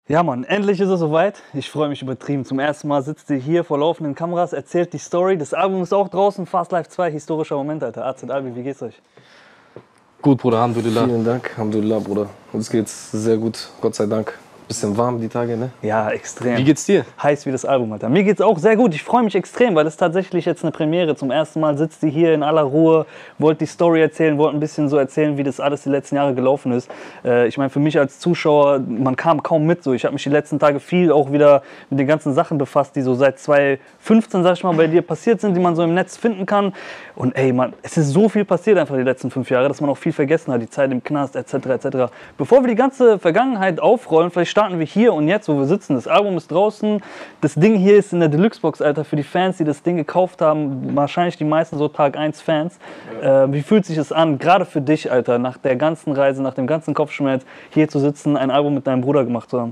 Ja, Mann, endlich ist es soweit. Ich freue mich übertrieben. Zum ersten Mal sitzt sie hier vor laufenden Kameras, erzählt die Story. Das Album ist auch draußen. Fast Life 2, historischer Moment, Alter. AZ Albi, wie geht's euch? Gut, Bruder, Alhamdulillah. Vielen Dank, Alhamdulillah, Bruder. Uns geht's sehr gut, Gott sei Dank. Bisschen warm die Tage, ne? Ja, extrem. Wie geht's dir? Heiß wie das Album, Alter. Mir geht's auch sehr gut. Ich freue mich extrem, weil es tatsächlich jetzt eine Premiere. Zum ersten Mal sitzt sie hier in aller Ruhe, wollte die Story erzählen, wollte ein bisschen so erzählen, wie das alles die letzten Jahre gelaufen ist. Ich meine, für mich als Zuschauer, man kam kaum mit. So. Ich habe mich die letzten Tage viel auch wieder mit den ganzen Sachen befasst, die so seit 2015, sag ich mal, bei dir passiert sind, die man so im Netz finden kann. Und ey, man, es ist so viel passiert einfach die letzten 5 Jahre, dass man auch viel vergessen hat, die Zeit im Knast etc. etc. Bevor wir die ganze Vergangenheit aufrollen, vielleicht starten wir hier und jetzt, wo wir sitzen. Das Album ist draußen, das Ding hier ist in der Deluxe-Box, Alter, für die Fans, die das Ding gekauft haben, wahrscheinlich die meisten so Tag 1 Fans. Wie fühlt sich das an, gerade für dich, Alter, nach der ganzen Reise, nach dem ganzen Kopfschmerz, hier zu sitzen, ein Album mit deinem Bruder gemacht zu haben?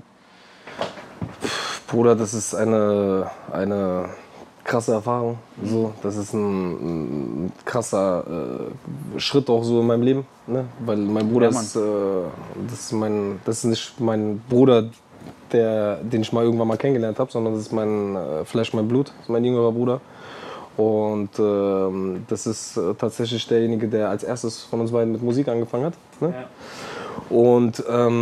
Bruder, das ist eine krasse Erfahrung. So, das ist ein krasser Schritt auch so in meinem Leben, ne? Weil mein Bruder Ja, das ist nicht mein Bruder, den ich mal irgendwann mal kennengelernt habe, sondern das ist mein Fleisch, mein Blut, das ist mein jüngerer Bruder. Und das ist tatsächlich derjenige, der als erstes von uns beiden mit Musik angefangen hat. Ne? Ja. Und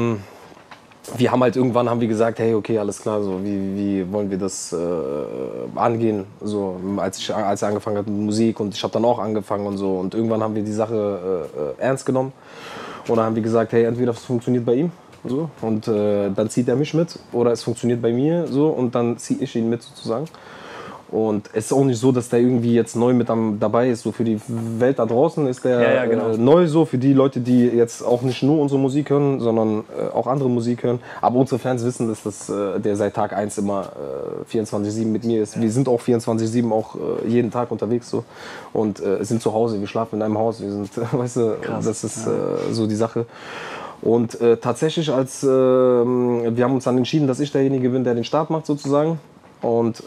wir haben halt irgendwann gesagt, hey, okay, alles klar, so, wie wollen wir das angehen, so, als er angefangen hat mit Musik, und ich habe dann auch angefangen und so, und irgendwann haben wir die Sache ernst genommen, und dann haben wir gesagt, hey, entweder es funktioniert bei ihm, so, und dann zieht er mich mit, oder es funktioniert bei mir, so, und dann ziehe ich ihn mit, sozusagen. Und es ist auch nicht so, dass der irgendwie jetzt neu mit dabei ist. So für die Welt da draußen ist der genau. Neu, so für die Leute, die jetzt auch nicht nur unsere Musik hören, sondern auch andere Musik hören. Aber unsere Fans wissen, dass der seit Tag 1 immer 24/7 mit mir ist. Wir sind auch 24/7 auch jeden Tag unterwegs so, und sind zu Hause. Wir schlafen in einem Haus. Wir sind, weißt du, krass. Das ist so die Sache. Und tatsächlich, wir haben uns dann entschieden, dass ich derjenige bin, der den Start macht sozusagen. Und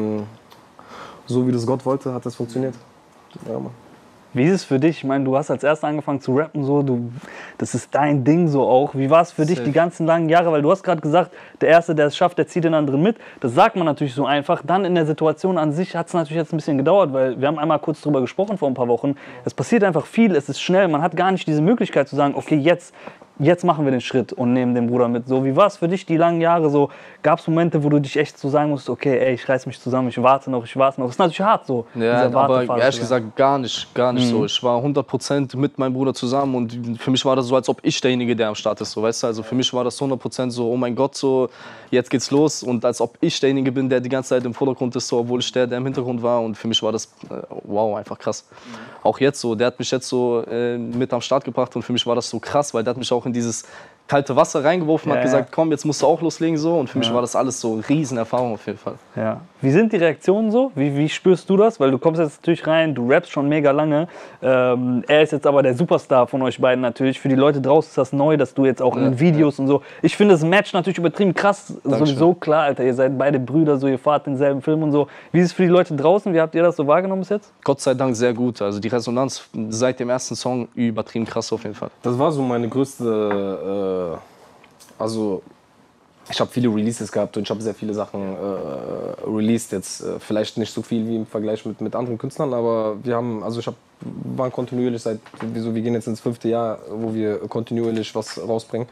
so wie das Gott wollte, hat das funktioniert. Ja, Mann. Wie ist es für dich? Ich meine, du hast als Erster angefangen zu rappen, so, das ist dein Ding so auch. Wie war es für dich die ganzen langen Jahre? Weil du hast gerade gesagt, der Erste, der es schafft, der zieht den anderen mit. Das sagt man natürlich so einfach. Dann in der Situation an sich hat es natürlich jetzt ein bisschen gedauert, weil wir haben einmal kurz drüber gesprochen vor ein paar Wochen. Es passiert einfach viel, es ist schnell. Man hat gar nicht diese Möglichkeit zu sagen, okay, jetzt machen wir den Schritt und nehmen den Bruder mit. So, wie war es für dich die langen Jahre? So, gab es Momente, wo du dich echt so sagen musst, okay, ey, ich reiß mich zusammen, ich warte noch. Das ist natürlich hart so. Ja, aber ehrlich gesagt gar nicht so. Ich war 100% mit meinem Bruder zusammen, und für mich war das so, als ob ich derjenige, der am Start ist. So, weißt du? Also für mich war das 100% so, oh mein Gott, so, jetzt geht's los, und als ob ich derjenige bin, der die ganze Zeit im Vordergrund ist, so, obwohl ich der im Hintergrund war, und für mich war das, wow, einfach krass. Auch jetzt so, der hat mich jetzt so mit am Start gebracht, und für mich war das so krass, weil der hat mich auch in dieses kalte Wasser reingeworfen, hat gesagt, komm, jetzt musst du auch loslegen, so, und für mich war das alles so eine Riesenerfahrung auf jeden Fall. Ja. Wie sind die Reaktionen so? Wie spürst du das? Weil du kommst jetzt natürlich rein, du rappst schon mega lange. Er ist jetzt aber der Superstar von euch beiden natürlich. Für die Leute draußen ist das neu, dass du jetzt auch in Videos und so. Ich finde das Match natürlich übertrieben krass. Dankeschön. Sowieso klar, Alter, ihr seid beide Brüder, so, ihr fahrt denselben Film und so. Wie ist es für die Leute draußen? Wie habt ihr das so wahrgenommen bis jetzt? Gott sei Dank sehr gut. Also die Resonanz seit dem ersten Song übertrieben krass auf jeden Fall. Das war so meine größte, also ich habe viele Releases gehabt, und ich habe sehr viele Sachen released jetzt. Vielleicht nicht so viel wie im Vergleich mit anderen Künstlern, aber wir waren kontinuierlich wir gehen jetzt ins 5. Jahr, wo wir kontinuierlich was rausbringen.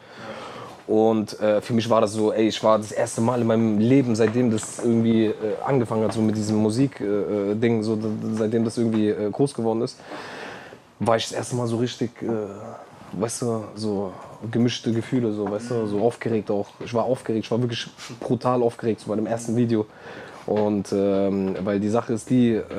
Und für mich war das so, ey, ich war das erste Mal in meinem Leben, seitdem das irgendwie angefangen hat, so mit diesem Musik-Ding, so, seitdem das irgendwie groß geworden ist, war ich das erste Mal so richtig, weißt du, so gemischte Gefühle, so, weißt du, so aufgeregt auch. Ich war wirklich brutal aufgeregt, so bei dem ersten Video. Und weil die Sache ist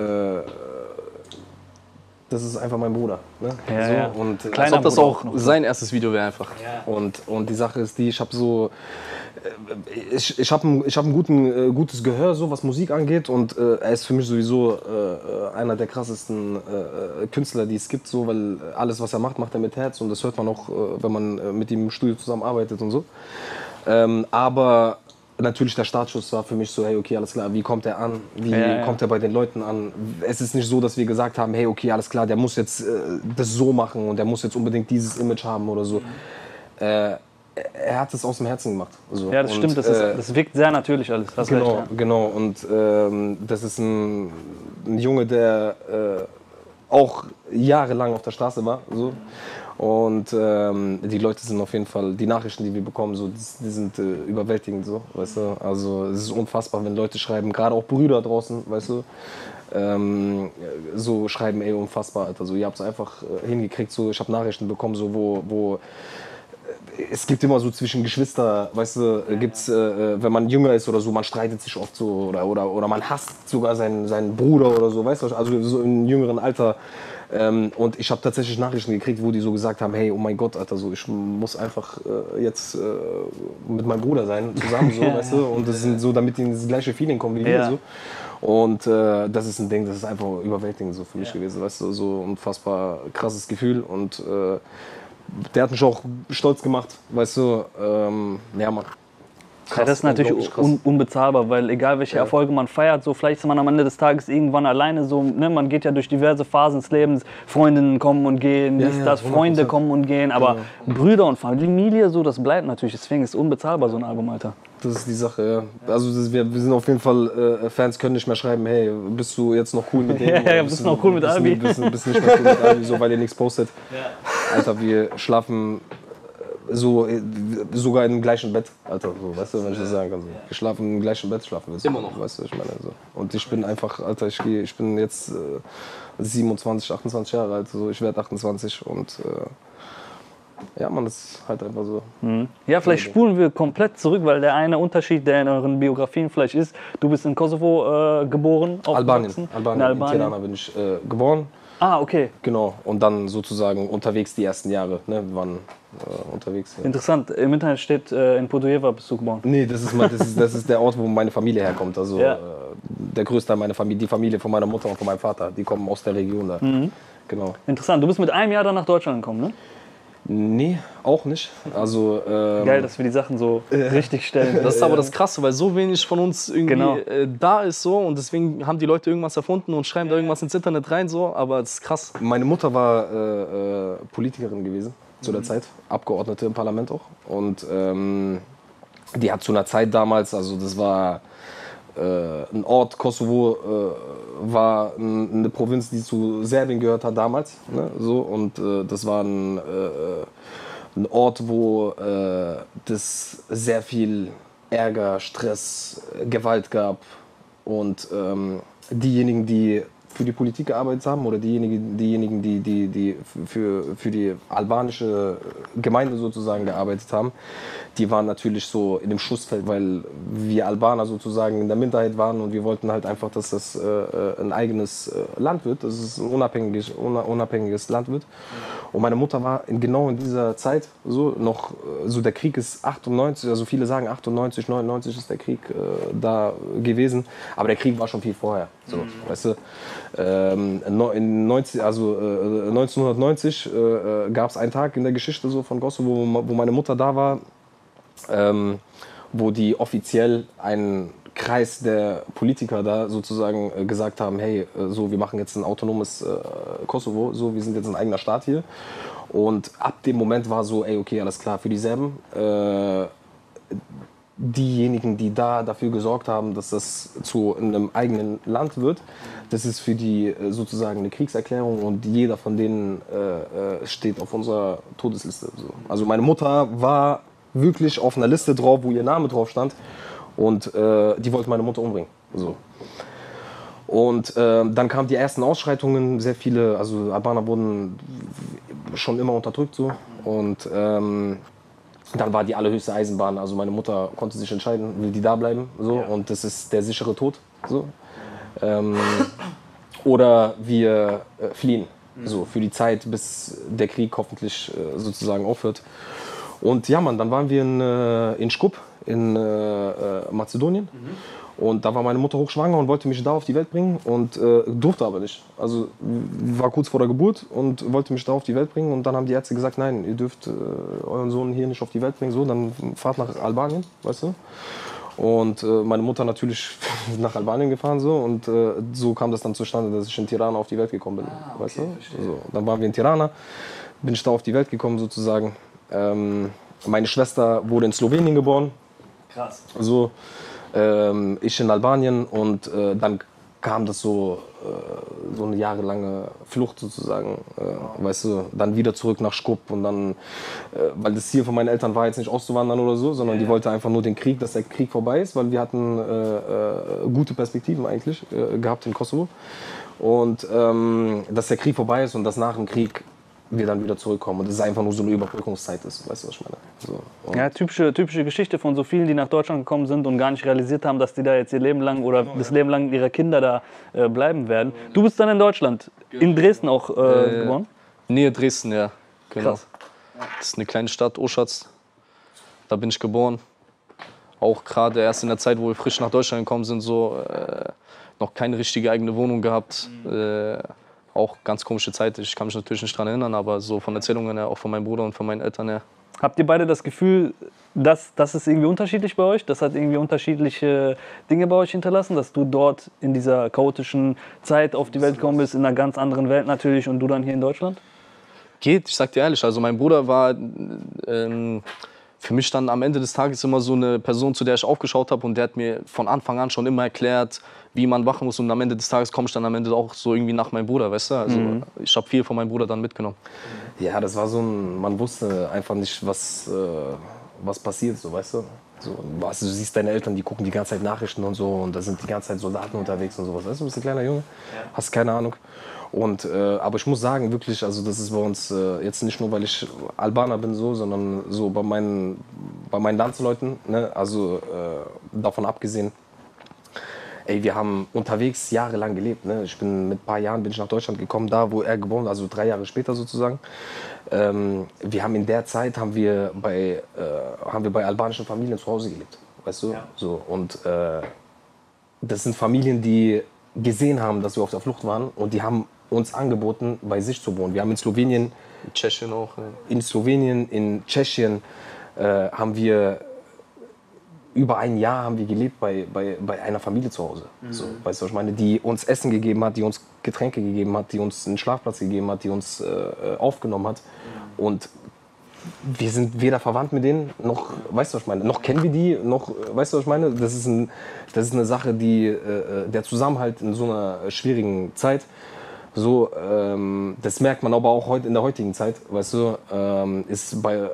das ist einfach mein Bruder. Ne? Ja, so, ja. Und Als ob das auch sein erstes Video wäre einfach. Ja. Und die Sache ist ich habe so, ich hab ein gutes Gehör, so, was Musik angeht, und er ist für mich sowieso einer der krassesten Künstler, die es gibt, so, weil alles, was er macht, macht er mit Herz, und das hört man auch, wenn man mit ihm im Studio zusammenarbeitet und so. Aber natürlich der Startschuss war für mich so, hey, okay, alles klar, wie kommt er an? Wie kommt er bei den Leuten an? Es ist nicht so, dass wir gesagt haben, hey, okay, alles klar, der muss jetzt das so machen, und der muss jetzt unbedingt dieses Image haben oder so. er hat es aus dem Herzen gemacht. So. Ja, das und, stimmt, das wirkt sehr natürlich alles. Hast genau, recht, ja. genau. Und das ist ein Junge, der auch jahrelang auf der Straße war. So. Und die Leute sind auf jeden Fall, die Nachrichten, die wir bekommen, so, die sind überwältigend. So, weißt du? Also es ist unfassbar, wenn Leute schreiben, gerade auch Brüder draußen, weißt du, so schreiben, ey, unfassbar, Alter. So, ihr habt es einfach hingekriegt. So, ich habe Nachrichten bekommen, so, wo es gibt immer so zwischen Geschwister, weißt du, gibt's, wenn man jünger ist oder so, man streitet sich oft so oder man hasst sogar seinen Bruder oder so, weißt du, also so im jüngeren Alter. Und ich habe tatsächlich Nachrichten gekriegt, wo die so gesagt haben, hey, oh mein Gott, Alter, so, ich muss einfach jetzt mit meinem Bruder sein, zusammen, so, weißt du, und das sind so, damit die in das gleiche Feeling kommen wie wir, so. Und das ist ein Ding, das ist einfach überwältigend so für mich gewesen, weißt du, so unfassbar krasses Gefühl und der hat mich auch stolz gemacht, weißt du, ja, Mann. Krass, ja, das ist natürlich unbezahlbar, weil egal welche Erfolge man feiert, so vielleicht ist man am Ende des Tages irgendwann alleine, so, ne, man geht ja durch diverse Phasen des Lebens, Freundinnen kommen und gehen, Freunde 100%. Kommen und gehen, aber Brüder und Familie, so, das bleibt natürlich, deswegen ist es unbezahlbar, so ein Album, Alter. Das ist die Sache, ja. Also wir sind auf jeden Fall, Fans können nicht mehr schreiben, hey, bist du jetzt noch cool mit denen? Ja, bist du noch cool mit Albi? Bist nicht mehr cool mit Albi, so, weil ihr nichts postet. Ja. Alter, wir schlafen so, sogar im gleichen Bett, Alter, so, weißt du, wenn ich das sagen kann. So. Wir schlafen im gleichen Bett, schlafen wir so. Immer noch. Weißt du, ich meine, so. Und ich bin einfach, Alter, ich bin jetzt 27, 28 Jahre alt, so, ich werde 28 und ja, man, das ist halt einfach so. Ja, vielleicht spulen wir komplett zurück, weil der eine Unterschied, der in euren Biografien vielleicht ist, du bist in Kosovo geboren, aufgewachsen. Albanien. In Tirana bin ich geboren. Ah, okay. Genau, und dann sozusagen unterwegs die ersten Jahre, ne, wir waren unterwegs. Ja. Interessant, im Internet steht, in Podujeva bist du geboren. Nee, das ist der Ort, wo meine Familie herkommt, also der größte Teil meiner Familie, die Familie von meiner Mutter und von meinem Vater, die kommen aus der Region da. Genau. Interessant, du bist mit einem Jahr dann nach Deutschland gekommen, ne? Nee, auch nicht. Also, geil, dass wir die Sachen so richtig stellen. Das ist aber das Krasse, weil so wenig von uns irgendwie da ist so und deswegen haben die Leute irgendwas erfunden und schreiben da irgendwas ins Internet rein so, aber das ist krass. Meine Mutter war Politikerin gewesen zu der Zeit, Abgeordnete im Parlament auch und die hat zu einer Zeit damals, also das war ein Ort, Kosovo war eine Provinz, die zu Serbien gehört hat damals. Ne, so, und das war ein Ort, wo es sehr viel Ärger, Stress, Gewalt gab. Und diejenigen, die für die Politik gearbeitet haben oder diejenigen, die für die albanische Gemeinde sozusagen gearbeitet haben, die waren natürlich so in dem Schussfeld, weil wir Albaner sozusagen in der Minderheit waren und wir wollten halt einfach, dass das ein eigenes Land wird, dass es ein unabhängiges Land wird. Und meine Mutter war genau in dieser Zeit so noch, so der Krieg ist 98, also viele sagen 98, 99 ist der Krieg da gewesen, aber der Krieg war schon viel vorher, so, weißt du. 1990 gab es einen Tag in der Geschichte so von Kosovo, wo meine Mutter da war, wo die offiziell einen Kreis der Politiker da sozusagen gesagt haben, hey, so, wir machen jetzt ein autonomes Kosovo, so, wir sind jetzt ein eigener Staat hier. Und ab dem Moment war so, ey, okay, alles klar, für die Serben, diejenigen, die da dafür gesorgt haben, dass das zu einem eigenen Land wird, das ist für die sozusagen eine Kriegserklärung und jeder von denen steht auf unserer Todesliste. So. Also meine Mutter war wirklich auf einer Liste drauf, wo ihr Name drauf stand und die wollten meine Mutter umbringen. So. Und dann kamen die ersten Ausschreitungen, sehr viele, also Albaner wurden schon immer unterdrückt so und dann war die allerhöchste Eisenbahn, also meine Mutter konnte sich entscheiden, will die da bleiben, so, und das ist der sichere Tod, so. Oder wir fliehen, so, für die Zeit, bis der Krieg hoffentlich sozusagen aufhört. Und ja, Mann, dann waren wir in Skop, in Mazedonien. Und da war meine Mutter hochschwanger und wollte mich da auf die Welt bringen und durfte aber nicht. Also war kurz vor der Geburt und wollte mich da auf die Welt bringen. Und dann haben die Ärzte gesagt, nein, ihr dürft euren Sohn hier nicht auf die Welt bringen. So, dann fahrt nach Albanien, weißt du. Und meine Mutter natürlich nach Albanien gefahren so. Und so kam das dann zustande, dass ich in Tirana auf die Welt gekommen bin, weißt du. So, dann waren wir in Tirana, bin ich da auf die Welt gekommen sozusagen. Meine Schwester wurde in Slowenien geboren. Krass. So, ich in Albanien und dann kam das so eine jahrelange Flucht sozusagen, weißt du, dann wieder zurück nach Skop und dann, weil das Ziel von meinen Eltern war jetzt nicht auszuwandern oder so, sondern die wollte einfach nur den Krieg, dass der Krieg vorbei ist, weil wir hatten gute Perspektiven eigentlich gehabt in Kosovo und dass der Krieg vorbei ist und dass nach dem Krieg wir dann wieder zurückkommen und es einfach nur so eine Überbrückungszeit ist, weißt du, was ich meine? So, ja, typische Geschichte von so vielen, die nach Deutschland gekommen sind und gar nicht realisiert haben, dass die da jetzt ihr Leben lang oder das Leben lang ihrer Kinder da bleiben werden. Du bist dann in Deutschland, in Dresden auch geboren? Nähe Dresden, ja, genau. Krass. Das ist eine kleine Stadt, Oschatz. Da bin ich geboren. Auch gerade erst in der Zeit, wo wir frisch nach Deutschland gekommen sind, so noch keine richtige eigene Wohnung gehabt. Auch ganz komische Zeit, ich kann mich natürlich nicht daran erinnern, aber so von Erzählungen her, auch von meinem Bruder und von meinen Eltern her. Habt ihr beide das Gefühl, dass das ist irgendwie unterschiedlich bei euch? Das hat irgendwie unterschiedliche Dinge bei euch hinterlassen, dass du dort in dieser chaotischen Zeit auf die Welt gekommen bist, in einer ganz anderen Welt natürlich und du dann hier in Deutschland? Geht, ich sag dir ehrlich, also mein Bruder war für mich dann am Ende des Tages immer so eine Person, zu der ich aufgeschaut habe und der hat mir von Anfang an schon immer erklärt, wie man machen muss und am Ende des Tages komme ich dann am Ende auch so irgendwie nach meinem Bruder, weißt du? Also ich habe viel von meinem Bruder dann mitgenommen. Ja, das war so ein, man wusste einfach nicht, was passiert, so, weißt du? So, du siehst deine Eltern, die gucken die ganze Zeit Nachrichten und so und da sind die ganze Zeit Soldaten unterwegs und sowas. Weißt du, bist ein kleiner Junge, hast keine Ahnung. Und, aber ich muss sagen, wirklich, also das ist bei uns jetzt nicht nur, weil ich Albaner bin, so, sondern so bei meinen Landsleuten, ne? Also davon abgesehen, ey, wir haben unterwegs jahrelang gelebt. Ne? Ich bin mit ein paar Jahren bin ich nach Deutschland gekommen, da wo er geboren ist, also 3 Jahre später sozusagen. Wir haben in der Zeit haben wir bei albanischen Familien zu Hause gelebt, weißt du? Ja. So, und das sind Familien, die gesehen haben, dass wir auf der Flucht waren und die haben uns angeboten, bei sich zu wohnen. Wir haben in Slowenien, in Tschechien auch. Ja. In Tschechien haben wir über ein Jahr haben wir gelebt bei einer Familie zu Hause. So, weißt du, was ich meine? Die uns Essen gegeben hat, die uns Getränke gegeben hat, die uns einen Schlafplatz gegeben hat, die uns aufgenommen hat. Und wir sind weder verwandt mit denen, noch, weißt du, was ich meine? Noch kennen wir die, noch, weißt du, was ich meine? Das ist eine Sache, die der Zusammenhalt in so einer schwierigen Zeit, so, das merkt man aber auch heute in der heutigen Zeit, weißt du, ist bei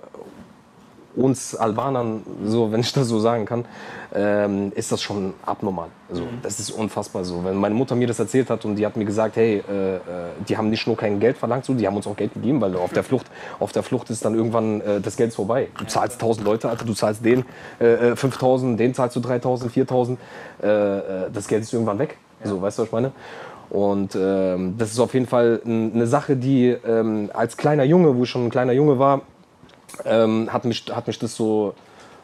uns Albanern, so, wenn ich das so sagen kann, ist das schon abnormal. Also, das ist unfassbar so. Wenn meine Mutter mir das erzählt hat und die hat mir gesagt, hey, die haben nicht nur kein Geld verlangt, so, die haben uns auch Geld gegeben, weil auf der Flucht ist dann irgendwann das Geld vorbei. Du zahlst 1000 Leute, Alter, du zahlst denen 5000, denen zahlst du 3000, 4000, das Geld ist irgendwann weg. So, weißt du, was ich meine? Und das ist auf jeden Fall eine Sache, die als kleiner Junge, wo ich schon ein kleiner Junge war, hat mich das so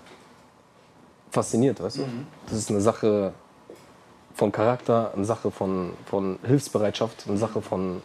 fasziniert, weißt du? Das ist eine Sache von Charakter, eine Sache von Hilfsbereitschaft, eine Sache von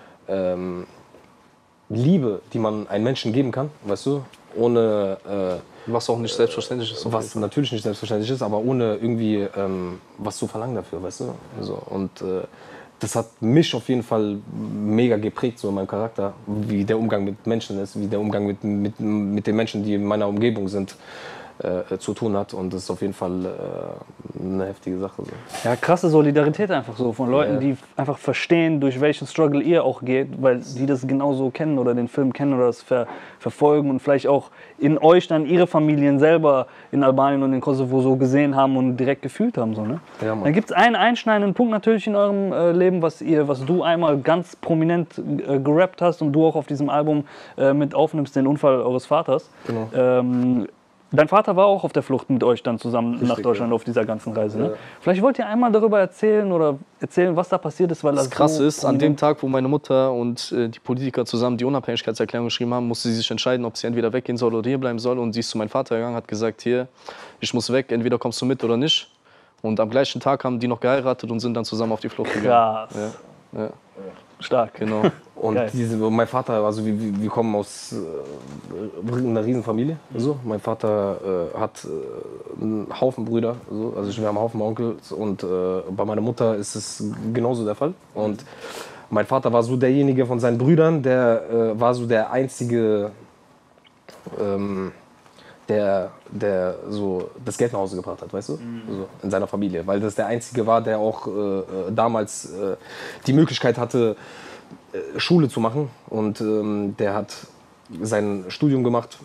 Liebe, die man einem Menschen geben kann, weißt du? Ohne was auch nicht selbstverständlich ist. Was natürlich nicht selbstverständlich ist, aber ohne irgendwie was zu verlangen dafür, weißt du? So, und das hat mich auf jeden Fall mega geprägt, so in meinem Charakter, wie der Umgang mit Menschen ist, wie der Umgang mit den Menschen, die in meiner Umgebung sind, zu tun hat. Und das ist auf jeden Fall eine heftige Sache. So. Ja, krasse Solidarität einfach so von Leuten, die einfach verstehen, durch welchen Struggle ihr auch geht, weil die das genauso kennen oder den Film kennen oder das verfolgen und vielleicht auch in euch dann ihre Familien selber in Albanien und in Kosovo so gesehen haben und direkt gefühlt haben. So, ne? Ja, Mann. Dann gibt es einen einschneidenden Punkt natürlich in eurem Leben, was du einmal ganz prominent gerappt hast und du auch auf diesem Album mit aufnimmst, den Unfall eures Vaters. Genau. Dein Vater war auch auf der Flucht mit euch dann zusammen richtig, nach Deutschland auf dieser ganzen Reise. Ne? Vielleicht wollt ihr einmal darüber erzählen, was da passiert ist. Weil das Krasse ist, an dem Tag, wo meine Mutter und die Politiker zusammen die Unabhängigkeitserklärung geschrieben haben, musste sie sich entscheiden, ob sie entweder weggehen soll oder hier bleiben soll. Und sie ist zu meinem Vater gegangen, hat gesagt, hier, ich muss weg, entweder kommst du mit oder nicht. Und am gleichen Tag haben die noch geheiratet und sind dann zusammen auf die Flucht gegangen. Krass. Ja. Stark. Genau. Und mein Vater, also wir kommen aus einer Riesenfamilie. So. Mein Vater hat einen Haufen Brüder, so. Also wir haben einen Haufen Onkels und bei meiner Mutter ist es genauso der Fall. Und mein Vater war so derjenige von seinen Brüdern, der war so der einzige der so das Geld nach Hause gebracht hat, weißt du? So, in seiner Familie. Weil das der Einzige war, der auch damals die Möglichkeit hatte, Schule zu machen. Und der hat sein Studium gemacht,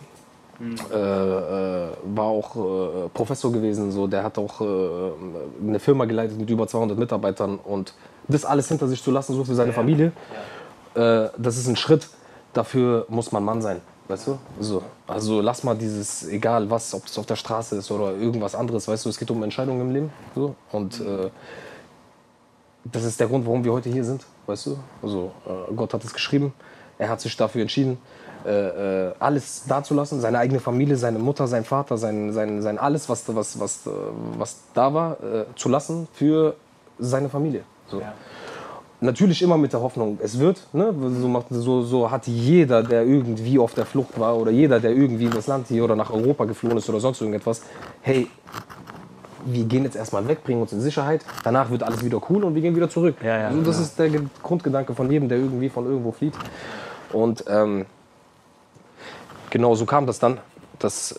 war auch Professor gewesen. So. Der hat auch eine Firma geleitet mit über 200 Mitarbeitern. Und das alles hinter sich zu lassen, so für seine Familie, das ist ein Schritt. Dafür muss man Mann sein. Weißt du? So. Also lass mal dieses, egal was, ob es auf der Straße ist oder irgendwas anderes, weißt du, es geht um Entscheidungen im Leben. So. Und das ist der Grund, warum wir heute hier sind, weißt du? Also Gott hat es geschrieben, er hat sich dafür entschieden, alles dazulassen, seine eigene Familie, seine Mutter, sein Vater, sein alles, was da war, zu lassen für seine Familie. So. Ja. Natürlich immer mit der Hoffnung, es wird. Ne? So hat jeder, der irgendwie auf der Flucht war oder jeder, der irgendwie in das Land hier oder nach Europa geflohen ist oder sonst irgendetwas, hey, wir gehen jetzt erstmal weg, bringen uns in Sicherheit, danach wird alles wieder cool und wir gehen wieder zurück. Ja, also das ist der Grundgedanke von jedem, der irgendwie von irgendwo flieht. Und genau so kam das dann, dass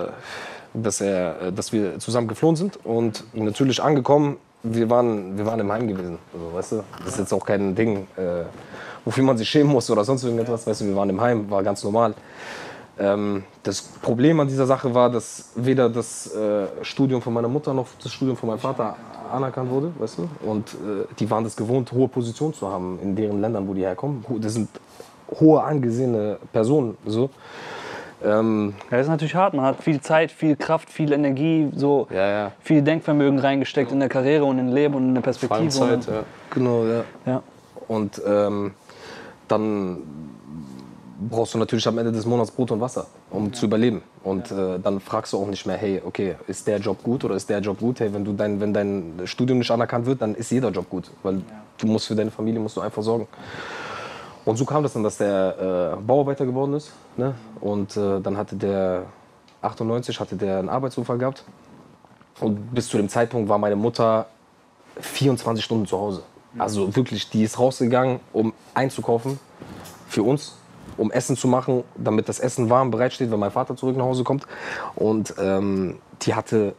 wir zusammen geflohen sind und natürlich angekommen. Wir waren im Heim gewesen, also, weißt du, das ist jetzt auch kein Ding, wofür man sich schämen muss oder sonst irgendetwas, weißt du, wir waren im Heim, war ganz normal. Das Problem an dieser Sache war, dass weder das Studium von meiner Mutter noch das Studium von meinem Vater anerkannt wurde, weißt du, und die waren das gewohnt, hohe Positionen zu haben in deren Ländern, wo die herkommen. Das sind hohe angesehene Personen, so. Ja, das ist natürlich hart. Man hat viel Zeit, viel Kraft, viel Energie, so viel Denkvermögen reingesteckt in der Karriere und in Leben und in der Perspektive. Zeit, ja. Genau, ja. Und dann brauchst du natürlich am Ende des Monats Brot und Wasser, um zu überleben. Und dann fragst du auch nicht mehr, hey, okay, ist der Job gut oder ist der Job gut? Hey, wenn dein Studium nicht anerkannt wird, dann ist jeder Job gut, weil du musst für deine Familie einfach sorgen. Und so kam das dann, dass der Bauarbeiter geworden ist. Ne? Und dann hatte der 98 einen Arbeitsunfall gehabt. Und bis zu dem Zeitpunkt war meine Mutter 24 Stunden zu Hause. Also wirklich, die ist rausgegangen, um einzukaufen für uns, um Essen zu machen, damit das Essen warm bereitsteht, wenn mein Vater zurück nach Hause kommt. Und die hatte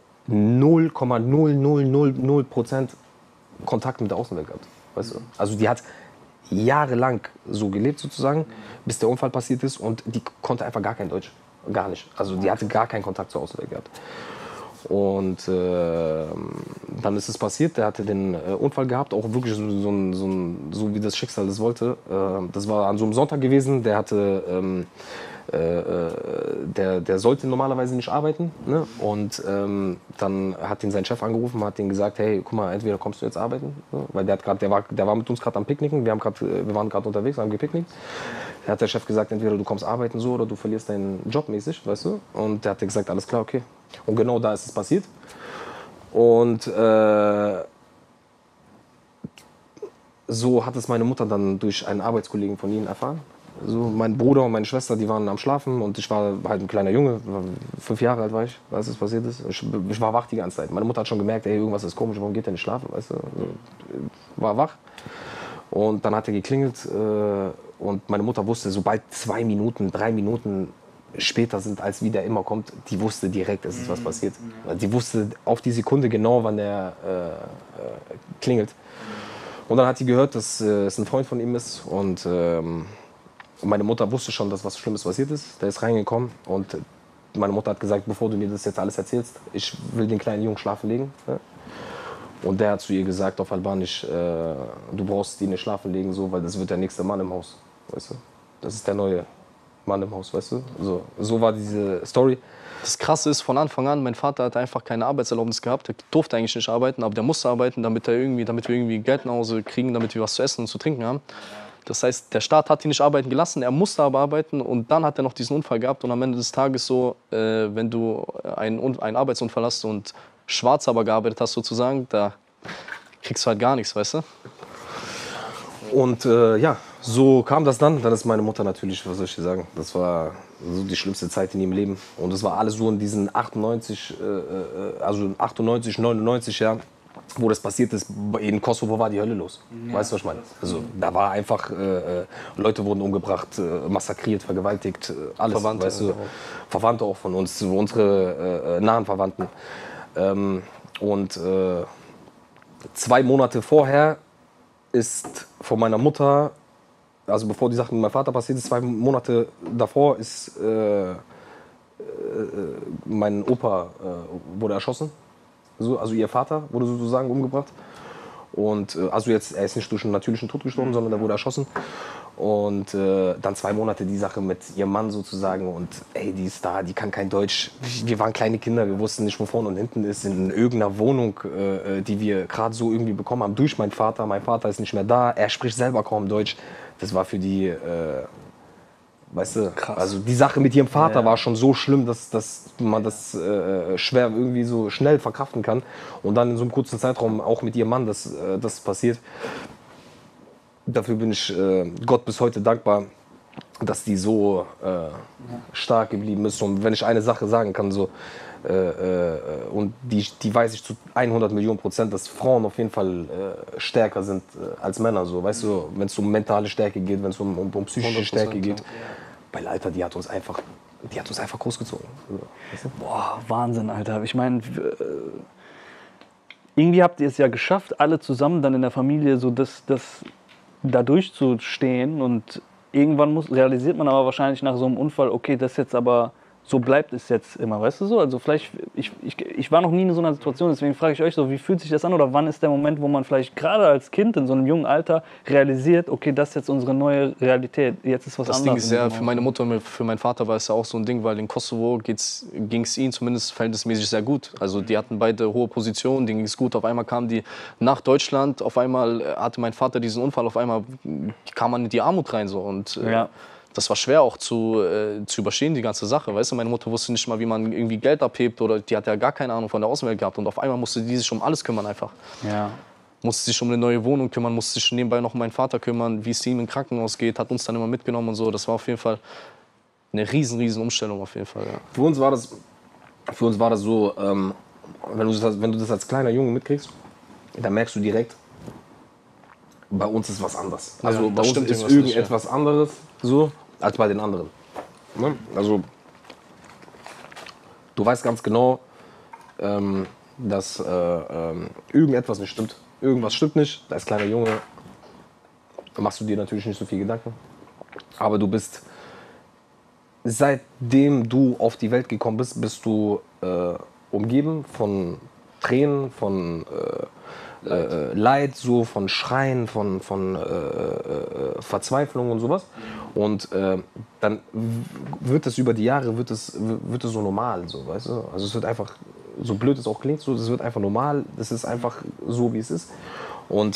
0,0000% Kontakt mit der Außenwelt gehabt. Weißt du? Also die hat jahrelang so gelebt sozusagen, bis der Unfall passiert ist und die konnte einfach gar kein Deutsch, gar nicht. Also die hatte gar keinen Kontakt zur Außenwelt gehabt. Und dann ist es passiert, der hatte den Unfall gehabt, auch wirklich so wie das Schicksal das wollte. Das war an so einem Sonntag gewesen, der hatte der sollte normalerweise nicht arbeiten, ne? Und dann hat ihn sein Chef angerufen, hat ihm gesagt, hey, guck mal, entweder kommst du jetzt arbeiten, ne? Weil der war mit uns gerade am Picknicken, wir waren gerade unterwegs, haben gepicknickt. Da hat der Chef gesagt, entweder du kommst arbeiten so oder du verlierst deinen Job mäßig, weißt du? Und der hat gesagt, alles klar, okay. Und genau da ist es passiert. Und so hat es meine Mutter dann durch einen Arbeitskollegen von ihnen erfahren. So, mein Bruder und meine Schwester, die waren am Schlafen und ich war halt ein kleiner Junge, 5 Jahre alt war ich, als es passiert ist. Ich war wach die ganze Zeit. Meine Mutter hat schon gemerkt, ey, irgendwas ist komisch, warum geht der nicht schlafen, weißt du? Also, war wach. Und dann hat er geklingelt und meine Mutter wusste, sobald 2 Minuten, 3 Minuten später sind, als wie der immer kommt, die wusste direkt, es ist was passiert. Die wusste auf die Sekunde genau, wann der klingelt. Und dann hat sie gehört, dass es ein Freund von ihm ist und meine Mutter wusste schon, dass was Schlimmes passiert ist. Der ist reingekommen und meine Mutter hat gesagt, bevor du mir das jetzt alles erzählst, ich will den kleinen Jungen schlafen legen. Ja? Und der hat zu ihr gesagt auf Albanisch, du brauchst ihn nicht schlafen legen, so, weil das wird der nächste Mann im Haus. Weißt du? Das ist der neue Mann im Haus, weißt du? So war diese Story. Das Krasse ist, von Anfang an, mein Vater hat einfach keine Arbeitserlaubnis gehabt. Er durfte eigentlich nicht arbeiten, aber der musste arbeiten, damit wir irgendwie Geld nach Hause kriegen, damit wir was zu essen und zu trinken haben. Das heißt, der Staat hat ihn nicht arbeiten gelassen, er musste aber arbeiten und dann hat er noch diesen Unfall gehabt. Und am Ende des Tages so, wenn du einen Arbeitsunfall hast und schwarz aber gearbeitet hast sozusagen, da kriegst du halt gar nichts, weißt du? Und ja, so kam das dann. Dann ist meine Mutter natürlich, was soll ich dir sagen, das war so die schlimmste Zeit in ihrem Leben. Und das war alles so in diesen 98, 99, ja. wo das passiert ist, in Kosovo war die Hölle los. Ja, weißt du, was ich meine? Also da war einfach, Leute wurden umgebracht, massakriert, vergewaltigt, alles. Verwandte, weißt du, Verwandte auch von uns, unsere nahen Verwandten. Und 2 Monate vorher ist von meiner Mutter, also bevor die Sache mit meinem Vater passiert ist, 2 Monate davor ist mein Opa wurde erschossen. So, also ihr Vater wurde sozusagen umgebracht. Und also jetzt, er ist nicht durch einen natürlichen Tod gestorben, sondern er wurde erschossen. Und dann 2 Monate die Sache mit ihrem Mann sozusagen. Und ey, die ist da, die kann kein Deutsch. Wir waren kleine Kinder, wir wussten nicht, wo vorne und hinten ist. In irgendeiner Wohnung, die wir gerade so irgendwie bekommen haben, durch meinen Vater. Mein Vater ist nicht mehr da, er spricht selber kaum Deutsch. Das war für die... weißt du, krass. Also die Sache mit ihrem Vater war schon so schlimm, dass man das schwer irgendwie so schnell verkraften kann. Und dann in so einem kurzen Zeitraum auch mit ihrem Mann, das passiert. Dafür bin ich Gott bis heute dankbar, dass die so stark geblieben ist. Und wenn ich eine Sache sagen kann, so, und die weiß ich zu 100.000.000%, dass Frauen auf jeden Fall stärker sind als Männer. So, weißt du, wenn es um mentale Stärke geht, wenn es um psychische Stärke geht. Ja. Weil, Alter, die hat uns einfach großgezogen. Weißt du? Boah, Wahnsinn, Alter. Ich meine, irgendwie habt ihr es ja geschafft, alle zusammen dann in der Familie so das da durchzustehen. Und irgendwann realisiert man aber wahrscheinlich nach so einem Unfall, okay, das jetzt aber... So bleibt es jetzt immer, weißt du so? Also vielleicht, ich war noch nie in so einer Situation, deswegen frage ich euch so, wie fühlt sich das an oder wann ist der Moment, wo man vielleicht gerade als Kind in so einem jungen Alter realisiert, okay, das ist jetzt unsere neue Realität, jetzt ist was anderes. Das Ding ist ja, für meine Mutter und für meinen Vater war es ja auch so ein Ding, weil in Kosovo ging es ihnen zumindest verhältnismäßig sehr gut. Also die hatten beide hohe Positionen, denen ging es gut. Auf einmal kamen die nach Deutschland, auf einmal hatte mein Vater diesen Unfall, auf einmal kam man in die Armut rein so und... Ja. Das war schwer auch zu überstehen, die ganze Sache. Weißt du, meine Mutter wusste nicht mal, wie man irgendwie Geld abhebt oder die hat ja gar keine Ahnung von der Außenwelt gehabt. Und auf einmal musste die sich um alles kümmern einfach. Ja. Musste sich um eine neue Wohnung kümmern, musste sich nebenbei noch um meinen Vater kümmern, wie es ihm im Krankenhaus geht, hat uns dann immer mitgenommen und so. Das war auf jeden Fall eine riesen Umstellung auf jeden Fall. Ja. Für uns war das so, wenn du das als kleiner Junge mitkriegst, dann merkst du direkt, bei uns ist was anders. Also bei uns ist irgendetwas anderes so, als bei den anderen. Ne? Also du weißt ganz genau, dass irgendetwas nicht stimmt. Irgendwas stimmt nicht. Als kleiner Junge machst du dir natürlich nicht so viel Gedanken. Aber du bist, seitdem du auf die Welt gekommen bist, bist du umgeben von Tränen, von Leid, so von Schreien, von Verzweiflung und sowas. Und dann wird es über die Jahre wird es so normal, so, weißt du? Also es wird einfach, so blöd es auch klingt, so, das wird einfach normal. Das ist einfach so, wie es ist. Und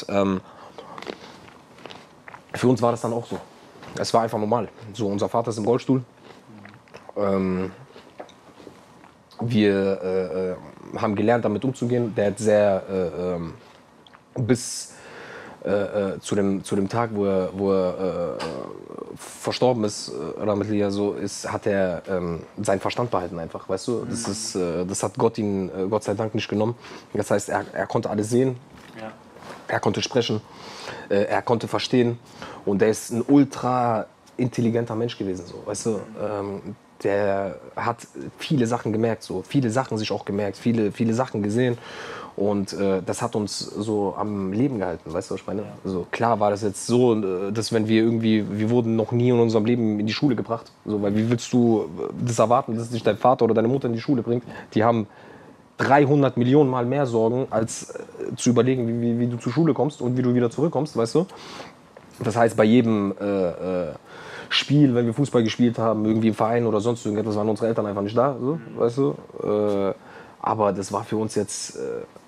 für uns war das dann auch so. Es war einfach normal. So, unser Vater ist im Rollstuhl. Wir haben gelernt, damit umzugehen. Der hat sehr bis zu dem Tag, wo er verstorben ist, so ist, hat er seinen Verstand behalten einfach, weißt du? Das hat Gott ihn Gott sei Dank nicht genommen. Das heißt, er konnte alles sehen, ja. Er konnte sprechen, er konnte verstehen und er ist ein ultra intelligenter Mensch gewesen, so, weißt du? Der hat viele Sachen gemerkt, so viele Sachen sich auch gemerkt, viele Sachen gesehen. Und das hat uns so am Leben gehalten, weißt du, was ich meine? Ja. Also klar war das jetzt so, dass wenn wir wurden noch nie in unserem Leben in die Schule gebracht. So, weil wie willst du das erwarten, dass dich dein Vater oder deine Mutter in die Schule bringt? Die haben 300 Millionen Mal mehr Sorgen, als zu überlegen, wie du zur Schule kommst und wie du wieder zurückkommst, weißt du? Das heißt, bei jedem Spiel, wenn wir Fußball gespielt haben, irgendwie im Verein oder sonst irgendetwas, waren unsere Eltern einfach nicht da, so, weißt du? Aber das war für uns jetzt...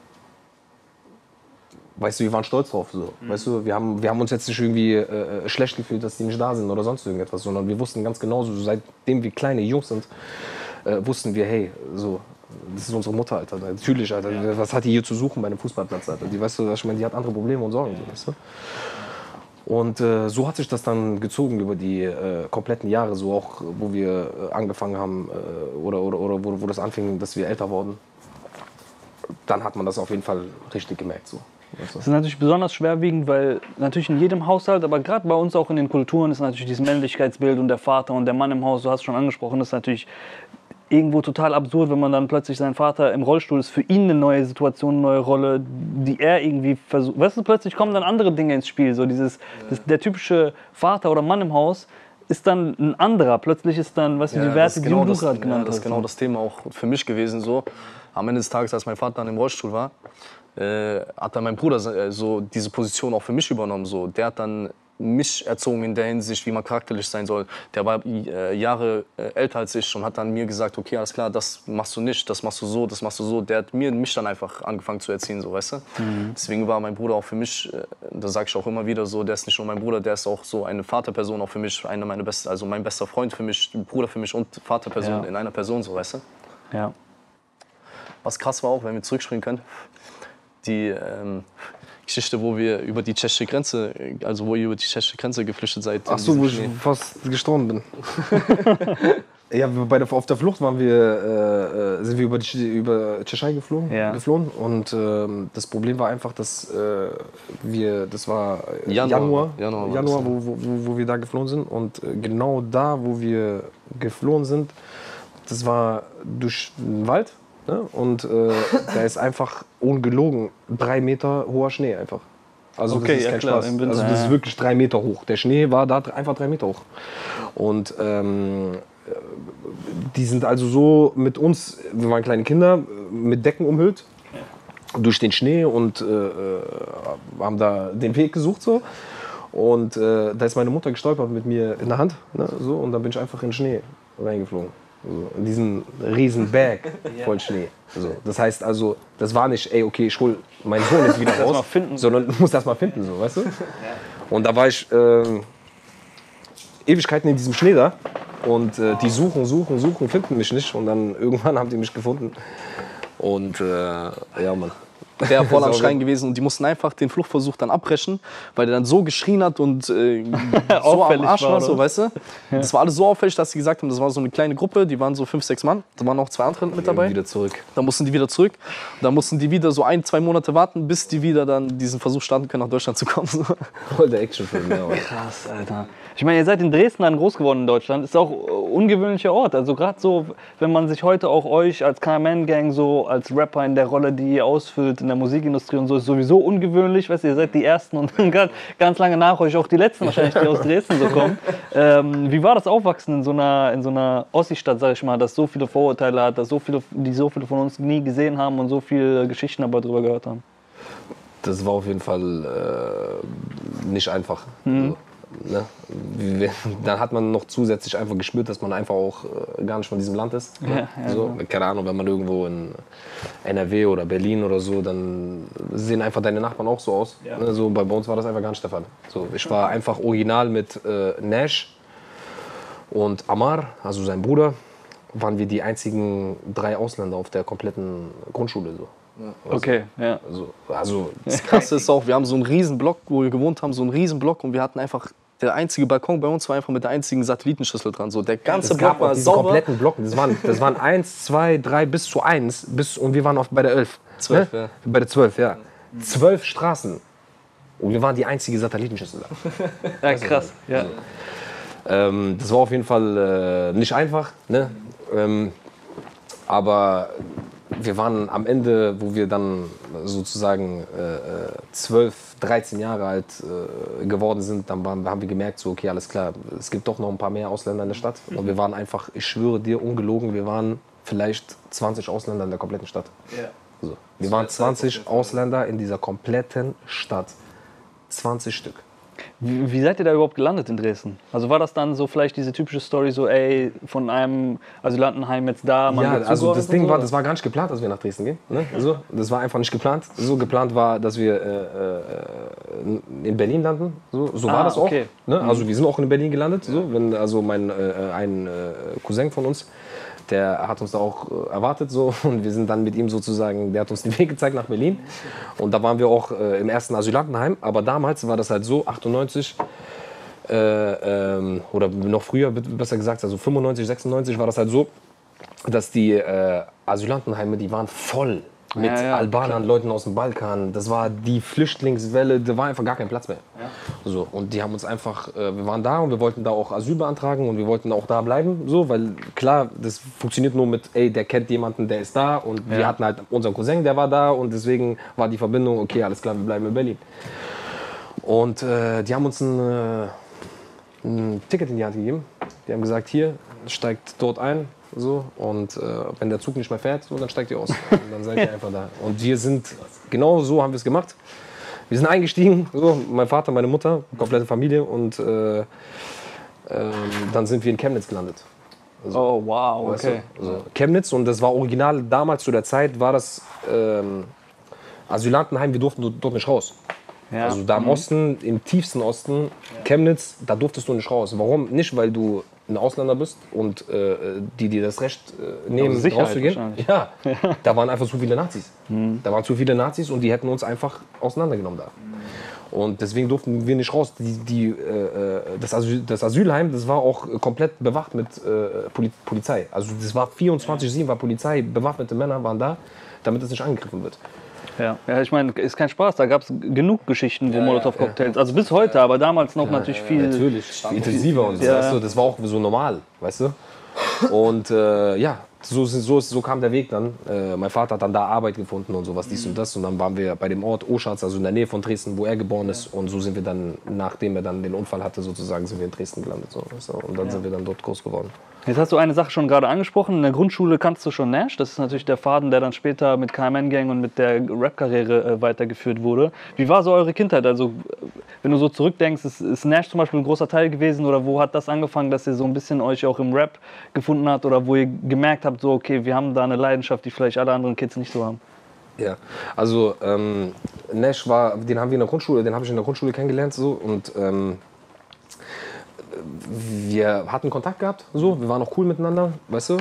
Weißt du, wir waren stolz drauf. So. Weißt du, wir haben uns jetzt nicht irgendwie schlecht gefühlt, dass die nicht da sind oder sonst irgendetwas, sondern wir wussten ganz genau, so, seitdem wir kleine Jungs sind, wussten wir, hey, so, das ist unsere Mutter, Alter. Natürlich, Alter. Ja. Was hat die hier zu suchen bei einem Fußballplatz, Alter? Die, weißt du, ich meine, die hat andere Probleme und Sorgen. So, weißt du? Und so hat sich das dann gezogen über die kompletten Jahre, so auch, wo wir angefangen haben oder wo das anfing, dass wir älter wurden. dann hat man das auf jeden Fall richtig gemerkt. So. Das ist natürlich besonders schwerwiegend, weil natürlich in jedem Haushalt, aber gerade bei uns auch in den Kulturen ist natürlich dieses Männlichkeitsbild und der Vater und der Mann im Haus, du hast es schon angesprochen, ist natürlich irgendwo total absurd, wenn man dann plötzlich sein Vater im Rollstuhl ist, für ihn eine neue Situation, eine neue Rolle, die er irgendwie versucht. Weißt du, plötzlich kommen dann andere Dinge ins Spiel, so der typische Vater oder Mann im Haus ist dann ein anderer. Plötzlich ist dann, weißt du, die Werte, die du gerade genannt hast. Das ist genau das Thema auch für mich gewesen. So. Am Ende des Tages, als mein Vater dann im Rollstuhl war, hat dann mein Bruder so diese Position auch für mich übernommen. So. Der hat dann mich erzogen in der Hinsicht, wie man charakterlich sein soll. Der war Jahre älter als ich und hat dann mir gesagt, okay, alles klar, das machst du nicht, das machst du so, das machst du so. Der hat mich dann einfach angefangen zu erziehen, so, weißt du? Deswegen war mein Bruder auch für mich, das sage ich auch immer wieder so, der ist nicht nur mein Bruder, der ist auch so eine Vaterperson auch für mich, eine meiner besten, also mein bester Freund für mich, Bruder für mich und Vaterperson in einer Person, so, weißt du? Ja. Was krass war auch, wenn wir zurückspringen können, die Geschichte, wo wir über die tschechische Grenze, also wo ihr über die tschechische Grenze geflüchtet seid. Ach so, wo ich fast gestorben bin. Ja, auf der Flucht sind wir über Tschechei geflohen und das Problem war einfach, dass das war Januar, wo wir da geflohen sind und genau da, wo wir geflohen sind, das war durch den Wald. Und da ist einfach ungelogen 3 Meter hoher Schnee einfach. Also okay, das ist kein Spaß. Also das ist wirklich 3 Meter hoch. Der Schnee war da einfach 3 Meter hoch. Und die sind also so mit uns, wir waren kleine Kinder, mit Decken umhüllt durch den Schnee und haben da den Weg gesucht so. Und da ist meine Mutter gestolpert mit mir in der Hand, ne, so, und dann bin ich einfach in den Schnee reingeflogen. So, in diesen riesen Bag voll Schnee. So, das heißt also, das war nicht, ey, okay, ich hol meinen Sohn jetzt wieder raus, sondern du musst das mal finden, so, weißt du? Und da war ich Ewigkeiten in diesem Schnee da und die suchen, finden mich nicht und dann irgendwann haben die mich gefunden und ja, Mann. Der voll am Schreien gewesen und die mussten einfach den Fluchtversuch dann abbrechen, weil der dann so geschrien hat und so am Arsch war, so, weißt du? Ja. Das war alles so auffällig, dass sie gesagt haben, das war so eine kleine Gruppe, die waren so 5, 6 Mann, da waren noch 2 andere mit dabei. Wieder zurück. Dann mussten die wieder zurück, dann mussten die wieder so 1, 2 Monate warten, bis die wieder dann diesen Versuch starten können, nach Deutschland zu kommen. Voll der Actionfilm, ja. Krass, Alter. Ich meine, ihr seid in Dresden dann groß geworden in Deutschland, ist auch ein ungewöhnlicher Ort. Also gerade so, wenn man sich heute auch euch als KMN-Gang so als Rapper in der Rolle, die ihr ausfüllt in der Musikindustrie und so, ist sowieso ungewöhnlich. Weißt du, ihr seid die Ersten und ganz lange nach euch auch die Letzten wahrscheinlich, die aus Dresden so kommen. Wie war das Aufwachsen in so einer Ossi-Stadt, sag ich mal, das so viele Vorurteile hat, dass so viele von uns nie gesehen haben und so viele Geschichten aber drüber gehört haben? Das war auf jeden Fall nicht einfach. Also, ne? Dann hat man noch zusätzlich einfach gespürt, dass man einfach auch gar nicht von diesem Land ist. Ja, so, keine Ahnung, wenn man irgendwo in NRW oder Berlin oder so, dann sehen einfach deine Nachbarn auch so aus. Ja. Ne? So, bei uns war das einfach gar nicht der Fall. So, ich war einfach original mit Nash und Amar, also sein Bruder, waren wir die einzigen 3 Ausländer auf der kompletten Grundschule. So. Also, okay, ja. Also das Krasse ist auch, wir haben so einen riesen Block, wo wir gewohnt haben, so einen riesen Block und wir hatten einfach, der einzige Balkon bei uns war einfach mit der einzigen Satellitenschüssel dran. So, der ganze Block war sauber. Kompletten Block, das waren 1, 2, 3 bis zu 1 und wir waren oft bei der 11. 12, ne? Ja. Bei der 12, ja. 12 Straßen und wir waren die einzige Satellitenschüssel da. Ja, krass, ja. Das war auf jeden Fall nicht einfach, ne? Aber wir waren am Ende, wo wir dann sozusagen 12, 13 Jahre alt geworden sind, dann haben wir gemerkt, so, okay, alles klar, es gibt doch noch ein paar mehr Ausländer in der Stadt. Und wir waren einfach, ich schwöre dir, ungelogen, wir waren vielleicht 20 Ausländer in der kompletten Stadt. Yeah. So. Wir waren 20 Ausländer in dieser kompletten Stadt. 20 Stück. Wie seid ihr da überhaupt gelandet in Dresden? Also war das dann so vielleicht diese typische Story, so ey, von einem Asylantenheim jetzt da? Ja, also das Ding war, das war gar nicht geplant, dass wir nach Dresden gehen. Ne? Also, das war einfach nicht geplant. So geplant war, dass wir in Berlin landen. So war das auch. Okay. Ne? Also wir sind auch in Berlin gelandet. So. Also ein Cousin von uns, der hat uns da auch erwartet so, und wir sind dann mit ihm sozusagen, der hat uns den Weg gezeigt nach Berlin und da waren wir auch im ersten Asylantenheim, aber damals war das halt so, 98 oder noch früher, besser gesagt, also 95, 96 war das halt so, dass die Asylantenheime, die waren voll Mit Albanern, Leuten aus dem Balkan. Das war die Flüchtlingswelle, da war einfach gar kein Platz mehr. So, und die haben uns einfach, wir waren da und wir wollten da auch Asyl beantragen und wir wollten auch da bleiben. So, weil klar, das funktioniert nur mit, ey, der kennt jemanden, der ist da. Und wir hatten halt unseren Cousin, der war da und deswegen war die Verbindung, okay, alles klar, wir bleiben in Berlin. Und die haben uns ein Ticket in die Hand gegeben. Die haben gesagt, hier, steigt dort ein. So, und wenn der Zug nicht mehr fährt, so, dann steigt ihr aus. Und dann seid ihr einfach da. Und wir sind, genau so haben wir es gemacht. Wir sind eingestiegen, so, mein Vater, meine Mutter, komplette Familie. Und dann sind wir in Chemnitz gelandet. Also, oh, wow, okay. Also Chemnitz, und das war original, damals zu der Zeit war das Asylantenheim, wir durften dort nicht raus. Ja. Also da im Osten, im tiefsten Osten, Chemnitz, da durftest du nicht raus. Warum? Nicht, weil du ein Ausländer bist und die dir das Recht nehmen, rauszugehen. Ja, da waren einfach zu viele Nazis. Da waren zu viele Nazis und die hätten uns einfach auseinandergenommen da. Und deswegen durften wir nicht raus. Das Asylheim, das war auch komplett bewacht mit Polizei. Also das war 24/7 war Polizei, bewaffnete Männer waren da, damit es nicht angegriffen wird. Ja, ich meine, ist kein Spaß, da gab es genug Geschichten, wo Molotow-Cocktails, also bis heute, aber damals noch natürlich viel... Natürlich, intensiver und so, weißt du, das war auch so normal, weißt du. Und so kam der Weg dann. Mein Vater hat dann da Arbeit gefunden und sowas, dies und das. Und dann waren wir bei dem Ort Oschatz, also in der Nähe von Dresden, wo er geboren ist. Und so sind wir dann, nachdem er dann den Unfall hatte, sozusagen, sind wir in Dresden gelandet. So, weißt du? Und dann sind wir dann dort groß geworden. Jetzt hast du eine Sache schon gerade angesprochen. In der Grundschule kannst du schon Nash. Das ist natürlich der Faden, der dann später mit KMN Gang und mit der Rap-Karriere weitergeführt wurde. Wie war so eure Kindheit? Also, wenn du so zurückdenkst, ist Nash zum Beispiel ein großer Teil gewesen? Oder wo hat das angefangen, dass ihr so ein bisschen euch auch im Rap gefunden habt? Oder wo ihr gemerkt habt, so, okay, wir haben da eine Leidenschaft, die vielleicht alle anderen Kids nicht so haben? Ja, also Nash den haben wir in der Grundschule, den habe ich in der Grundschule kennengelernt. So, und wir hatten Kontakt gehabt, so, wir waren auch cool miteinander, weißt du.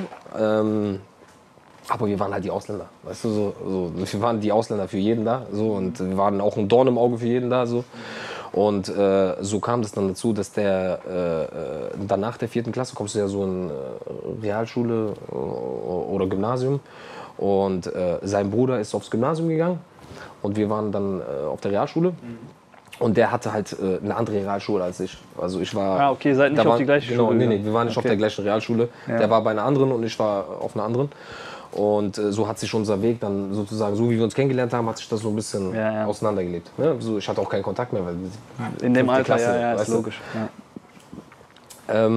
Aber wir waren halt die Ausländer, weißt du, so, wir waren die Ausländer für jeden da, so, und wir waren auch ein Dorn im Auge für jeden da, so. Und so kam das dann dazu, dass dann nach der 4. Klasse kommst du ja so in Realschule oder Gymnasium, und sein Bruder ist aufs Gymnasium gegangen und wir waren dann auf der Realschule. Und der hatte halt eine andere Realschule als ich. Also ich war... Ah, okay, seid nicht auf die gleiche Schule? Nee, wir waren nicht auf der gleichen Realschule. Ja. Der war bei einer anderen und ich war auf einer anderen. Und so hat sich unser Weg dann sozusagen, so wie wir uns kennengelernt haben, hat sich das so ein bisschen auseinandergelebt. Ja, so, ich hatte auch keinen Kontakt mehr. Weil in dem Alter, Klasse, ist logisch. Ja.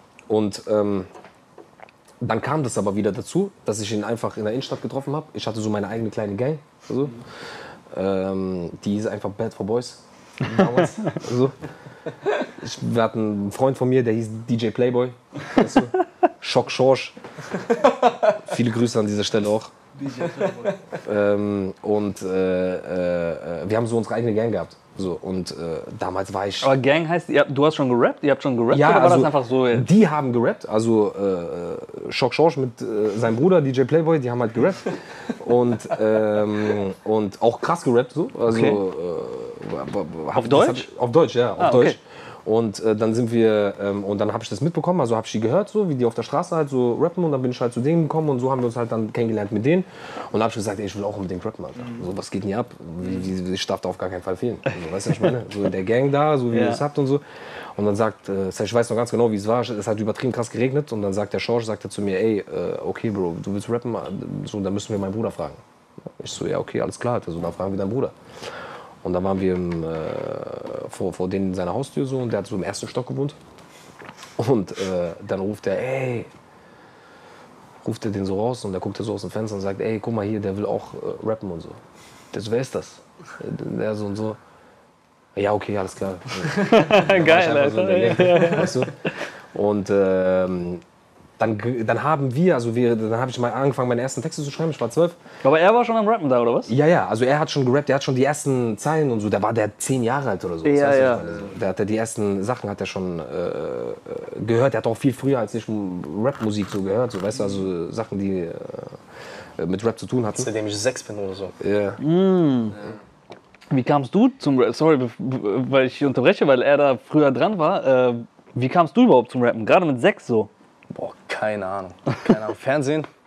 Dann kam das aber wieder dazu, dass ich ihn einfach in der Innenstadt getroffen habe. Ich hatte so meine eigene kleine Gang. Also, die ist einfach Bad for Boys. Damals. Also, wir hatten einen Freund von mir, der hieß DJ Playboy. Weißt du? Schock Schorsch. Viele Grüße an dieser Stelle auch. DJ Playboy. Wir haben so unsere eigene Gang gehabt. So, und damals war ich... Aber Gang heißt, du hast schon gerappt? Ihr habt schon gerappt, ja, oder war also, das einfach so? Die haben gerappt, also Schock Schorsch mit seinem Bruder DJ Playboy, die haben halt gerappt. Und auch krass gerappt so. Also, okay. Auf Deutsch? Auf Deutsch, ja, auf Deutsch. Okay. Und dann sind wir, und dann habe ich das mitbekommen, also habe ich die gehört, so, wie die auf der Straße halt so rappen, und dann bin ich halt zu denen gekommen und so haben wir uns halt dann kennengelernt mit denen. Und dann habe ich gesagt, ey, ich will auch unbedingt rappen, Alter. So, was geht denn hier ab? Ich darf da auf gar keinen Fall fehlen. Also, weißt du, was ich meine? So in der Gang da, so wie ihr es habt und so. Und dann sagt, ich weiß noch ganz genau, wie es war, es hat übertrieben krass geregnet, und dann sagt der Schorsch, sagt er zu mir, ey, okay Bro, du willst rappen, so, dann müssen wir meinen Bruder fragen. Ich so, ja okay, alles klar, also dann fragen wir deinen Bruder. Und dann waren wir vor denen in seiner Haustür so, und der hat so im 1. Stock gewohnt. Und dann ruft er den so raus, und der guckt so aus dem Fenster und sagt, ey, guck mal hier, der will auch rappen und so. Der so, wer ist das? Der so und so. Ja, okay, alles klar. Geil, Alter. So weißt du? Und dann habe ich mal angefangen, meine ersten Texte zu schreiben. Ich war 12. Aber er war schon am Rappen da, oder was? Ja, also er hat schon gerappt, der hat schon die ersten Zeilen und so. Da war der 10 Jahre alt oder so. Ja. Der hat die ersten Sachen hat er schon gehört. Der hat auch viel früher als ich Rap-Musik so gehört. So, weißt du, also Sachen, die mit Rap zu tun hatten. Seitdem ich 6 bin oder so. Ja. Wie kamst du zum Rap? Sorry, weil ich unterbreche, weil er da früher dran war. Wie kamst du überhaupt zum Rappen? Gerade mit 6 so? Boah, keine Ahnung. Fernsehen.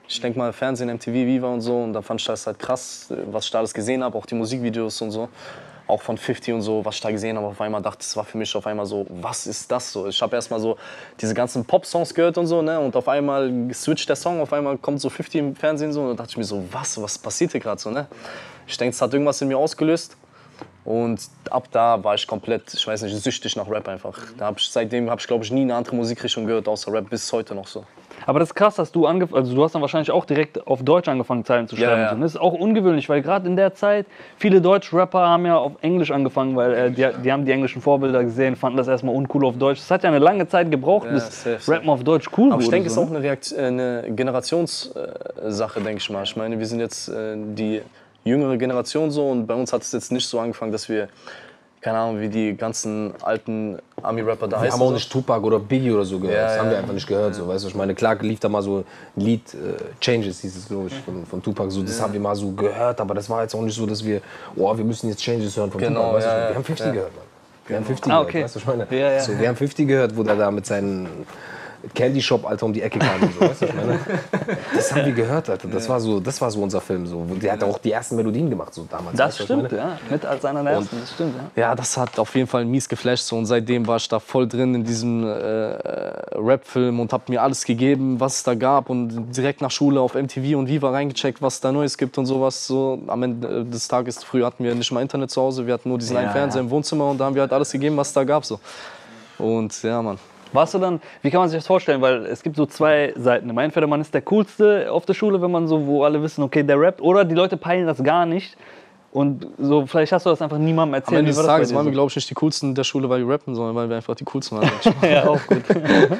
ich denke mal Fernsehen, MTV, Viva und so. Und da fand ich das halt krass, was ich da alles gesehen habe, auch die Musikvideos und so. Auch von 50 und so, was ich da gesehen habe. Auf einmal dachte ich, das war für mich auf einmal so, was ist das so? Ich habe erstmal so diese ganzen Pop-Songs gehört und so, ne? Und auf einmal switcht der Song, auf einmal kommt so 50 im Fernsehen so. Und da dachte ich mir so, was passiert hier gerade so, ne? Ich denke, es hat irgendwas in mir ausgelöst. Und ab da war ich komplett, ich weiß nicht, süchtig nach Rap einfach. Seitdem habe ich, glaube ich, nie eine andere Musikrichtung gehört, außer Rap, bis heute noch so. Aber das ist krass, dass du also du hast dann wahrscheinlich auch direkt auf Deutsch angefangen, Zeilen zu schreiben. Ja. Und das ist auch ungewöhnlich, weil gerade in der Zeit viele deutsche Rapper haben ja auf Englisch angefangen, weil die haben die englischen Vorbilder gesehen, fanden das erstmal uncool auf Deutsch. Das hat ja eine lange Zeit gebraucht, bis Rappen auf Deutsch cool wurde. Aber ich denke, es so, ist auch eine Generationssache, denke ich mal. Ich meine, wir sind jetzt die jüngere Generation so und bei uns hat es jetzt nicht so angefangen, dass wir, keine Ahnung, wie die ganzen alten Ami-Rapper da heißen. Wir haben auch nicht Tupac oder Biggie oder so gehört. Ja, das haben wir einfach nicht gehört. So, weißt du, ich meine, klar lief da mal so ein Lied, Changes hieß es, glaube ich, von Tupac. So, das haben wir mal so gehört, aber das war jetzt auch nicht so, dass wir müssen jetzt Changes hören von Tupac. Weißt du, wir haben 50 gehört, Mann. Wir haben 50 gehört, weißt du, ich meine. So, wir haben 50 gehört, wo der da mit seinen Candy Shop, Alter, um die Ecke kam und so, weißt du, ich meine. Das haben wir gehört, Alter. Das war so unser Film. So. Der hat auch die ersten Melodien gemacht, so damals. Das stimmt, ja. Mit als einer der ersten, das stimmt, ja. Ja, das hat auf jeden Fall mies geflasht so. Und seitdem war ich da voll drin in diesem Rap-Film und hab mir alles gegeben, was es da gab. Und direkt nach Schule auf MTV und Viva reingecheckt, was da Neues gibt und sowas. So, am Ende des Tages, früher hatten wir nicht mal Internet zu Hause, wir hatten nur diesen einen Fernseher im Wohnzimmer und da haben wir halt alles gegeben, was es da gab. So. Und ja, Mann. Warst du dann, wie kann man sich das vorstellen, weil es gibt so zwei Seiten. Entweder man ist der Coolste auf der Schule, wenn man so, wo alle wissen, okay, der rappt, oder die Leute peilen das gar nicht. Und so, vielleicht hast du das einfach niemandem erzählt. Am Ende des Tages waren wir, glaube ich, nicht die Coolsten der Schule, weil wir rappen, sondern weil wir einfach die Coolsten waren. Ja, auch gut.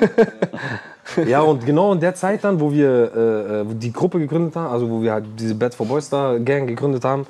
Ja, und genau in der Zeit dann, wo wir die Gruppe gegründet haben, also wo wir halt diese Bad for Boys da Gang gegründet haben,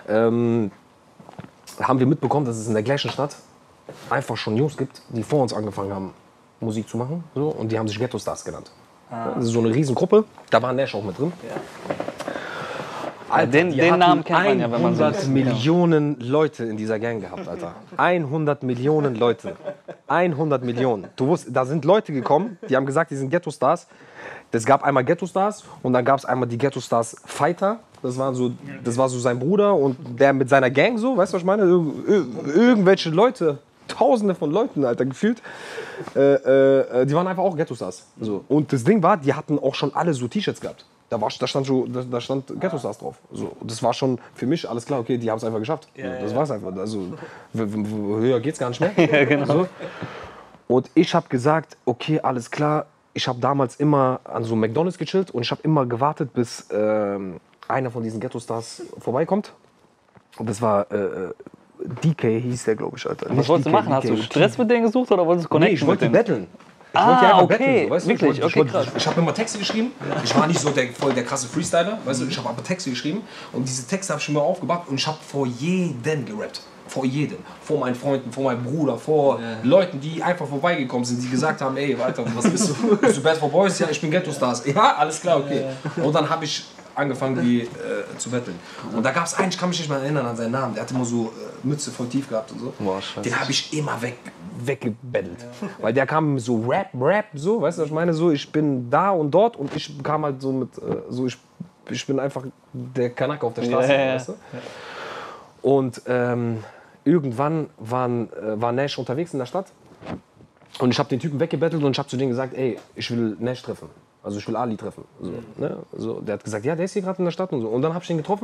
haben wir mitbekommen, dass es in der gleichen Stadt einfach schon Jungs gibt, die vor uns angefangen haben, Musik zu machen. So, und die haben sich Ghetto Stars genannt. Das ist so eine Riesengruppe, da war Nash auch mit drin. Alter, den Namen kennt man ja, wenn man so 100 Millionen Leute in dieser Gang gehabt, Alter. 100 Millionen Leute. 100 Millionen. Du wusstest, da sind Leute gekommen, die haben gesagt, die sind Ghetto Stars. Es gab einmal Ghetto Stars und dann gab es einmal die Ghetto Stars Fighter. Das war so sein Bruder und der mit seiner Gang so, weißt du, was ich meine? Irgendwelche Leute, Tausende von Leuten, Alter, gefühlt. Die waren einfach auch Ghetto Stars. So. Und das Ding war, die hatten auch schon alle so T-Shirts gehabt. Da stand Ghetto Stars drauf. So. Das war schon für mich alles klar, okay, die haben es einfach geschafft. So, das war's einfach. Also, höher geht's gar nicht mehr. Ja, genau. So. Und ich habe gesagt, okay, alles klar. Ich habe damals immer an so McDonald's gechillt und ich habe immer gewartet, bis einer von diesen Ghetto Stars vorbeikommt. Und das war DK hieß der, glaube ich, Alter. Was wolltest du machen? Hast du Stress mit denen gesucht oder wolltest du connecten? Nee, ich wollte battlen. Ich wollte einfach battlen, so, weißt du? Wirklich? Okay, krass. Ich habe immer Texte geschrieben. Ich war nicht so voll der krasse Freestyler, weißt du? Ich habe aber Texte geschrieben und diese Texte habe ich mir aufgebaut und ich habe vor jedem gerappt. Vor jedem. Vor meinen Freunden, vor meinem Bruder, vor Leuten, die einfach vorbeigekommen sind, die gesagt haben, ey, Alter, was bist du? Bist du Bad for Boys? Ja, ich bin Ghetto Stars. Ja, alles klar, okay. Und dann habe ich angefangen, die zu battlen. Und da gab es einen, ich kann mich nicht mal erinnern an seinen Namen, der hatte immer so Mütze voll tief gehabt und so. Boah, den habe ich immer weggebettelt. Ja. Weil der kam so Rap, so, weißt du, was ich meine? So, ich bin da und dort und ich kam halt so mit, so, ich bin einfach der Kanake auf der Straße, weißt du? Ja. Und irgendwann war Nash unterwegs in der Stadt und ich habe den Typen weggebettelt und ich habe zu denen gesagt, ey, ich will Nash treffen. Also ich will Ali treffen. So, ne? So, der hat gesagt, ja, der ist hier gerade in der Stadt und so. Und dann habe ich ihn getroffen.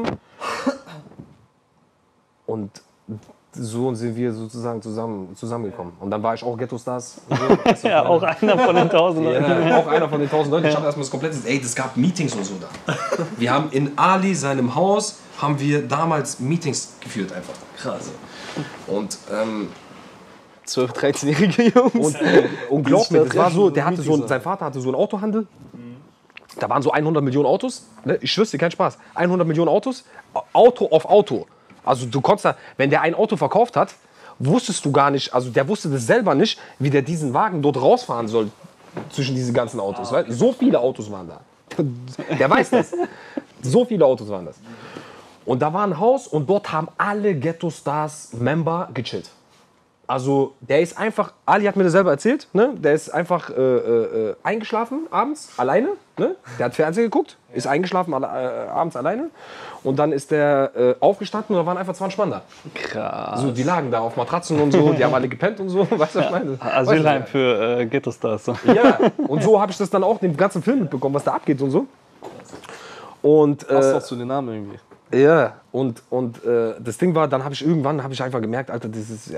Und so sind wir sozusagen zusammengekommen. Und dann war ich auch Ghetto Stars. So, ja, auch einer von den 1000 Leuten. Ja, auch einer von den 1000 Leuten. Ich habe erstmal das komplette, das gab Meetings und so da. Wir haben in Ali, seinem Haus, haben wir damals Meetings geführt einfach. Krass. Und 12-, 13-jährige Jungs. Und glaub mir, das war so, sein Vater hatte so einen Autohandel. Da waren so 100 Millionen Autos. Ne? Ich schwör's dir, kein Spaß. 100 Millionen Autos, Auto auf Auto. Also du konntest da, wenn der ein Auto verkauft hat, wusstest du gar nicht, also der wusste das selber nicht, wie der diesen Wagen dort rausfahren soll zwischen diese ganzen Autos. Weil so viele Autos waren da. Der weiß das. So viele Autos waren das. Und da war ein Haus und dort haben alle Ghetto Stars Member gechillt. Also, der ist einfach, Ali hat mir das selber erzählt, ne? Der ist einfach eingeschlafen abends, alleine. Ne? Der hat Fernsehen geguckt, ist eingeschlafen abends alleine. Und dann ist der aufgestanden und da waren einfach 20 Mann da. Krass. So, die lagen da auf Matratzen und so, die haben alle gepennt und so. Weißt du, was ich meine? Asylheim für Ghetto-Stars. So. Ja, und so habe ich das dann auch den ganzen Film mitbekommen, was da abgeht und so. Und, Passt doch zu den Namen irgendwie. ja, und das Ding war, dann habe ich irgendwann einfach gemerkt, Alter,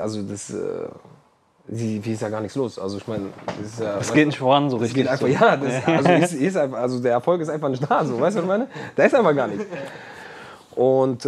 hier ist ja gar nichts los. Also ich meine, Es geht nicht voran so das richtig. geht einfach, so. ja, ist einfach, also der Erfolg ist einfach nicht da, so, weißt du, was ich meine? Da ist einfach gar nichts. Und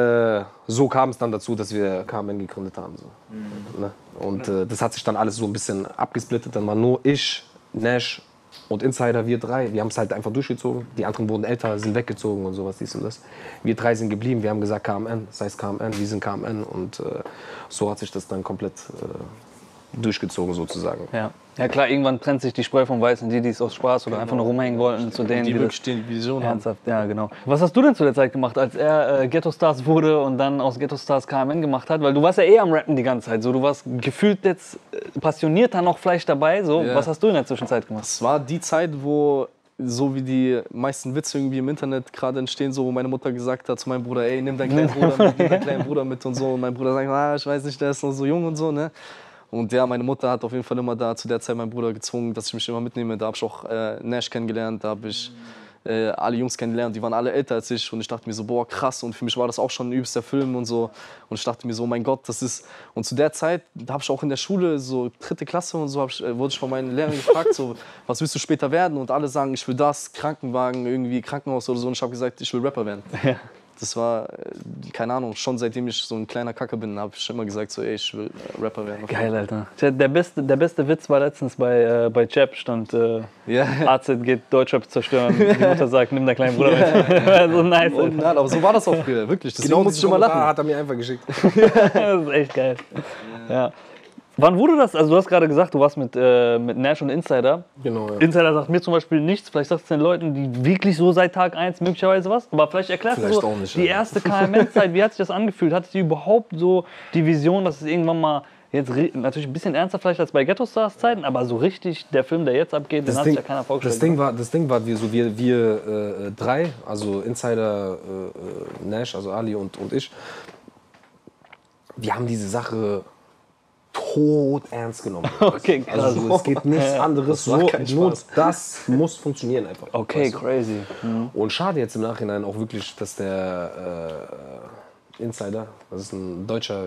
so kam es dann dazu, dass wir KMN gegründet haben. So. Ne? Und das hat sich dann alles so ein bisschen abgesplittet. Dann war nur ich, Nash und Insider, wir drei. Wir haben es halt einfach durchgezogen. Die anderen wurden älter, sind weggezogen und sowas, dies und das. Wir drei sind geblieben. Wir haben gesagt KMN, das heißt KMN, wir sind KMN. Und so hat sich das dann komplett durchgezogen sozusagen. Ja. Ja klar, irgendwann trennt sich die Spreu vom Weißen, die es aus Spaß oder einfach nur rumhängen wollten, zu denen, Die die wirklich das die Vision haben. ernsthaft, ja genau. Was hast du denn zu der Zeit gemacht, als er Ghetto-Stars wurde und dann aus Ghetto-Stars KMN gemacht hat? Weil du warst ja eh am Rappen die ganze Zeit, so, du warst gefühlt jetzt passionierter noch vielleicht dabei, so. Ja. Was hast du in der Zwischenzeit gemacht? Es war die Zeit, wo so wie die meisten Witze irgendwie im Internet gerade entstehen, so wo meine Mutter gesagt hat zu meinem Bruder, ey, nimm deinen kleinen Bruder mit und so. Und mein Bruder sagt, ich weiß nicht, der ist noch so jung und so, ne? Und ja, meine Mutter hat auf jeden Fall immer da zu der Zeit meinen Bruder gezwungen, dass ich mich immer mitnehme. Da habe ich auch Nash kennengelernt, da habe ich alle Jungs kennengelernt, die waren alle älter als ich. Und ich dachte mir so, boah, krass. Und für mich war das auch schon ein übelster Film und so. Und ich dachte mir so, mein Gott, das ist... Und zu der Zeit, da habe ich auch in der Schule, so 3. Klasse und so, wurde ich von meinen Lehrern gefragt, so, was willst du später werden? Und alle sagen, ich will das, Krankenwagen, irgendwie Krankenhaus oder so. Und ich habe gesagt, ich will Rapper werden. Ja. Das war, keine Ahnung, schon seitdem ich so ein kleiner Kacker bin, habe ich immer gesagt, so, ey, ich will Rapper werden. Geil, Alter. Der beste Witz war letztens bei Chap, stand Ja. AZ geht Deutschrap zerstören. Die Mutter sagt, nimm deinen kleinen Bruder mit. So nice, Und, Alter. nein, aber so war das auch früher, wirklich. Deswegen muss ich immer lachen. hat er mir einfach geschickt. Das ist echt geil. Ja. Wann wurde das? Also du hast gerade gesagt, du warst mit Nash und Insider. Genau, ja. Insider sagt mir zum Beispiel nichts. Vielleicht sagst du den Leuten, die wirklich so seit Tag 1 möglicherweise was. Aber vielleicht erklärst du Vielleicht so auch nicht, die ja. erste KMN-Zeit. Wie hat sich das angefühlt? Hattest du überhaupt so die Vision, dass es irgendwann mal jetzt natürlich ein bisschen ernster vielleicht als bei Ghetto Stars Zeiten, aber so richtig der Film, der jetzt abgeht, den hat sich ja keiner vorgestellt. Das Ding war, wir drei, also Insider, Nash, also Ali und ich, wir haben diese Sache tot ernst genommen. Okay, krass. Also es geht nichts anderes, macht so, keinen nur Spaß. das muss funktionieren einfach. Okay, weißt du? crazy. Und schade jetzt im Nachhinein auch wirklich, dass der Insider, das ist ein deutscher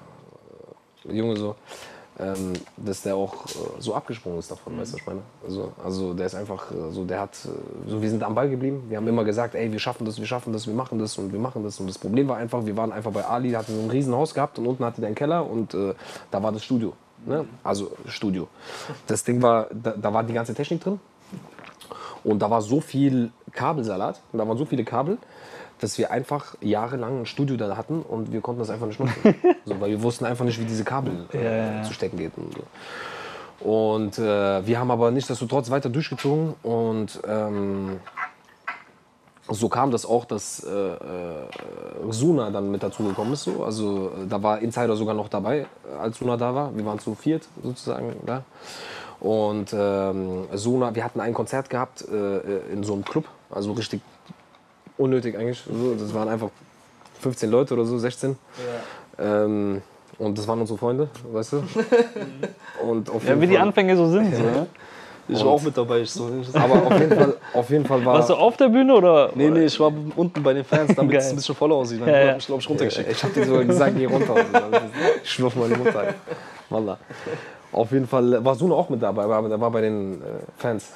Junge so, dass der auch so abgesprungen ist davon, weißt du, was ich meine? Also der ist einfach so, der hat, so wir sind am Ball geblieben, wir haben immer gesagt, ey, wir schaffen das, wir machen das und wir machen das. Und das Problem war einfach, wir waren einfach bei Ali, der hatte so ein riesen Haus gehabt und unten hatte der einen Keller und da war das Studio, ne? Also Studio. Das Ding war, da war die ganze Technik drin und da war so viel Kabelsalat und da waren so viele Kabel, dass wir einfach jahrelang ein Studio da hatten und wir konnten das einfach nicht nutzen. So, weil wir wussten einfach nicht, wie diese Kabel zu stecken geht. Und so. Und wir haben aber nichtsdestotrotz weiter durchgezogen und so kam das auch, dass Suna dann mit dazugekommen ist. So. Also da war Insider sogar noch dabei, als Suna da war. Wir waren zu viert sozusagen da. Und Suna, wir hatten ein Konzert gehabt in so einem Club, also richtig unnötig eigentlich. Das waren einfach 15 Leute oder so, 16. Ja. Und das waren unsere Freunde, weißt du? Und auf jeden Ja, wie die Fall, Anfänge so sind. So, ne? Ich war auch mit dabei. aber auf jeden Fall war... Warst du auf der Bühne oder? Nee, ich war unten bei den Fans, damit es Geil. ein bisschen voller aussieht. Dann Ja. hab ich, glaube ich, runtergeschickt. Ich hab dir sogar gesagt, geh runter. Ich schwör auf meine Mutter. Wallah. Auf jeden Fall war Suna auch mit dabei, aber der war bei den Fans.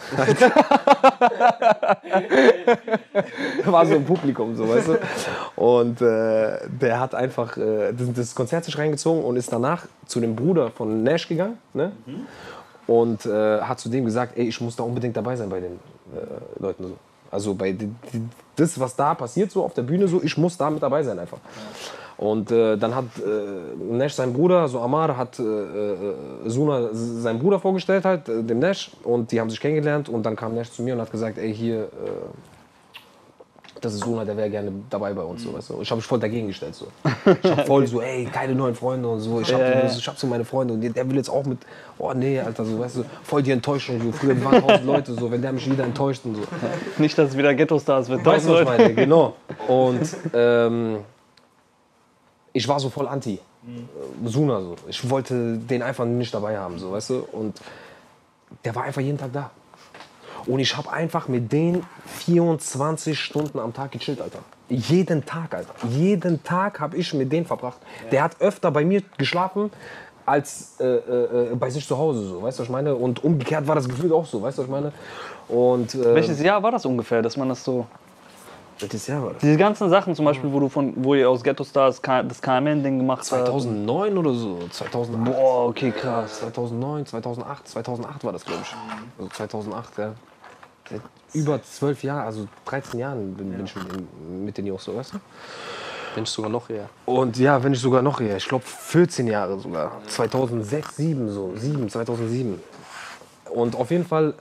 War so im Publikum, so, weißt du. Und der hat einfach das Konzert sich reingezogen und ist danach zu dem Bruder von Nash gegangen. Ne? Und hat zu dem gesagt, ey, ich muss da unbedingt dabei sein bei den Leuten. So. Also bei das, was da passiert so auf der Bühne, so, ich muss da mit dabei sein einfach. Und dann hat Nash seinen Bruder, so Amar, hat Suna seinen Bruder vorgestellt halt, dem Nash. Und die haben sich kennengelernt und dann kam Nash zu mir und hat gesagt, ey, hier, das ist Suna, der wäre gerne dabei bei uns, so, weißt du. Ich habe mich voll dagegen gestellt, so. Ich habe voll so, ey, keine neuen Freunde und so. Ich hab so meine Freunde und der will jetzt auch mit, oh nee, Alter, so, weißt du, voll die Enttäuschung, so. Früher waren 1000 Leute, so, wenn der mich wieder enttäuscht und so. Nicht, dass es wieder Ghetto-Stars wird. Weißt du, was ich meine? Genau. Und ich war so voll anti Suna, so. Ich wollte den einfach nicht dabei haben, so, weißt du. Und der war einfach jeden Tag da. Und ich habe einfach mit denen 24 Stunden am Tag gechillt, Alter. Jeden Tag, Alter. Jeden Tag habe ich mit denen verbracht. Ja. Der hat öfter bei mir geschlafen als bei sich zu Hause, so, weißt du, was ich meine? Und umgekehrt war das Gefühl auch so, weißt du, was ich meine? Und, welches Jahr war das ungefähr, dass man das so... Welches Jahr war das? Diese ganzen Sachen zum Beispiel, wo ihr aus Ghetto Stars das KMN-Ding gemacht habt. 2009 oder so, 2008. Boah, okay, krass. 2009, 2008 war das, glaube ich. Also 2008, ja. Seit über 12 Jahren, also 13 Jahren bin ich mit den Jungs, so, weißt du? Wenn ich sogar noch eher. Und ja, wenn ich sogar noch eher. Ich glaube 14 Jahre sogar. 2006, 2007. Und auf jeden Fall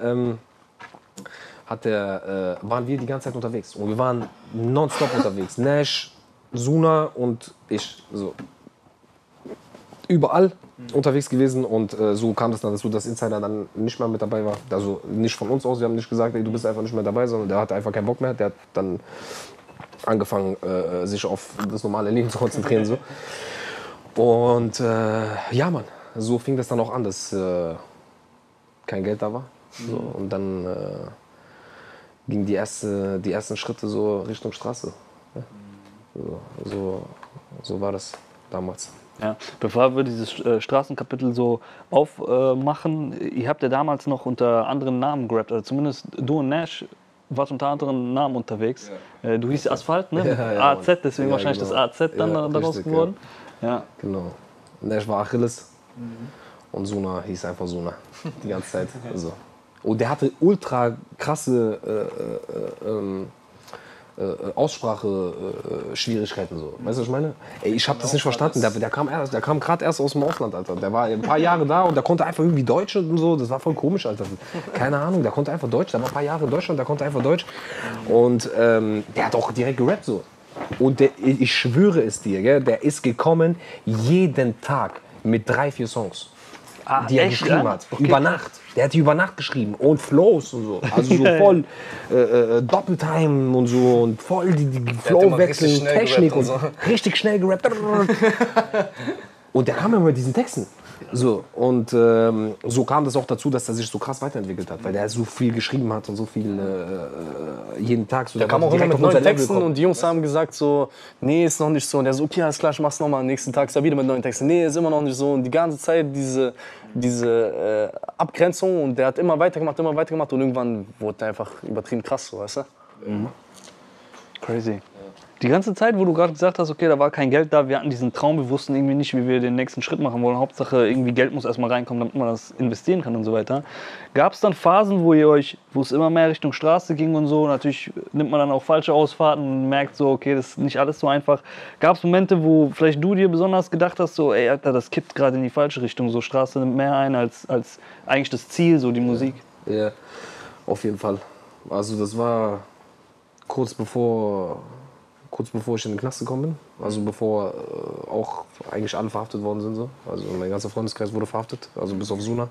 waren wir die ganze Zeit unterwegs. Und wir waren nonstop unterwegs. Nash, Suna und ich. So. Überall unterwegs gewesen. Und so kam es dann dazu, dass Insider dann nicht mehr mit dabei war. Also nicht von uns aus. Wir haben nicht gesagt, ey, du bist einfach nicht mehr dabei, sondern der hatte einfach keinen Bock mehr. Der hat dann angefangen, sich auf das normale Leben zu konzentrieren. So. Und ja, Mann, so fing das dann auch an, dass kein Geld da war. So. Und dann gingen die ersten Schritte so Richtung Straße. Ja. So war das damals. Ja, bevor wir dieses Straßenkapitel so aufmachen, ihr habt ja damals noch unter anderen Namen gerappt, also zumindest du und Nash wart unter anderen Namen unterwegs. Ja. Du hieß Asphalt, ne? Ja, AZ, deswegen wahrscheinlich genau. Das AZ dann daraus richtig, geworden. Ja. Genau. Nash war Achilles und Suna hieß einfach Suna die ganze Zeit. Also. Und der hatte ultra krasse Aussprache-Schwierigkeiten. So. Weißt du, was ich meine? Ey, ich hab das nicht verstanden. Der kam gerade erst aus dem Ausland, Alter. Der war ein paar Jahre da und der konnte einfach irgendwie Deutsch und so. Das war voll komisch, Alter. Keine Ahnung, der konnte einfach Deutsch. Der war ein paar Jahre in Deutschland, der konnte einfach Deutsch. Und der hat auch direkt gerappt so. Und ich schwöre es dir, gell, der ist gekommen jeden Tag mit 3, 4 Songs. Die er geschrieben hat. Okay. Über Nacht. Der hat die über Nacht geschrieben. Und Flows und so. Also so voll Doppeltime und so. Und voll die Flow-Wechsel, Technik und so. Richtig schnell gerappt. Und der kam immer mit diesen Texten. So. Und so kam das auch dazu, dass er sich so krass weiterentwickelt hat. Weil der so viel geschrieben hat und so viel jeden Tag. So, der kam auch immer mit neuen Texten und die Jungs haben gesagt so, nee, ist noch nicht so. Und der so, okay, alles klar, ich mach's nochmal. Am nächsten Tag ist er wieder mit neuen Texten. Nee, ist immer noch nicht so. Und die ganze Zeit diese Abgrenzung und der hat immer weitergemacht und irgendwann wurde er einfach übertrieben krass, so, weißt du? Mhm. Crazy. Die ganze Zeit, wo du gerade gesagt hast, okay, da war kein Geld da, wir hatten diesen Traum, wir wussten irgendwie nicht, wie wir den nächsten Schritt machen wollen. Hauptsache, irgendwie Geld muss erstmal reinkommen, damit man das investieren kann und so weiter. Gab es dann Phasen, wo es immer mehr Richtung Straße ging und so? Natürlich nimmt man dann auch falsche Ausfahrten und merkt so, okay, das ist nicht alles so einfach. Gab es Momente, wo vielleicht du dir besonders gedacht hast, so, ey, Alter, das kippt gerade in die falsche Richtung, so Straße nimmt mehr ein als eigentlich das Ziel, so die Musik? Ja, auf jeden Fall. Also das war kurz bevor ich in den Knast gekommen bin, also bevor auch eigentlich alle verhaftet worden sind. So. Also mein ganzer Freundeskreis wurde verhaftet, also bis auf Suna.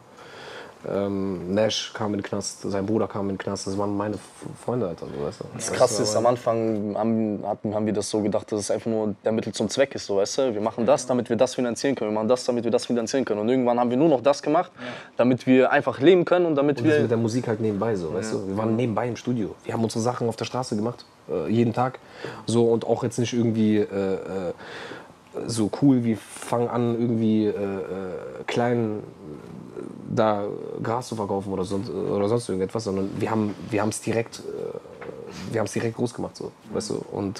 Nash kam in den Knast, sein Bruder kam in den Knast, das waren meine Freunde. Alter, so, weißt du? Das Krasse ist, am Anfang haben wir das so gedacht, dass es einfach nur der Mittel zum Zweck ist. So, weißt du? Wir machen das, damit wir das finanzieren können. Wir machen das, damit wir das finanzieren können. Und irgendwann haben wir nur noch das gemacht, damit wir einfach leben können und damit wir... das mit der Musik halt nebenbei, so, weißt du? Wir waren nebenbei im Studio. Wir haben unsere Sachen auf der Straße gemacht, jeden Tag. So, und auch jetzt nicht irgendwie so cool, wir fangen an, irgendwie klein da Gras zu verkaufen oder sonst irgendetwas, sondern wir haben es direkt groß gemacht, so, weißt du? Und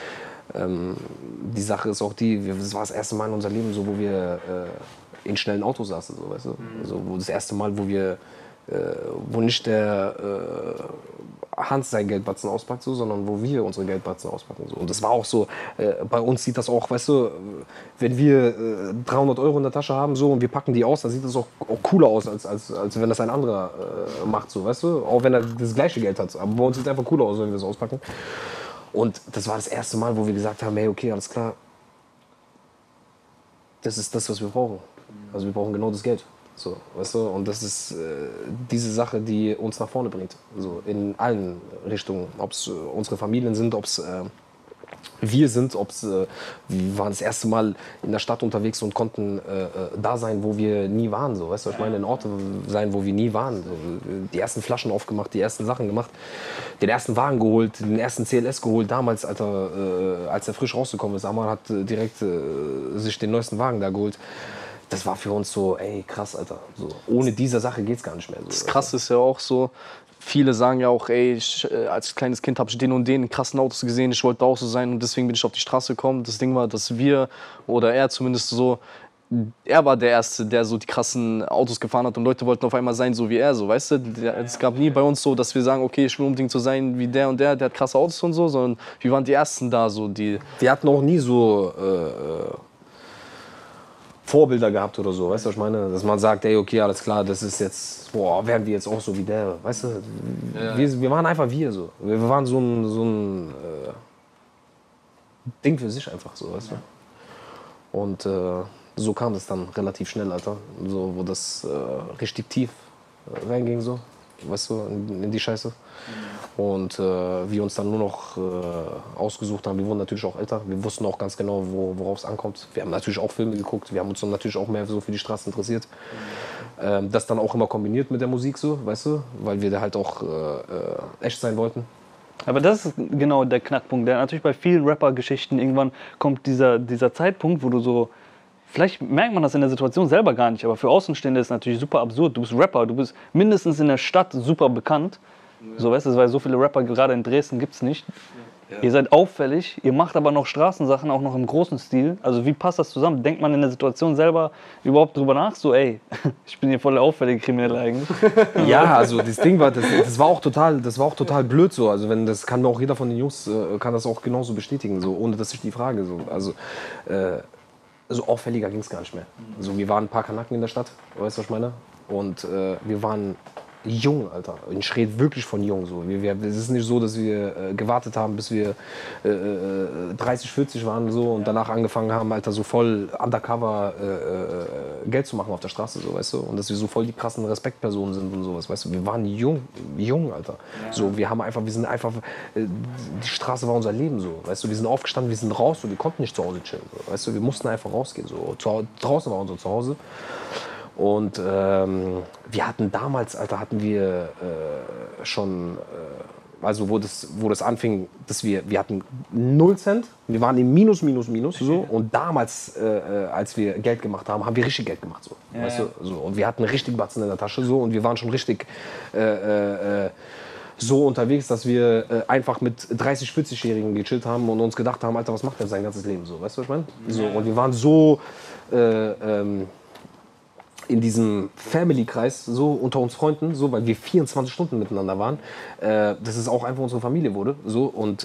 die Sache ist auch das war das erste Mal in unserem Leben, so, wo wir in schnellen Autos saßen, so, weißt du? Also, das erste Mal, wo nicht der Hans sein Geldbatzen auspackt, so, sondern wo wir unsere Geldbatzen auspacken. So. Und das war auch so, bei uns sieht das auch, weißt du, wenn wir 300 € in der Tasche haben so, und wir packen die aus, dann sieht das auch cooler aus, als wenn das ein anderer macht, so, weißt du? Auch wenn er das gleiche Geld hat. Aber bei uns sieht es einfach cooler aus, wenn wir es auspacken. Und das war das erste Mal, wo wir gesagt haben, hey, okay, alles klar, das ist das, was wir brauchen. Also wir brauchen genau das Geld. So, weißt du? Und das ist diese Sache, die uns nach vorne bringt. So, in allen Richtungen. Ob es unsere Familien sind, ob es wir sind, wir waren das erste Mal in der Stadt unterwegs und konnten da sein, wo wir nie waren. So, weißt du, ich meine, in Orten sein, wo wir nie waren. So, die ersten Flaschen aufgemacht, die ersten Sachen gemacht, den ersten Wagen geholt, den ersten CLS geholt. Damals, Alter, als er frisch rausgekommen ist, Amar hat direkt sich den neuesten Wagen da geholt. Das war für uns so, ey, krass, Alter. So, ohne diese Sache geht's gar nicht mehr. So, das Krasse ist ja auch so, viele sagen ja auch, ey, als kleines Kind habe ich den und den in krassen Autos gesehen, ich wollte auch so sein und deswegen bin ich auf die Straße gekommen. Das Ding war, dass wir, oder er zumindest so, er war der Erste, der so die krassen Autos gefahren hat und Leute wollten auf einmal sein, so wie er, so, weißt du? Es gab nie bei uns so, dass wir sagen, okay, ich will unbedingt so sein wie der und der hat krasse Autos und so, sondern wir waren die Ersten da, so die... Wir hatten auch nie so Vorbilder gehabt oder so, weißt du, was ich meine? Dass man sagt, ey, okay, alles klar, das ist jetzt, boah, werden wir jetzt auch so wie der, weißt du? Ja. Wir waren einfach wir so. Wir waren so ein Ding für sich einfach so, weißt du? Und so kam das dann relativ schnell, Alter, so, wo das richtig tief reinging, so, weißt du, in die Scheiße. Und wir uns dann nur noch ausgesucht haben. Wir wurden natürlich auch älter. Wir wussten auch ganz genau, worauf es ankommt. Wir haben natürlich auch Filme geguckt. Wir haben uns dann natürlich auch mehr so für die Straße interessiert. Das dann auch immer kombiniert mit der Musik, so, weißt du? Weil wir da halt auch echt sein wollten. Aber das ist genau der Knackpunkt. Der natürlich bei vielen Rapper-Geschichten irgendwann kommt dieser Zeitpunkt, wo du so... Vielleicht merkt man das in der Situation selber gar nicht, aber für Außenstehende ist es natürlich super absurd. Du bist Rapper, du bist mindestens in der Stadt super bekannt. So, weißt du, weil so viele Rapper gerade in Dresden gibt es nicht. Ja. Ihr seid auffällig, ihr macht aber noch Straßensachen, auch noch im großen Stil. Also wie passt das zusammen? Denkt man in der Situation selber überhaupt drüber nach? So, ey, ich bin hier voll der auffällige Kriminelle eigentlich. Ja, also das Ding war, das war auch total blöd so. Also das kann mir auch jeder von den Jungs, kann das auch genauso bestätigen, so, ohne dass ich die Frage so. Also auffälliger ging es gar nicht mehr. Also, wir waren ein paar Kanaken in der Stadt, weißt du, was ich meine? Und wir waren jung, Alter. Ich rede wirklich von jung. So. Es ist nicht so, dass wir gewartet haben, bis wir 30, 40 waren so, und danach angefangen haben, Alter, so voll undercover Geld zu machen auf der Straße, so, weißt du? Und dass wir so voll die krassen Respektpersonen sind und sowas, weißt du? Wir waren jung, Alter. Ja. So, wir sind einfach, die Straße war unser Leben, so, weißt du? Wir sind aufgestanden, wir sind raus, so, wir konnten nicht zu Hause chillen, so, weißt du? Wir mussten einfach rausgehen, so. Draußen war unser Zuhause. Und wir hatten damals, Alter, schon, also wo das anfing, dass wir hatten 0 Cent, wir waren im Minus, so. Und damals, als wir Geld gemacht haben, haben wir richtig Geld gemacht, so. Ja, weißt du? So. Und wir hatten richtig Batzen in der Tasche, so. Und wir waren schon richtig so unterwegs, dass wir einfach mit 30-, 40-Jährigen gechillt haben und uns gedacht haben, Alter, was macht der sein ganzes Leben, so, weißt du, was ich meine? So, und wir waren so in diesem Family-Kreis, so unter uns Freunden, so, weil wir 24 Stunden miteinander waren, dass es auch einfach unsere Familie wurde. So, und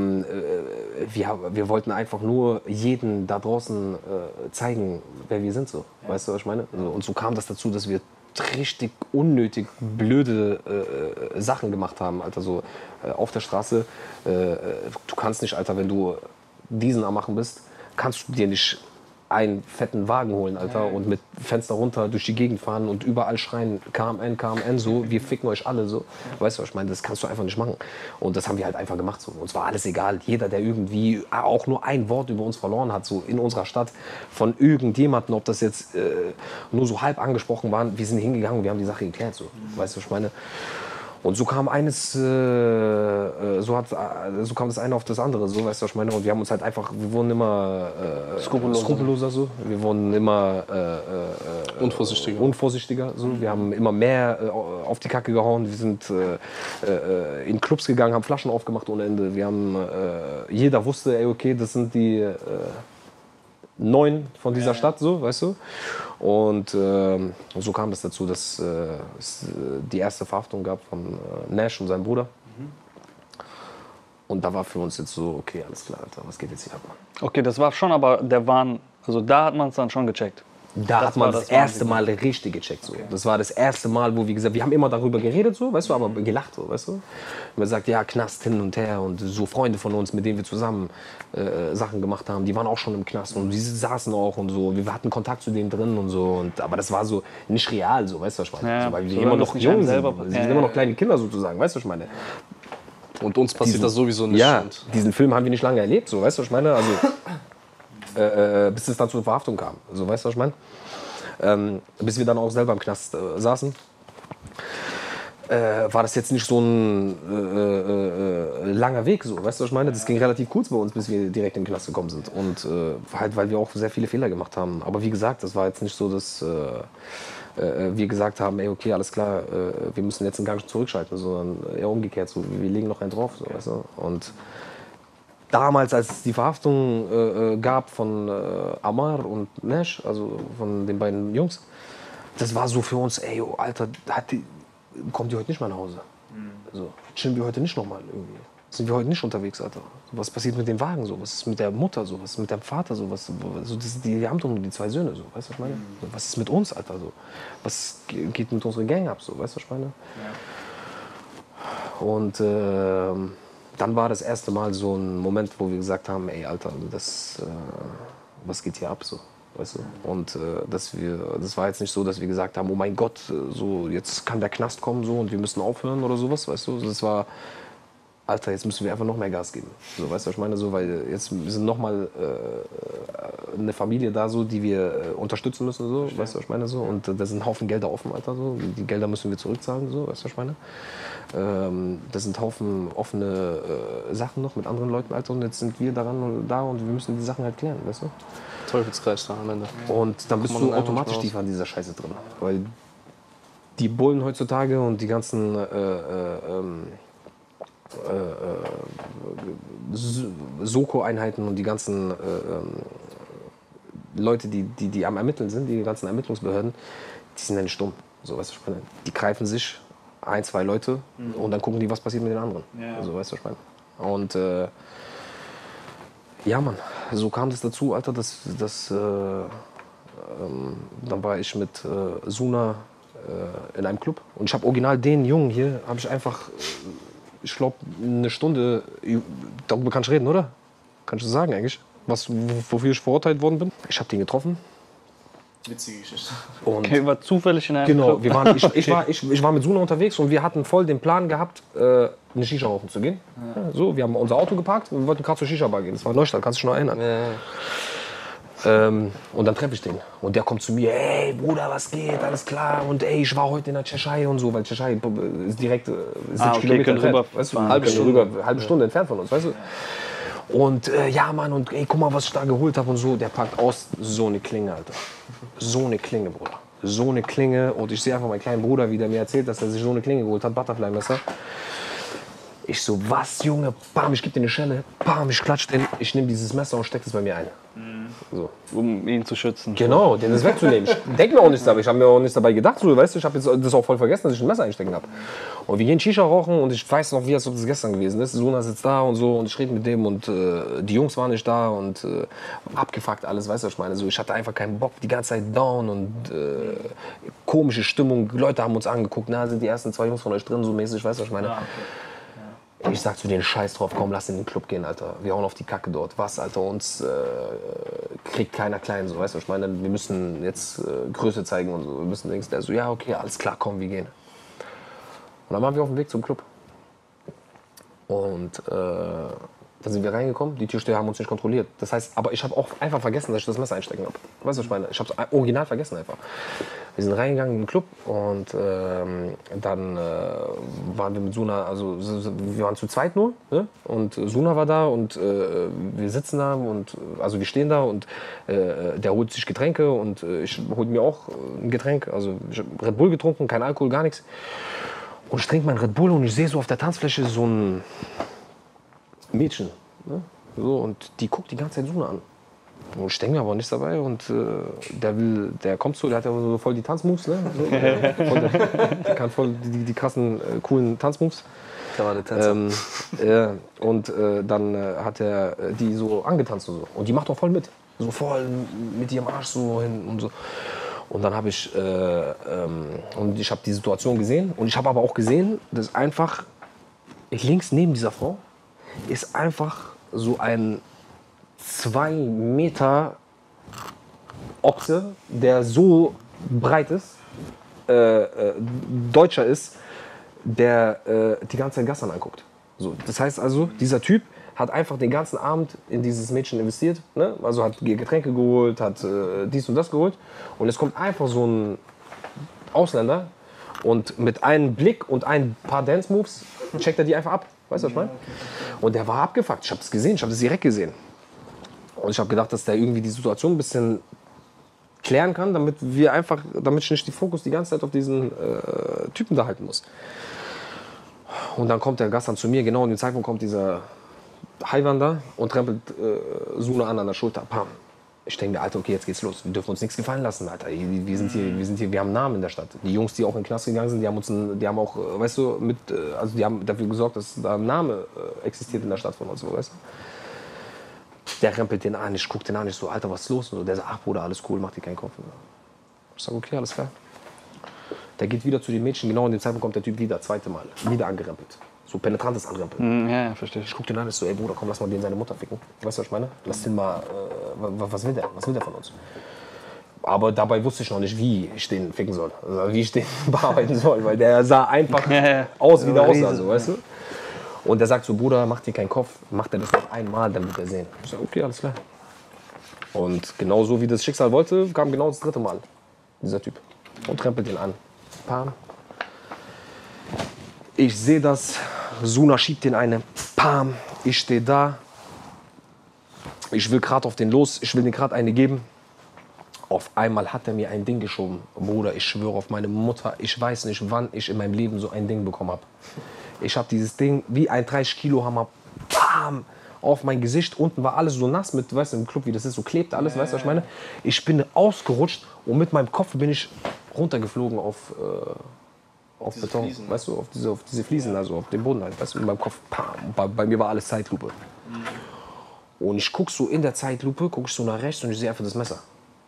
wir wollten einfach nur jeden da draußen zeigen, wer wir sind. So. Ja. Weißt du, was ich meine? So, und so kam das dazu, dass wir richtig unnötig blöde Sachen gemacht haben, Alter, so auf der Straße. Du kannst nicht, Alter, wenn du diesen am Machen bist, kannst du dir nicht einen fetten Wagen holen, Alter, und mit Fenster runter durch die Gegend fahren und überall schreien, KMN, so, wir ficken euch alle, so. Weißt du, was ich meine? Das kannst du einfach nicht machen. Und das haben wir halt einfach gemacht, so. Uns war alles egal. Jeder, der irgendwie auch nur ein Wort über uns verloren hat, so in unserer Stadt, von irgendjemandem, ob das jetzt nur so halb angesprochen war, wir sind hingegangen und wir haben die Sache geklärt, so. Weißt du, was ich meine? Und so kam so kam das eine auf das andere, so, weißt du, was ich meine? Und wir haben uns halt einfach, wir wurden immer skrupelloser, so. Wir wurden immer unvorsichtiger, so. Wir haben immer mehr auf die Kacke gehauen. Wir sind in Clubs gegangen, haben Flaschen aufgemacht ohne Ende. Wir haben, jeder wusste, ey, okay, das sind die 9 von dieser Stadt, so, weißt du? Und so kam das dazu, dass es die erste Verhaftung gab von Nash und seinem Bruder. Mhm. Und da war für uns jetzt so, okay, alles klar, Alter, was geht jetzt hier ab? Okay, das war schon, aber also da hat man es dann schon gecheckt. Da hat man das erste Mal richtig gecheckt. So. Das war das erste Mal, wo wir gesagt, wir haben immer darüber geredet, so, weißt du, aber gelacht, so, weißt du. Und man sagt, ja, Knast hin und her und so Freunde von uns, mit denen wir zusammen Sachen gemacht haben, die waren auch schon im Knast und die saßen auch und so. Wir hatten Kontakt zu denen drin und so. Und, aber das war so nicht real, so, weißt du, was ich meine? Ja, so, weil wir so immer noch jung sind. selber, Wir sind immer noch kleine Kinder sozusagen, weißt du, was ich meine? Und uns passiert das sowieso nicht. Ja, diesen Film haben wir nicht lange erlebt, so, weißt du, was ich meine? Also, bis es dann zur Verhaftung kam, so, weißt du, was ich meine? Bis wir dann auch selber im Knast saßen, war das jetzt nicht so ein langer Weg, so, weißt du, was ich meine? Das ging relativ kurz bei uns, bis wir direkt in den Knast gekommen sind. Und halt, weil wir auch sehr viele Fehler gemacht haben. Aber wie gesagt, das war jetzt nicht so, dass wir gesagt haben, ey, okay, alles klar, wir müssen jetzt einen Gang zurückschalten, sondern eher umgekehrt, so, wir legen noch einen drauf, so, weißt du? Und damals, als es die Verhaftung gab von Ammar und Nash, also von den beiden Jungs, das war so für uns, ey, oh, Alter, kommt die heute nicht mal nach Hause? So, chillen wir heute nicht nochmal irgendwie? Sind wir heute nicht unterwegs, Alter? Was passiert mit dem Wagen so? Was ist mit der Mutter so? Was ist mit dem Vater so? Die haben doch nur die 2 Söhne so, weißt du, was ich meine? So, was ist mit uns, Alter, so? Was geht mit unserer Gang ab so, weißt du, was ich meine? Ja. Und dann war das erste Mal so ein Moment, wo wir gesagt haben, ey, Alter, was geht hier ab so? Weißt du? Und das war jetzt nicht so, dass wir gesagt haben, oh mein Gott, so jetzt kann der Knast kommen so und wir müssen aufhören oder sowas, weißt du? Das war, Alter, jetzt müssen wir einfach noch mehr Gas geben. So, weißt du, was ich meine? So, weil jetzt sind noch mal eine Familie da, so, die wir unterstützen müssen, so, weißt du, was ich meine? So? Und da sind ein Haufen Gelder offen, Alter, so. Die Gelder müssen wir zurückzahlen, so, weißt du, was ich meine? Das sind Haufen offene Sachen noch mit anderen Leuten, Alter, und jetzt sind wir daran und da und wir müssen die Sachen halt klären, weißt du? Teufelskreis da am Ende. Und dann bist du automatisch tiefer an dieser Scheiße drin. Weil die Bullen heutzutage und die ganzen Soko-Einheiten und die ganzen Leute, die am Ermitteln sind, die ganzen Ermittlungsbehörden, die sind ja nicht stumm. So, weißt du, was ich meine? Die greifen sich 1, 2 Leute und dann gucken die, was passiert mit den anderen. Ja. So, weißt du, was ich meine? Und ja, Mann, so kam das dazu, Alter, dann war ich mit Suna in einem Club und ich habe original den Jungen hier, habe ich einfach, ich glaube, eine Stunde, darüber kannst du reden, oder? Kannst du sagen eigentlich, wofür ich verurteilt worden bin? Ich habe den getroffen. Witzige Geschichte. Und Okay, war zufällig in einem genau, Club. ich war mit Suna unterwegs und wir hatten voll den Plan gehabt, eine Shisha rauchen zu gehen. Ja, so, wir haben unser Auto geparkt und wir wollten gerade zur Shisha-Bar gehen. Das war Neustadt, kannst du dich noch erinnern? Ja. Und dann treffe ich den. Und der kommt zu mir, ey Bruder, was geht, alles klar. Und ey, ich war heute in der Tschechei und so, weil Tschechei ist direkt 70 Kilometer entfernt. Weißt du, halbe Stunde entfernt von uns, weißt du? Und ja, Mann, und ey, guck mal, was ich da geholt habe und so. Der packt aus, so eine Klinge, Alter. So eine Klinge, Bruder. So eine Klinge. Und ich sehe einfach meinen kleinen Bruder, wie der mir erzählt, dass er sich so eine Klinge geholt hat, Butterfly-Messer. Ich so, was, Junge? Bam, ich gebe dir eine Schelle. Bam, ich klatsch den. Ich nehme dieses Messer und stecke es bei mir ein. So. Um ihn zu schützen. Genau, den ist wegzunehmen. Ich denke mir auch nichts dabei. Ich habe mir auch nichts dabei gedacht. So, weißt du, ich habe das auch voll vergessen, dass ich ein Messer einstecken habe. Und wir gehen Shisha rauchen und ich weiß noch, wie als ob das gestern gewesen ist. Suna sitzt da und so und ich rede mit dem und die Jungs waren nicht da und abgefuckt alles, weißt du, was ich meine? So, ich hatte einfach keinen Bock, die ganze Zeit down und komische Stimmung. Leute haben uns angeguckt, na, sind die ersten 2 Jungs von euch drin, so mäßig, weißt du, was ich meine? Ja, okay. Ich sag zu denen, scheiß drauf, komm, lass in den Club gehen, Alter. Wir hauen auf die Kacke dort. Was, Alter, uns kriegt keiner klein, so, weißt du, ich meine, wir müssen jetzt Größe zeigen und so. Wir müssen denken, der so, ja, okay, alles klar, komm, wir gehen. Und dann waren wir auf dem Weg zum Club. Und dann sind wir reingekommen, die Türsteher haben uns nicht kontrolliert. Das heißt, aber ich habe auch einfach vergessen, dass ich das Messer einstecken habe. Weißt du, was ich meine? Ich habe es original vergessen einfach. Wir sind reingegangen in den Club und dann waren wir mit Suna, also wir waren zu zweit nur, ne? Und Suna war da und wir sitzen da und also wir stehen da und der holt sich Getränke und ich hol mir auch ein Getränk, also ich hab Red Bull getrunken, kein Alkohol, gar nichts. Und ich trinke mein Red Bull und ich sehe so auf der Tanzfläche so ein Mädchen, ne? So, und die guckt die ganze Zeit Suna an. Und ich denke mir aber nichts dabei und der kommt so, der hat ja so voll die Tanzmoves, ne? So, der kann voll die krassen, coolen Tanzmoves. Der war der Tänzer. Und dann hat er die so angetanzt und so. Und die macht auch voll mit. So voll mit ihrem Arsch so hin und so. Und dann habe ich, und ich habe die Situation gesehen. Und ich habe aber auch gesehen, dass einfach links neben dieser Frau ist einfach so ein 2 Meter Ochse, der so breit ist, Deutscher ist, der die ganze Zeit Gassan anguckt. So, das heißt also, dieser Typ hat einfach den ganzen Abend in dieses Mädchen investiert, ne? Also hat Getränke geholt, hat dies und das geholt. Und es kommt einfach so ein Ausländer und mit einem Blick und ein paar Dance-Moves checkt er die einfach ab. Weißt du, was ich meine? Und der war abgefuckt. Ich habe es gesehen, ich habe das direkt gesehen. Und ich habe gedacht, dass der irgendwie die Situation ein bisschen klären kann, damit ich nicht den Fokus die ganze Zeit auf diesen Typen da halten muss. Und dann kommt der Gast dann zu mir, genau in dem Zeitpunkt kommt dieser Haiwan da und trempelt Suna an der Schulter. Pam. Ich denke mir, Alter, okay, jetzt geht's los. Wir dürfen uns nichts gefallen lassen, Alter. Wir sind hier, wir haben einen Namen in der Stadt. Die Jungs, die auch in den Knast gegangen sind, die haben auch, weißt du, die haben dafür gesorgt, dass da ein Name existiert in der Stadt von uns, weißt du. Der rempelt den an, ich guck den an, ich so, Alter, was ist los? Und der sagt, ach Bruder, alles cool, mach dir keinen Kopf. Ich sag, okay, alles klar. Der geht wieder zu den Mädchen, genau in dem Zeitpunkt kommt der Typ wieder, zweite Mal, wieder angerempelt. So penetrantes Anrempeln. Ja, verstehe. Ich guck den an, ich so, ey Bruder, komm, lass mal den seine Mutter ficken. Weißt du, was ich meine? Lass den mal, was will der? Was will der von uns? Aber dabei wusste ich noch nicht, wie ich den ficken soll. Also, wie ich den bearbeiten soll, weil der sah einfach aus, wie der aussah, so, weißt du? Und der sagt so, Bruder, mach dir keinen Kopf, macht er das noch einmal, dann wird er sehen. Ich sag, okay, alles klar. Und genau so wie das Schicksal wollte, kam genau das dritte Mal dieser Typ und trempelt ihn an. Pam. Ich sehe das, Suna schiebt den eine, pam, ich stehe da. Ich will gerade auf den los, ich will den gerade eine geben. Auf einmal hat er mir ein Ding geschoben. Bruder, ich schwöre auf meine Mutter, ich weiß nicht, wann ich in meinem Leben so ein Ding bekommen habe. Ich habe dieses Ding wie ein 30 Kilo Hammer, bam, auf mein Gesicht. Unten war alles so nass mit, weißt du, im Club, wie das ist, so klebt alles, weißt du, was ich meine? Ich bin ausgerutscht und mit meinem Kopf bin ich runtergeflogen auf Beton, Fliesen, weißt du, auf diese Fliesen, also auf den Boden halt, weißt du, mit meinem Kopf, bam, bei mir war alles Zeitlupe. Und ich guck so in der Zeitlupe, guck ich so nach rechts und ich sehe einfach das Messer.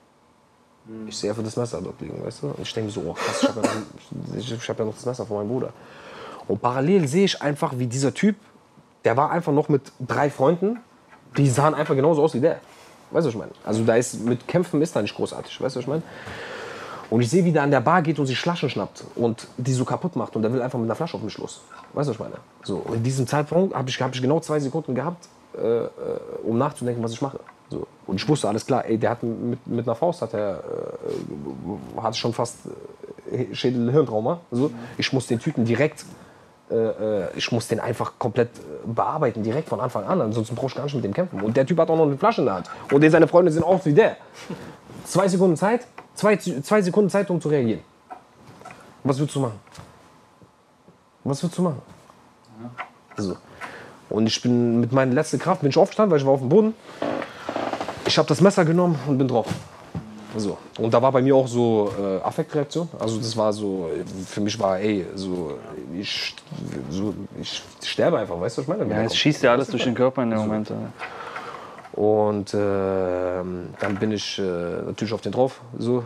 Ich sehe einfach das Messer dort liegen, weißt du? Und ich denke so, oh krass, ich hab ja noch das Messer von meinem Bruder. Und parallel sehe ich einfach, wie dieser Typ, der war einfach noch mit 3 Freunden, die sahen einfach genauso aus wie der. Weißt du, was ich meine? Also da ist, mit Kämpfen ist da nicht großartig, weißt du, was ich meine? Und ich sehe, wie der an der Bar geht und sich Flaschen schnappt und die so kaputt macht und der will einfach mit einer Flasche auf mich los. Weißt du, was ich meine? So, und in diesem Zeitpunkt habe ich genau 2 Sekunden gehabt, um nachzudenken, was ich mache. So. Und ich wusste, alles klar, ey, der hat mit einer Faust hatte schon fast Schädel-Hirntrauma. So. Ich muss den Typen direkt, ich muss den einfach komplett bearbeiten, direkt von Anfang an, ansonsten brauche ich gar nicht mit dem kämpfen. Und der Typ hat auch noch eine Flasche in der Hand. Und seine Freunde sind auch wie der. 2 Sekunden Zeit, 2 Sekunden Zeit, um zu reagieren. Was würdest du machen? Was würdest du machen? So. Und ich bin mit meiner letzten Kraft bin ich aufgestanden, weil ich war auf dem Boden. Ich habe das Messer genommen und bin drauf. So. Und da war bei mir auch so Affektreaktion. Also das war so, für mich war, ey, so ich sterbe einfach, weißt du, was ich meine? Ja, es schießt ja alles durch den Körper in dem Moment. Und dann bin ich natürlich auf den drauf. So.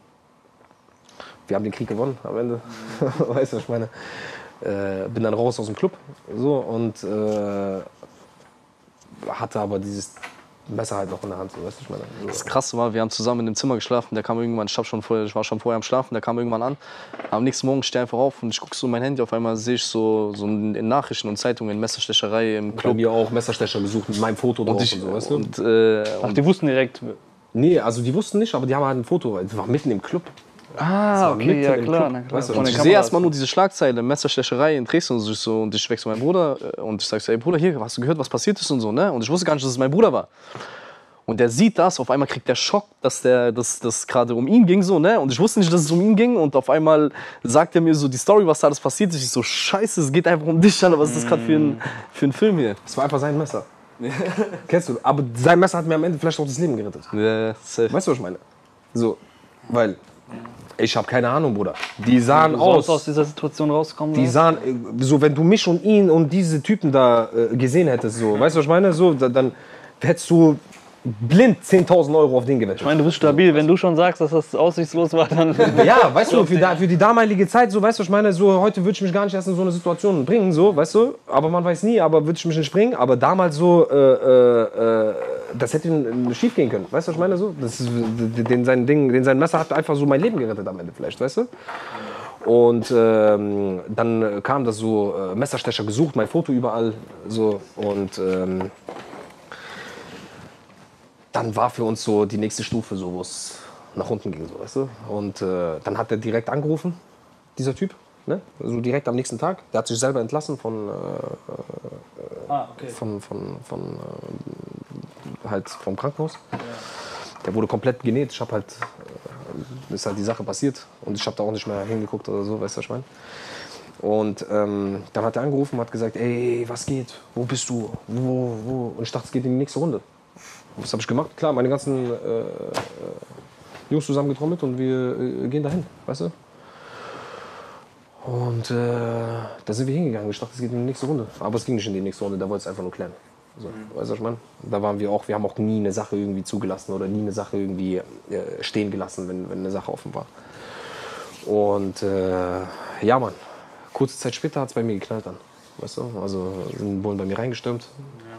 Wir haben den Krieg gewonnen am Ende. Weißt du, was ich meine? Bin dann raus aus dem Club so, und hatte aber dieses Messer halt noch in der Hand. So, weißt du, ich meine? So. Das Krasse war, wir haben zusammen in dem Zimmer geschlafen. Der kam irgendwann, ich war schon vorher am Schlafen, der kam irgendwann an. Am nächsten Morgen stehe ich einfach auf und ich gucke so mein Handy. Auf einmal sehe ich so in Nachrichten und Zeitungen Messerstecherei im Club. Bei mir auch Messerstecher gesucht mit meinem Foto drauf und so, weißt du? Ach, die wussten direkt? Nee, also die wussten nicht, aber die haben halt ein Foto. Das war mitten im Club. Ah, okay, ja klar. Weißt du, und ich sehe erstmal nur diese Schlagzeile, Messerstecherei in Dresden und so. Und ich wechsle meinen Bruder und ich sage so, ey Bruder, hier, hast du gehört, was passiert ist und so, ne? Und ich wusste gar nicht, dass es mein Bruder war. Und der sieht das, auf einmal kriegt der Schock, dass das gerade um ihn ging, so, ne? Und ich wusste nicht, dass es um ihn ging. Und auf einmal sagt er mir so die Story, was da alles passiert ist. Ich so, scheiße, es geht einfach um dich, Alter. Was ist das gerade für ein Film hier? Es war einfach sein Messer. Kennst du? Aber sein Messer hat mir am Ende vielleicht auch das Leben gerettet. Ja, safe. Weißt du, was ich meine? So, weil Ich habe keine Ahnung, Bruder. Die sahen Du aus. sollst aus dieser Situation rauskommen. Die ne? sahen, so wenn du mich und ihn und diese Typen da gesehen hättest, so, weißt du, was ich meine? So, dann hättest du blind 10.000 Euro auf den gewettet. Ich meine, du bist stabil. Wenn du schon sagst, dass das aussichtslos war, dann... Ja, weißt du, für die damalige Zeit, so, weißt du, ich meine, so, heute würde ich mich gar nicht erst in so eine Situation bringen, so, weißt du, aber man weiß nie, aber würde ich mich nicht bringen, aber damals so, das hätte schief gehen können, weißt du, was ich meine, so, das ist, sein Messer hat einfach so mein Leben gerettet am Ende vielleicht, weißt du. Und dann kam das so, Messerstecher gesucht, mein Foto überall, so, und dann war für uns so die nächste Stufe, so, wo es nach unten ging, so, weißt du. Und dann hat er direkt angerufen, dieser Typ, ne? Also direkt am nächsten Tag. Der hat sich selber entlassen halt vom Krankenhaus. Ja. Der wurde komplett genäht. Ich habe halt, ist halt die Sache passiert und ich habe da auch nicht mehr hingeguckt oder so, weißt du, was ich meine. Und dann hat er angerufen und hat gesagt, ey, was geht? Wo bist du? Wo? Und ich dachte, es geht in die nächste Runde. Was habe ich gemacht? Klar, meine ganzen Jungs zusammengetrommelt und wir gehen dahin, weißt du? Und da sind wir hingegangen. Ich dachte, es geht in die nächste Runde. Aber es ging nicht in die nächste Runde, da wollte es einfach nur klären. So, weißt du, was ich meine? Da waren wir auch, wir haben auch nie eine Sache irgendwie zugelassen oder nie eine Sache irgendwie stehen gelassen, wenn eine Sache offen war. Und ja, Mann, kurze Zeit später hat es bei mir geknallt dann. Weißt du? Also sind Bullen bei mir reingestürmt.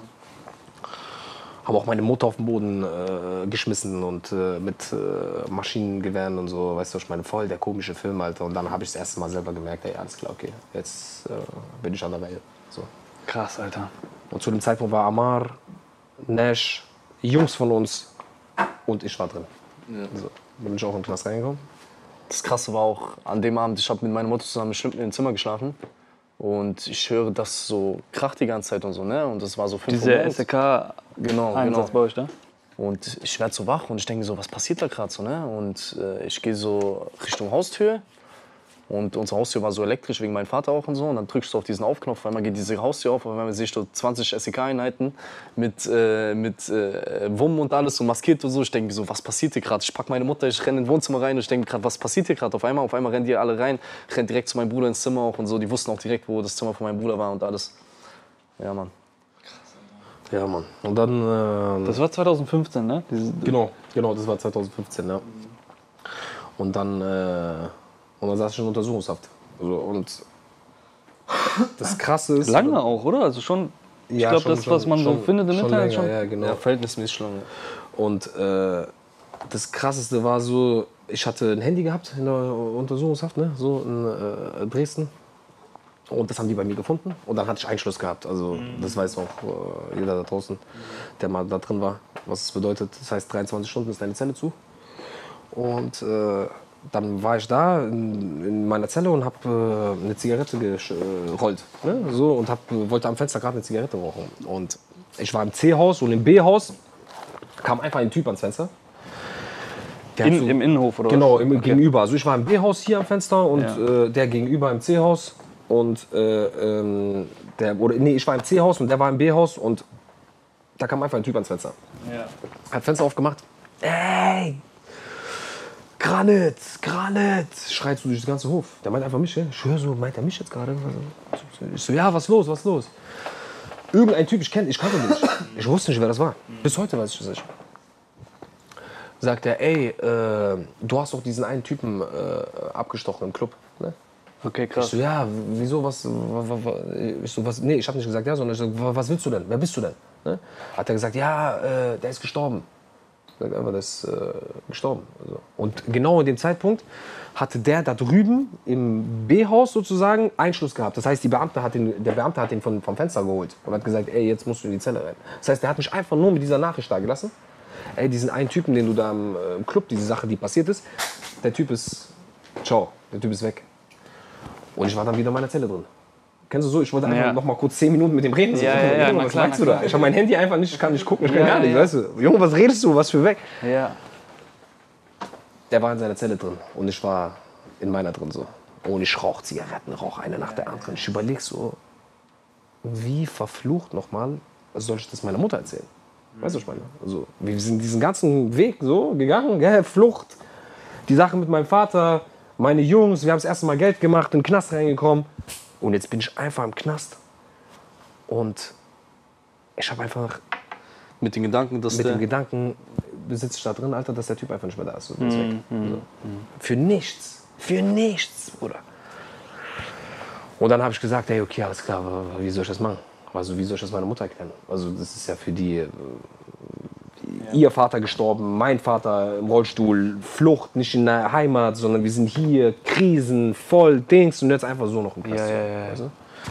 Haben auch meine Mutter auf den Boden geschmissen und mit Maschinengewehren und so, weißt du, ich meine, voll der komische Film, Alter. Und dann habe ich das erste Mal selber gemerkt, ey, alles klar, okay, jetzt bin ich an der Reihe. So. Krass, Alter. Und zu dem Zeitpunkt war Amar, Nash, Jungs von uns und ich war drin. Ja. So, bin ich auch in den Knast reingekommen. Das Krasse war auch, an dem Abend, ich habe mit meiner Mutter zusammen bestimmt in dem Zimmer geschlafen. Und ich höre, das so kracht die ganze Zeit und so, ne? Und das war so 5 Uhr Diese morgens. SEK Genau. bei euch, ne? Und ich werde so wach und ich denke so, was passiert da gerade so, ne? Und ich gehe so Richtung Haustür. Und unsere Haustür war so elektrisch, wegen meinem Vater auch und so. Und dann drückst du auf diesen Aufknopf, weil man geht diese Haustür auf, und man sieht so 20 SEK-Einheiten mit Wumm und alles, so maskiert und so. Ich denke so, was passiert hier gerade? Ich packe meine Mutter, ich renne ins Wohnzimmer rein und ich denke gerade, was passiert hier gerade? Auf einmal rennen die alle rein, rennen direkt zu meinem Bruder ins Zimmer auch und so. Die wussten auch direkt, wo das Zimmer von meinem Bruder war und alles. Ja, Mann. Ja, Mann. Und dann... Das war 2015, ne? Genau, das war 2015, ja. Und dann saß ich in Untersuchungshaft. Also, und das Krasse ist... Lange auch, oder? Also schon, ich ja, glaube, das, was man so findet im Internet, schon... Ja, genau. Ja, verhältnismäßig lange. Und das Krasseste war so, ich hatte ein Handy gehabt in der Untersuchungshaft, ne? So in Dresden. Und das haben die bei mir gefunden. Und dann hatte ich Einschluss gehabt. Also das weiß auch jeder da draußen, der mal da drin war, was es bedeutet. Das heißt, 23 Stunden ist deine Zelle zu. Und dann war ich da in meiner Zelle und habe eine Zigarette gerollt. Ne? So, und wollte am Fenster gerade eine Zigarette rauchen. Und ich war im C-Haus und im B-Haus kam einfach ein Typ ans Fenster. Im Innenhof, oder? Genau, Okay. gegenüber. Also ich war im B-Haus hier am Fenster und der gegenüber im C-Haus. Und ich war im C-Haus und der war im B-Haus und da kam einfach ein Typ ans Fenster. Ja. Hat Fenster aufgemacht. Ey! Granit! Schreit so durch den ganzen Hof. Der meint einfach mich, ja? Ich höre so, meint er mich jetzt gerade? Ich so, ja, was los? Irgendein Typ, ich kannte den nicht. Ich wusste nicht, wer das war. Bis heute weiß ich das nicht. Sagt er, ey, du hast doch diesen einen Typen abgestochen im Club, ne? Okay, krass. Ich so, ja, wieso, was? Nee, ich hab nicht gesagt ja, sondern ich so, was willst du denn? Wer bist du denn? Ne? Hat er gesagt, ja, der ist gestorben. Sagt einfach, der ist gestorben. Also. Und genau in dem Zeitpunkt hatte der da drüben im B-Haus sozusagen Einschluss gehabt. Das heißt, der Beamte hat ihn vom Fenster geholt und hat gesagt, ey, jetzt musst du in die Zelle rein. Das heißt, der hat mich einfach nur mit dieser Nachricht da gelassen. Ey, diesen einen Typen, den du da im Club, diese Sache, die passiert ist, der Typ ist, ciao, der Typ ist weg. Und ich war dann wieder in meiner Zelle drin. Kennst du so? Ich wollte einfach noch mal kurz 10 Minuten mit dem reden. So, Junge, was meinst du da? Ich habe mein Handy einfach nicht, ich kann nicht gucken, ich kann gar nicht, weißt du? Junge, was redest du? Was für weg? Ja. Der war in seiner Zelle drin und ich war in meiner drin so. Und ich rauche Zigaretten, rauche eine nach der anderen. Ich überlege so, wie verflucht nochmal soll ich das meiner Mutter erzählen? Weißt du, was ich meine? Also, wir sind diesen ganzen Weg so gegangen, gell? Flucht. die Sache mit meinem Vater, meine Jungs, wir haben das erste Mal Geld gemacht, in den Knast reingekommen. Und jetzt bin ich einfach im Knast. Und ich habe einfach Mit den Gedanken, dass dem Gedanken, sitze ich da drin, Alter, dass der Typ einfach nicht mehr da ist. Und ist weg. So. Für nichts, Bruder. Und dann habe ich gesagt, hey, okay, alles klar, wie soll ich das machen? Also wie soll ich das meiner Mutter erklären? Also das ist ja für die, ihr Vater gestorben, mein Vater im Rollstuhl, Flucht, nicht in der Heimat, sondern wir sind hier, Krisen, voll, Dings und jetzt einfach so noch im Knast. Weißt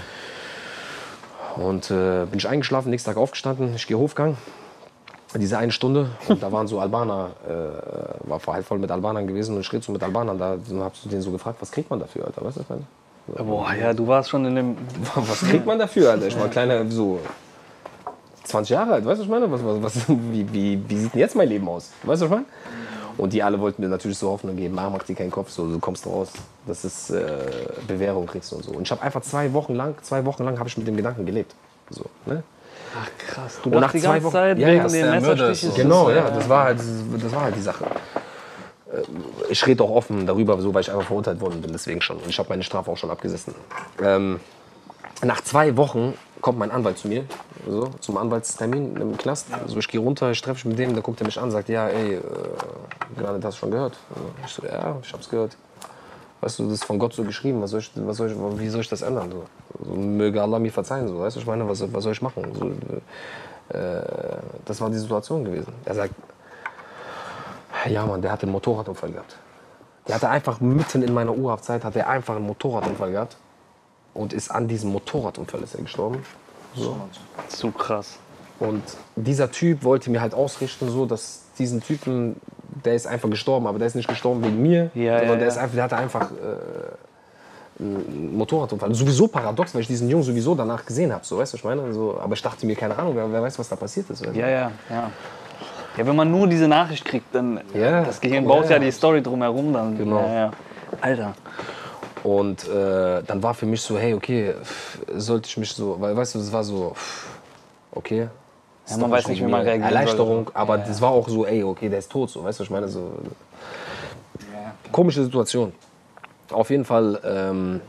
du? Und bin ich eingeschlafen, nächsten Tag aufgestanden, ich gehe Hofgang, diese eine Stunde und da waren so Albaner, war halt voll mit Albanern gewesen und ich rede so mit Albanern, da hab ich den so gefragt, was kriegt man dafür, Alter, weißt du, was ich meine? Boah, ja, du warst schon in dem... Was kriegt man dafür, Alter? Ich war kleiner, so 20 Jahre alt, weißt du, was ich meine? Wie sieht denn jetzt mein Leben aus? Weißt du, was ich meine? Und die alle wollten mir natürlich so Hoffnung geben, mach dir keinen Kopf, so, du kommst raus. Das ist Bewährung kriegst du und so. Und ich habe einfach 2 Wochen lang habe ich mit dem Gedanken gelebt. So, ne? Ach krass, du Und nach dachtest die 2 ganze Wochen, Zeit ja, wegen dass dem der Mörder Messerstich. ist so. Genau, ja, das war halt die Sache. Ich rede auch offen darüber, so, weil ich einfach verurteilt worden bin, deswegen schon. Und ich habe meine Strafe auch schon abgesessen. Nach 2 Wochen kommt mein Anwalt zu mir, so, zum Anwaltstermin im Knast. Also ich gehe runter, ich treffe mich mit dem, dann guckt er mich an, sagt, ja, ey, gerade hast du schon gehört? Ich so, ja, ich hab's gehört. Weißt du, das ist von Gott so geschrieben, wie soll ich das ändern? So, möge Allah mir verzeihen, so, weißt du, ich meine, was soll ich machen? So, das war die Situation gewesen. Er sagt, ja Mann, der hatte einen Motorradunfall gehabt. Der hatte einfach mitten in meiner U-Haftzeit hat er einfach einen Motorradunfall gehabt und ist an diesem Motorradunfall ist er gestorben. So. Zu krass. Und dieser Typ wollte mir halt ausrichten, so, dass diesen Typen, der ist einfach gestorben, aber der ist nicht gestorben wegen mir, sondern der hatte einfach einen Motorradunfall. Sowieso paradox, weil ich diesen Jungen sowieso danach gesehen habe, so, weißt du, was ich meine? So, aber ich dachte mir, keine Ahnung, wer weiß, was da passiert ist. Ja, wenn man nur diese Nachricht kriegt, dann das Gehirn baut ja die Story drumherum dann. Genau. Ja. Alter. Und dann war für mich so, hey, okay, sollte ich mich so, weil, weißt du, das war so, okay. Ja, man weiß nicht, wie man reagiert. Erleichterung, aber das war auch so, ey, okay, der ist tot, so, weißt du, was ich meine? So, komische Situation. Auf jeden Fall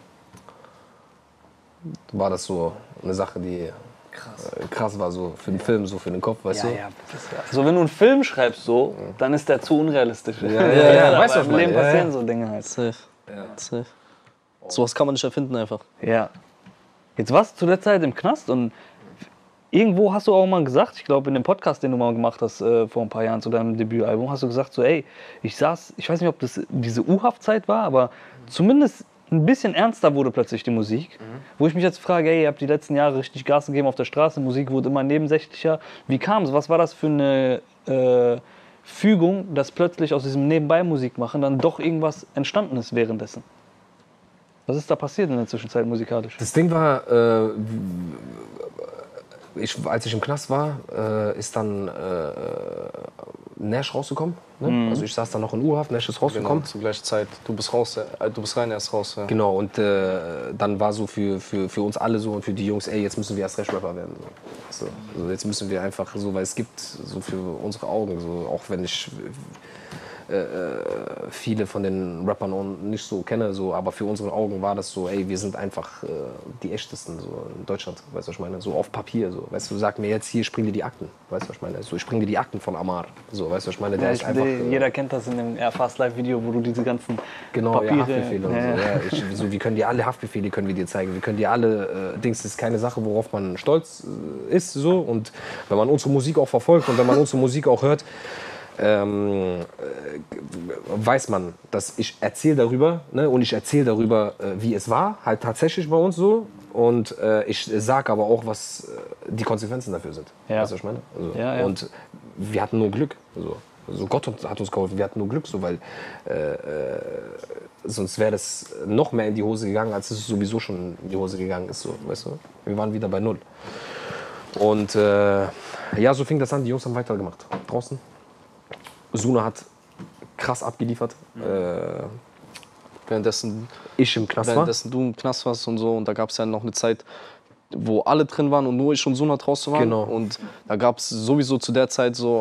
war das so eine Sache, die krass war, so für den Film, so für den Kopf, weißt du? Also wenn du einen Film schreibst so, dann ist der zu unrealistisch. Ja, weißt du, was ich im Leben meine? passieren so Dinge halt. Safe. Safe. Sowas kann man nicht erfinden einfach. Ja. Jetzt warst du zu der Zeit im Knast und irgendwo hast du auch mal gesagt, ich glaube in dem Podcast, den du mal gemacht hast vor ein paar Jahren zu deinem Debütalbum, hast du gesagt so, ey, ich weiß nicht, ob das diese U-Haft-Zeit war, aber zumindest ein bisschen ernster wurde plötzlich die Musik. Wo ich mich jetzt frage, ey, ihr habt die letzten Jahre richtig Gas gegeben auf der Straße, Musik wurde immer nebensächlicher. Wie kam es? Was war das für eine Fügung, dass plötzlich aus diesem Nebenbei-Musik machen dann doch irgendwas entstanden ist währenddessen? Was ist da passiert in der Zwischenzeit musikalisch? Das Ding war, als ich im Knast war, ist dann Nash rausgekommen. Ne? Also ich saß dann noch in U-Haft, Nash ist rausgekommen. Genau, zur gleichen Zeit. Du bist raus, du bist rein, erst raus. Ja. Genau, und dann war so für uns alle so und für die Jungs, ey, jetzt müssen wir erst recht Rapper werden. So. Also jetzt müssen wir einfach so, weil es gibt so für unsere Augen, so, auch wenn ich viele von den Rappern nicht so kenne, so, aber für unsere Augen war das so, ey, wir sind einfach die echtesten so in Deutschland, weißt du, was ich meine? So auf Papier, so, weißt du, sag mir jetzt hier, ich bring dir die Akten, weißt du, was ich meine? So, ich bring dir die Akten von Amar, so, weißt du, was ich meine? Der ist einfach, jeder kennt das in dem Air Fast Live Video, wo du diese ganzen Papiere... Ja, Haftbefehle und so, ja, wir können dir alle Haftbefehle können wir dir zeigen, wir können dir alle, Dings, das ist keine Sache, worauf man stolz ist, so, und wenn man unsere Musik auch verfolgt und wenn man unsere Musik auch hört, weiß man, dass ich erzähle darüber, ne, und ich erzähle darüber, wie es war, halt tatsächlich bei uns so. Und ich sage aber auch, was die Konsequenzen dafür sind. Ja. Weißt du, was ich meine? Also, Ja. Und wir hatten nur Glück. So. Also Gott hat uns geholfen, wir hatten nur Glück, so, weil sonst wäre das noch mehr in die Hose gegangen, als es sowieso schon in die Hose gegangen ist. So, weißt du? Wir waren wieder bei Null. Und ja, so fing das an, die Jungs haben weitergemacht draußen. Suna hat krass abgeliefert. Währenddessen du im Knast warst und so. Und da gab es ja noch eine Zeit, wo alle drin waren und nur ich und Suna draußen waren. Genau. Und da gab es sowieso zu der Zeit so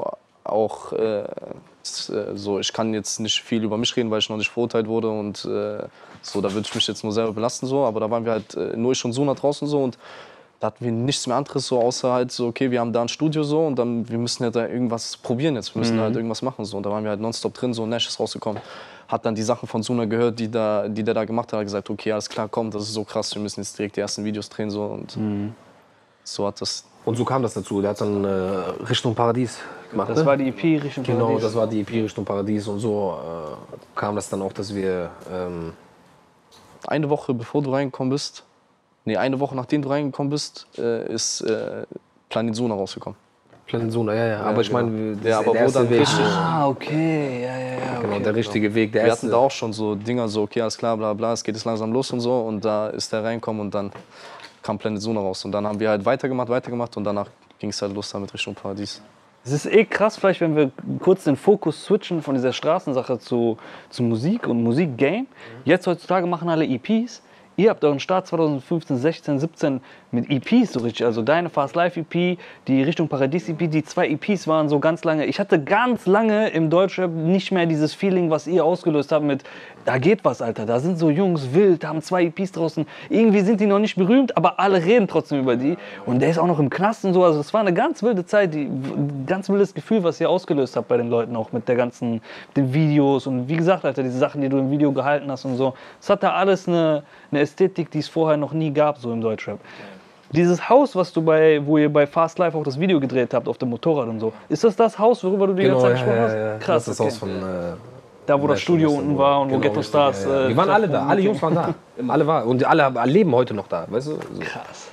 auch so, ich kann jetzt nicht viel über mich reden, weil ich noch nicht verurteilt wurde und so, da würde ich mich jetzt nur selber belasten, so, aber da waren wir halt nur ich und Suna draußen so und da hatten wir nichts mehr anderes so, außer halt so, okay, wir haben da ein Studio so und dann, wir müssen ja da irgendwas probieren jetzt, wir müssen halt irgendwas machen so und da waren wir halt nonstop drin, so, Nash ist rausgekommen, hat dann die Sachen von Suna gehört, die der da gemacht hat gesagt, okay, alles klar, komm, das ist so krass, wir müssen jetzt direkt die ersten Videos drehen so und so hat das. Und so kam das dazu. Der hat dann Richtung Paradies gemacht. Das war die EP Richtung Paradies. Genau, das war die EP Richtung Paradies und so kam das dann auch, dass wir Eine Woche bevor du reingekommen bist, eine Woche nachdem du reingekommen bist, ist Planet Suna rausgekommen. Planet Suna, ja. Aber ich meine, ja, aber der wo erste dann Weg. richtig. Ah, okay, ja. Genau, Okay. der richtige Weg. Der Wir erste. hatten da auch schon so Dinger, so okay, alles klar, bla bla, es geht jetzt langsam los und so und da ist der reinkommen und dann kam Planet Suna raus und dann haben wir halt weitergemacht und danach ging es halt los damit Richtung Paradies. Es ist krass, vielleicht, wenn wir kurz den Fokus switchen von dieser Straßensache zu Musik und Musikgame. Jetzt heutzutage machen alle EPs. Ihr habt euren Start 2015, 16, 17 mit EPs so richtig. Also deine Fast Life EP, die Richtung Paradies EP, die 2 EPs waren so ganz lange. Ich hatte ganz lange im Deutschrap nicht mehr dieses Feeling, was ihr ausgelöst habt mit, da geht was, Alter. Da sind so Jungs wild, haben 2 EPs draußen. Irgendwie sind die noch nicht berühmt, aber alle reden trotzdem über die. Und der ist auch noch im Knast und so. Also es war eine ganz wilde Zeit, ganz wildes Gefühl, was ihr ausgelöst habt bei den Leuten auch mit den Videos. Und wie gesagt, Alter, diese Sachen, die du im Video gehalten hast und so. Es hat da alles eine Ästhetik, die es vorher noch nie gab, so im Deutschrap. Dieses Haus, wo ihr bei Fast Life auch das Video gedreht habt, auf dem Motorrad und so, ist das Haus, worüber du die ganze Zeit gesprochen hast? Ja. Krass, Das ist das okay. Haus von... Da, wo das Studio Istanbul. unten war und wo Genau, Ghetto richtig, Stars... ja. Wir waren alle da, alle Jungs waren da. Alle waren. Und alle leben heute noch da, weißt du? So. Krass.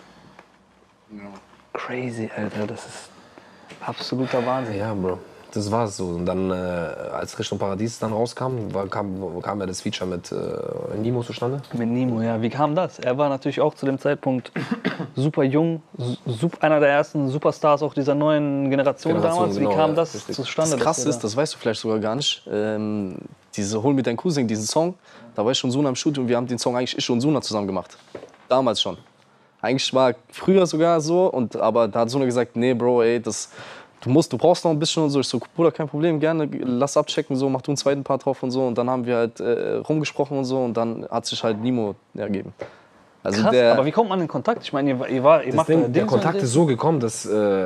Crazy, Alter, das ist absoluter Wahnsinn. Ja, Bro. Das war es so. Und dann, als Richtung Paradies dann rauskam, kam ja das Feature mit Nimo zustande. Mit Nimo, ja. Wie kam das? Er war natürlich auch zu dem Zeitpunkt super jung, einer der ersten Superstars auch dieser neuen Generation damals. Wie kam das zustande? Das Krasse ist, das weißt du vielleicht sogar gar nicht, diese Hol mit deinem Cousin, diesen Song, da war ich schon Suna im Studio und wir haben den Song eigentlich ich und Suna zusammen gemacht. Damals schon. Eigentlich war früher sogar so, aber da hat Suna gesagt, nee Bro, ey, du brauchst noch ein bisschen und so. Ich so, Bruder, kein Problem, gerne, lass abchecken, so, mach du einen zweiten Part drauf und so. Und dann haben wir halt rumgesprochen und so und dann hat sich halt Nimo ergeben. Also krass, aber wie kommt man in Kontakt? Ich meine, ihr macht der Kontakt ist so gekommen, dass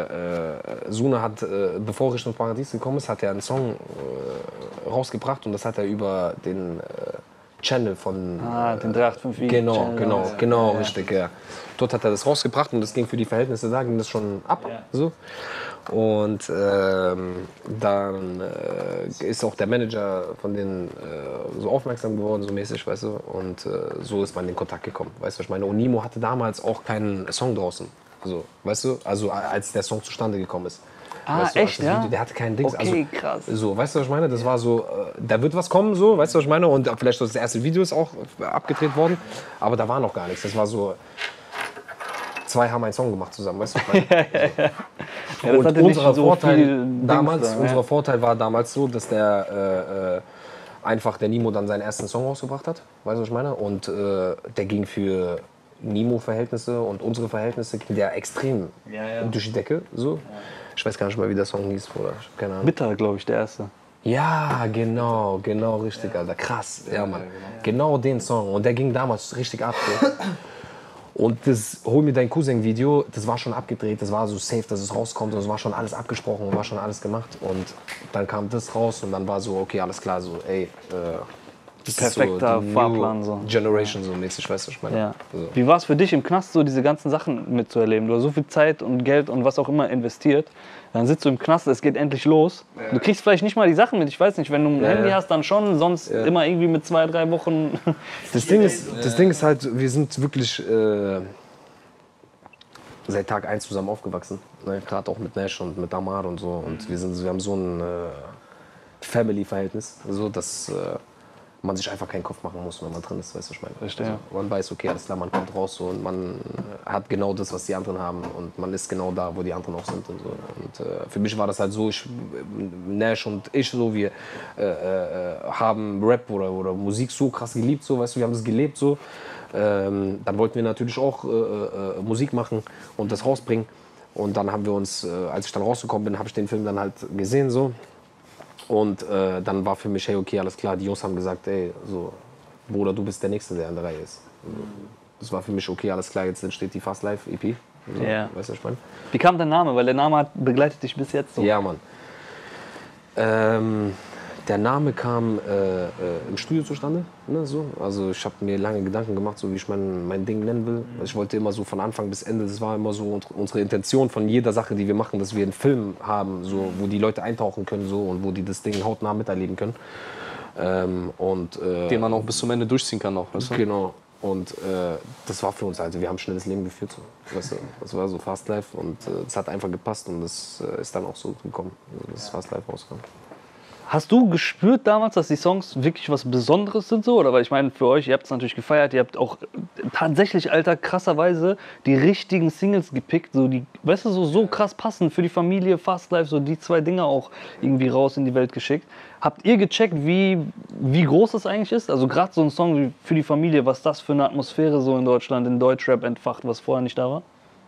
Suna hat, bevor Richtung Paradies gekommen ist, hat er einen Song rausgebracht und das hat er über den Channel von... den 385 Genau, richtig, ja. Dort hat er das rausgebracht und das ging für die Verhältnisse da, ging das schon ab, so. Und dann ist auch der Manager von denen so aufmerksam geworden, so mäßig, weißt du. Und so ist man in den Kontakt gekommen, weißt du, was ich meine. Und Nimo hatte damals auch keinen Song draußen, so, weißt du, also als der Song zustande gekommen ist. Weißt du, echt, ja? Der hatte keinen Dings. Okay, krass. So, weißt du, was ich meine? Das war so, da wird was kommen, so, weißt du, was ich meine? Und vielleicht das erste Video ist auch abgedreht worden, aber da war noch gar nichts. Das war so, 2 haben einen Song gemacht zusammen, weißt du, was ich meine? Ja, das und hatte nicht so viel unser Vorteil war damals so, dass der Nimo dann seinen ersten Song rausgebracht hat, weißt du, was ich meine? Und der ging für Nimo-Verhältnisse und unsere Verhältnisse ging der extrem durch die Decke, so. Ja. Ich weiß gar nicht mal, wie der Song hieß, Bruder. Ich hab keine Ahnung. Bitter, glaube ich, der erste. Ja, genau, richtig, Alter. Krass, ja, Mann. Genau den Song. Und der ging damals richtig ab. So. Und das Hol mir dein Cousin-Video, das war schon abgedreht, das war so safe, dass es rauskommt. Und es war schon alles abgesprochen und war schon alles gemacht. Und dann kam das raus und dann war so, okay, alles klar, so, ey, das perfekter ist so Fahrplan, so. Generation, so mäßig, weißt du, ich meine. Ja. So. Wie war es für dich im Knast, so diese ganzen Sachen mitzuerleben? Du hast so viel Zeit und Geld und was auch immer investiert. Dann sitzt du im Knast, es geht endlich los. Ja. Du kriegst vielleicht nicht mal die Sachen mit, ich weiß nicht, wenn du ein Handy hast, dann schon, sonst immer irgendwie mit 2, 3 Wochen. Das Ding ist halt, wir sind wirklich seit Tag 1 zusammen aufgewachsen. Ne? Gerade auch mit Nash und mit Damar und so. Und wir haben so ein Family-Verhältnis, so dass man sich einfach keinen Kopf machen muss, wenn man drin ist, weißt du, ich meine. Verstehe. Also, man weiß, okay, alles klar, man kommt raus so, und man hat genau das, was die anderen haben und man ist genau da, wo die anderen auch sind und so. Und für mich war das halt so, Nash und ich so, wir haben Rap oder Musik so krass geliebt, so, weißt du, wir haben das gelebt so. Dann wollten wir natürlich auch Musik machen und das rausbringen. Und dann haben wir uns, als ich dann rausgekommen bin, habe ich den Film dann halt gesehen so. Und dann war für mich, hey, okay, alles klar. Die Jungs haben gesagt, ey, so, Bruder, du bist der Nächste, der an der Reihe ist. Das war für mich, okay, alles klar, jetzt entsteht die Fast Life EP. So, Ja. weißt du, was ich meine? Wie kam dein Name? Weil der Name begleitet dich bis jetzt so. Ja, Mann. Der Name kam im Studio zustande. Ne, so. Also ich habe mir lange Gedanken gemacht, so wie ich mein Ding nennen will. Also ich wollte immer so von Anfang bis Ende, das war immer so unsere Intention von jeder Sache, die wir machen, dass wir einen Film haben, so, wo die Leute eintauchen können so, und wo die das Ding hautnah miterleben können. Den man auch bis zum Ende durchziehen kann. Auch, weißt du? Genau. Und das war für uns, also wir haben ein schnelles Leben geführt. So. Weißt du? Das war so Fast Life und es hat einfach gepasst und das ist dann auch so gekommen, also, dass Fast Life rauskam. Hast du gespürt damals, dass die Songs wirklich was Besonderes sind so? Oder weil ich meine, für euch, ihr habt es natürlich gefeiert, ihr habt auch tatsächlich, Alter, krasserweise die richtigen Singles gepickt, so die, weißt du, so krass passend für die Familie, Fast Life, so die zwei Dinger auch irgendwie raus in die Welt geschickt. Habt ihr gecheckt, wie groß das eigentlich ist? Also gerade so ein Song wie für die Familie, was das für eine Atmosphäre so in Deutschland, in Deutschrap entfacht, was vorher nicht da war?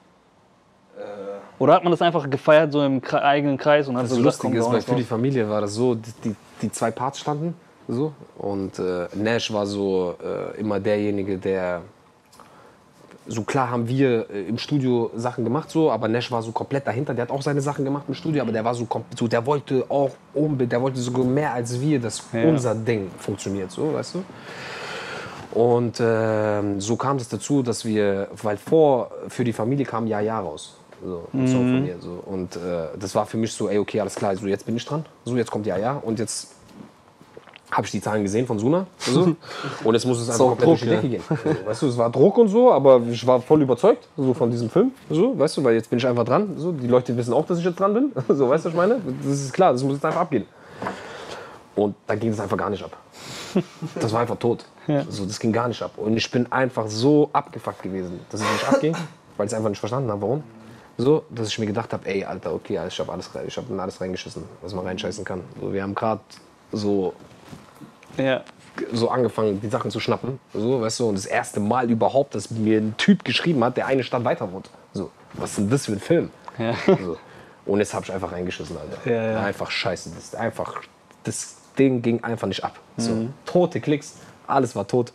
Oder hat man das einfach gefeiert, so im eigenen Kreis und hat Das so gesagt, Lustige komm, ist, hau weil was für die raus? Familie war das so, die zwei Parts standen so und Nash war so immer derjenige, der so klar haben wir im Studio Sachen gemacht so, aber Nash war so komplett dahinter, der hat auch seine Sachen gemacht im Studio, aber der war so, der wollte auch der wollte sogar mehr als wir, dass unser Ding funktioniert, so, weißt du? Und so kam es dazu, dass wir, weil für die Familie kam Ja raus. So, ein Song von mir. So. Und das war für mich so, ey, okay, alles klar, so jetzt bin ich dran. So, jetzt kommt Ja. Und jetzt habe ich die Zahlen gesehen von Suna. So. Und jetzt muss es einfach komplett durch die Decke gehen. Also, weißt du, es war Druck und so, aber ich war voll überzeugt so, von diesem Film. So, weißt du, weil jetzt bin ich einfach dran. So. Die Leute wissen auch, dass ich jetzt dran bin. So, weißt du, was ich meine? Das ist klar, das muss jetzt einfach abgehen. Und da ging es einfach gar nicht ab. Das war einfach tot. Ja. So, das ging gar nicht ab. Und ich bin einfach so abgefuckt gewesen, dass es nicht abging, weil ich es einfach nicht verstanden habe, warum. So, dass ich mir gedacht habe, ey, Alter, okay, ich habe in alles reingeschissen, was man reinscheißen kann. So, wir haben gerade so angefangen, die Sachen zu schnappen. So, weißt du, und das erste Mal überhaupt, dass mir ein Typ geschrieben hat, der eine Stadt weiter wohnt. So, was ist denn das für ein Film? Ja. So. Und jetzt habe ich einfach reingeschissen, Alter. Ja. Einfach scheiße. Das Ding ging einfach nicht ab. So, tote Klicks, alles war tot.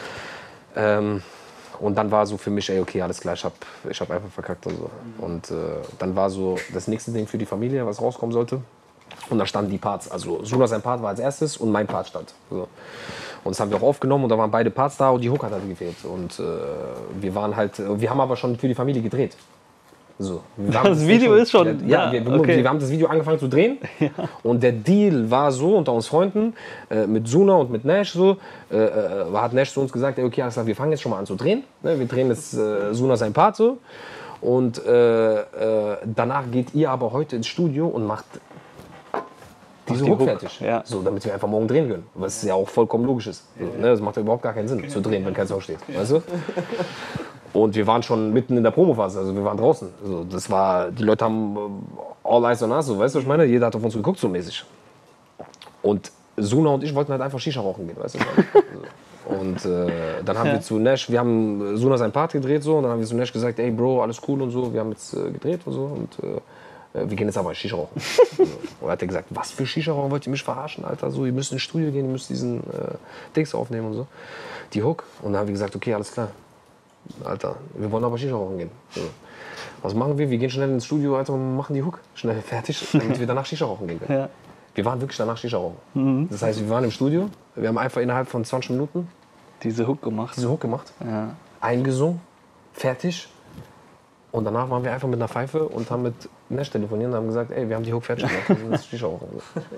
Und dann war so für mich, ey, okay, alles klar, ich hab einfach verkackt und so. Und dann war so das nächste Ding für die Familie, was rauskommen sollte. Und da standen die Parts. Also Suna sein Part war als erstes und mein Part stand. So. Und das haben wir auch aufgenommen und da waren beide Parts da und die Hook hat halt gefehlt. Und wir haben aber schon für die Familie gedreht. So. Das Video ist schon. Ja, wir haben das Video angefangen zu drehen. Ja. Und der Deal war so unter uns Freunden, mit Suna und mit Nash so, hat Nash zu uns gesagt, ey, okay, alles klar, wir fangen jetzt schon mal an zu drehen. Ne? Wir drehen jetzt Suna sein Part so. Und danach geht ihr aber heute ins Studio und macht diese Hook fertig. Ja. So, damit wir einfach morgen drehen können. Was ja auch vollkommen logisch ist. So, ne? Das macht ja überhaupt gar keinen Sinn, zu drehen, wenn kein Song steht. Weißt du? Und wir waren schon mitten in der Promophase, also wir waren draußen. Also die Leute haben all eyes on us, so, weißt du, was ich meine? Jeder hat auf uns geguckt, so mäßig. Und Suna und ich wollten halt einfach Shisha rauchen gehen, weißt du? So. Und dann haben wir zu Nash, wir haben Suna sein Part gedreht, so, und dann haben wir zu Nash gesagt, ey Bro, alles cool und so, wir haben jetzt gedreht und so, und wir gehen jetzt aber Shisha rauchen. So. Und er hat gesagt, was für Shisha rauchen, wollt ihr mich verarschen, Alter? So, ihr müsst ins Studio gehen, ihr müsst diesen Dings aufnehmen und so. Die Hook. Und dann haben wir gesagt, okay, alles klar. Alter, wir wollen aber Shisha rauchen gehen. So. Was machen wir? Wir gehen schnell ins Studio, Alter, und machen die Hook schnell fertig, damit wir danach Shisha rauchen gehen können. Ja. Wir waren wirklich danach Shisha rauchen. Das heißt, wir waren im Studio, wir haben einfach innerhalb von 20 Minuten diese Hook gemacht. Ja. Eingesungen, fertig. Und danach waren wir einfach mit einer Pfeife und haben mit Nash telefoniert und haben gesagt, ey, wir haben die Hook fertig gemacht, wir müssen jetzt Shisha rauchen.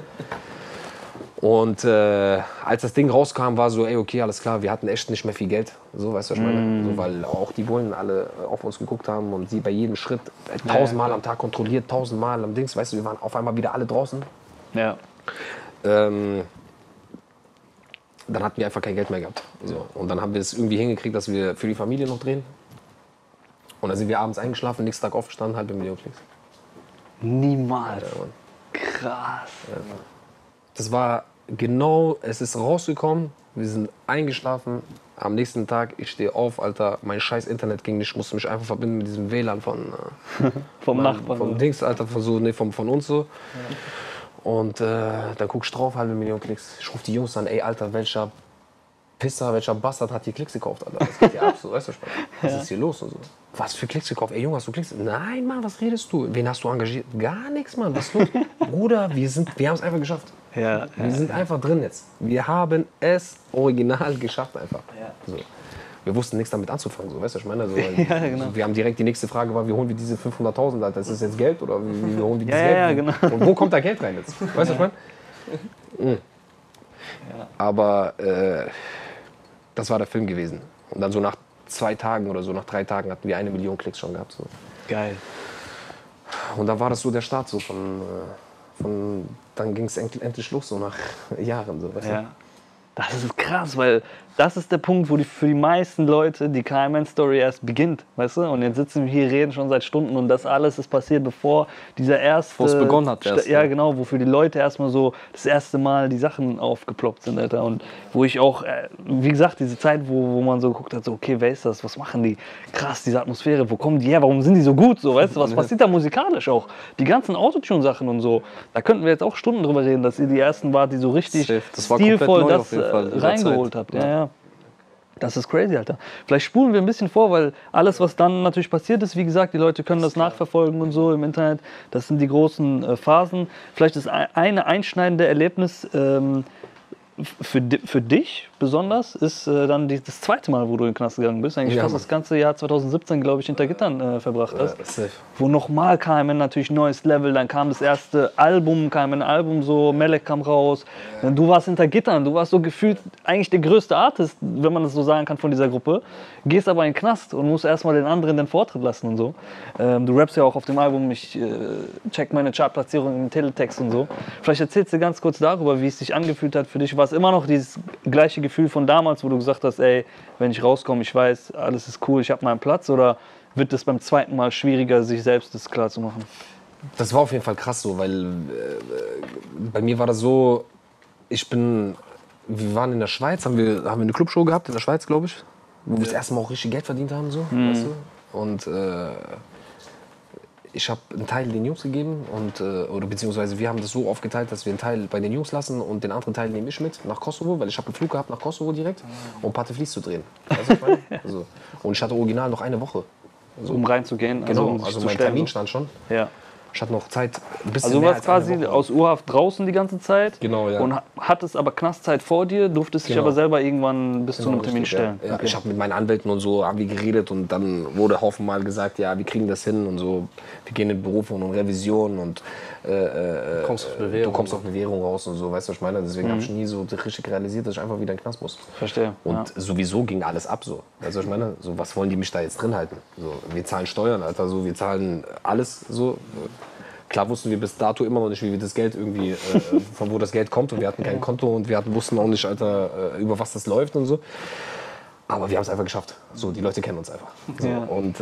Und als das Ding rauskam, war so, ey, okay, alles klar, wir hatten echt nicht mehr viel Geld. So, weißt du, was ich meine? So, weil auch die Bullen alle auf uns geguckt haben und sie bei jedem Schritt 1000 Mal am Tag kontrolliert, 1000 Mal am Dings, weißt du, wir waren auf einmal wieder alle draußen. Ja. Dann hatten wir einfach kein Geld mehr gehabt. So. Und dann haben wir es irgendwie hingekriegt, dass wir für die Familie noch drehen. Und dann sind wir abends eingeschlafen, nächsten Tag aufgestanden, 500 000 Klicks. Niemals. Ja, krass. Das war genau, es ist rausgekommen, wir sind eingeschlafen. Am nächsten Tag, ich stehe auf, Alter, mein scheiß Internet ging nicht, ich musste mich einfach verbinden mit diesem WLAN vom Nachbarn. Vom Dings, Alter, von uns so. Ja. Und dann guck ich drauf, 500.000 Klicks. Ich rufe die Jungs an, ey, Alter, welcher Pisser, welcher Bastard hat hier Klicks gekauft, Alter? Das geht hier ab, so, weißt du, was ist hier los und so. Was für Klicks gekauft? Ey, Junge, hast du Klicks? Nein, Mann, was redest du? Wen hast du engagiert? Gar nichts, Mann, was ist los? Bruder, wir haben es einfach geschafft. Ja, wir sind einfach drin jetzt. Wir haben es original geschafft einfach. Ja. So. Wir wussten nichts damit anzufangen, so, weißt du, ich meine? So, ja, genau. Wir haben direkt die nächste Frage war, wie holen wir diese 500.000, Alter? Ist das jetzt Geld oder wie holen wir dieses Geld? Ja, genau. Und wo kommt da Geld rein jetzt? Weißt du, ich meine? Mhm. Ja. Aber das war der Film gewesen. Und dann so nach 2 Tagen oder so, nach 3 Tagen hatten wir 1 Million Klicks schon gehabt. So. Geil. Und dann war das so der Start so dann ging es endlich los, so nach Jahren. So, weißt du? Das ist krass, weil das ist der Punkt, wo für die meisten Leute die KMN-Story erst beginnt, weißt du? Und jetzt sitzen wir hier, reden schon seit Stunden und das alles ist passiert, bevor dieser erste... Bevor es begonnen hat erst. Ja, genau, wo für die Leute erstmal so das erste Mal die Sachen aufgeploppt sind, Alter. Und wo ich auch, wie gesagt, diese Zeit, wo man so geguckt hat, so, okay, wer ist das, was machen die? Krass, diese Atmosphäre, wo kommen die her, warum sind die so gut, so, weißt du? Was passiert da musikalisch auch? Die ganzen Autotune-Sachen und so, da könnten wir jetzt auch Stunden drüber reden, dass ihr die ersten wart, die so richtig stilvoll das reingeholt habt. Ja. Das ist crazy, Alter. Vielleicht spulen wir ein bisschen vor, weil alles, was dann natürlich passiert ist, wie gesagt, die Leute können das nachverfolgen und so im Internet. Das sind die großen Phasen. Vielleicht ist eine einschneidende Erlebnis für dich besonders, ist dann das zweite Mal, wo du in den Knast gegangen bist. Eigentlich fast das ganze Jahr 2017, glaube ich, hinter Gittern verbracht hast. Wo nochmal KMN natürlich neues Level, dann kam das erste Album, KMN-Album so, Melek kam raus. Du warst hinter Gittern, du warst so gefühlt eigentlich der größte Artist, wenn man das so sagen kann, von dieser Gruppe. Gehst aber in den Knast und musst erstmal den anderen den Vortritt lassen und so. Du rappst ja auch auf dem Album, ich check meine Chartplatzierung im Teletext und so. Vielleicht erzählst du ganz kurz darüber, wie es sich angefühlt hat für dich. War es immer noch dieses gleiche Gefühl von damals, wo du gesagt hast, ey, wenn ich rauskomme, ich weiß, alles ist cool, ich habe meinen Platz, oder wird es beim zweiten Mal schwieriger, sich selbst das klar zu machen? Das war auf jeden Fall krass so, weil bei mir war das so, wir waren in der Schweiz, haben wir eine Clubshow gehabt in der Schweiz, glaube ich, wo wir das erste Mal auch richtig Geld verdient haben, so, weißt du? Und ich habe einen Teil den Jungs gegeben oder beziehungsweise wir haben das so aufgeteilt, dass wir einen Teil bei den Jungs lassen und den anderen Teil nehme ich mit nach Kosovo, weil ich habe einen Flug gehabt nach Kosovo direkt, um Pateflies zu drehen. Weißt du, was ich meine? Also, und ich hatte original noch eine Woche. Also, um reinzugehen? Genau, also mein Termin stand schon. Ja. Ich hatte noch Zeit, ein bisschen Also du warst quasi aus Urhaft draußen die ganze Zeit, genau, ja. Und hattest aber Knastzeit vor dir, durftest dich aber selber irgendwann bis zu einem Termin stellen. Ja. Okay. Ich habe mit meinen Anwälten und so haben wir geredet und dann wurde haufenmal gesagt, ja, wir kriegen das hin und so, wir gehen in Berufung und Revision und du kommst auf Bewährung raus und so, weißt du, was ich meine? Deswegen habe ich nie so richtig realisiert, dass ich einfach wieder in den Knast muss. Verstehe. Und sowieso ging alles ab so, weißt du, was ich meine? So, was wollen die mich da jetzt drin halten? So, wir zahlen Steuern, Alter, so, wir zahlen alles so. Klar wussten wir bis dato immer noch nicht, wie wir das Geld irgendwie, von wo das Geld kommt, und wir hatten kein Konto und wir wussten auch nicht, Alter, über was das läuft und so. Aber wir haben es einfach geschafft. So, die Leute kennen uns einfach. So, ja. Und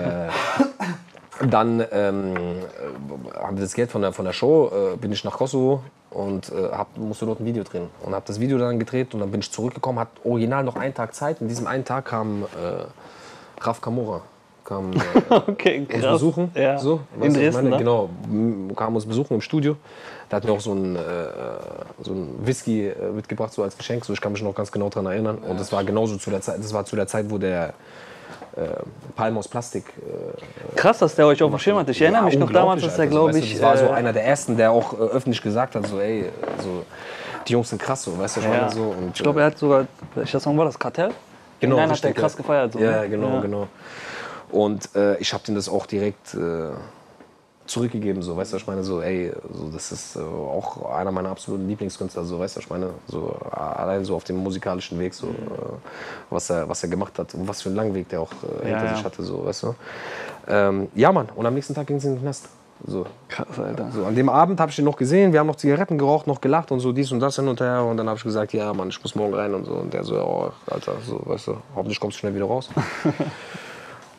dann haben wir das Geld von der Show, bin ich nach Kosovo und musste dort ein Video drehen. Und habe das Video dann gedreht und dann bin ich zurückgekommen, hatte original noch einen Tag Zeit. In diesem einen Tag kam Raf Kamora. Kam uns besuchen. Ja. So, in Dresden, ne? Genau, kam uns besuchen im Studio. Da hat mir auch so ein Whisky mitgebracht, so als Geschenk. So, ich kann mich noch ganz genau daran erinnern. Und das war genauso zu der Zeit, wo der Palm aus Plastik. Krass, dass der euch auf dem Schirm hat. Ich erinnere mich noch damals, dass er, glaube ich. Das war so einer der ersten, der auch öffentlich gesagt hat, so, ey, so, die Jungs sind krass, so, weißt du, ja. so. Und, ich glaube, er hat sogar, welcher Song war das? Kartell? Genau, hat der krass gefeiert. So, ja, ne? genau. Und ich habe denen das auch direkt zurückgegeben, so, weißt du, ich meine, so, ey, so, das ist auch einer meiner absoluten Lieblingskünstler, so, weißt du, ich meine, so, allein so auf dem musikalischen Weg, so, was er gemacht hat und was für einen langen Weg der auch hinter sich hatte, so, weißt du. Ja, Mann, und am nächsten Tag ging es in den Knast. So. Krass, Alter. So, an dem Abend habe ich ihn noch gesehen, wir haben noch Zigaretten geraucht, noch gelacht und so, dies und das hin und her, und dann habe ich gesagt, ja, Mann, ich muss morgen rein und so, und der so, oh, Alter, so, weißt du, hoffentlich kommst du schnell wieder raus.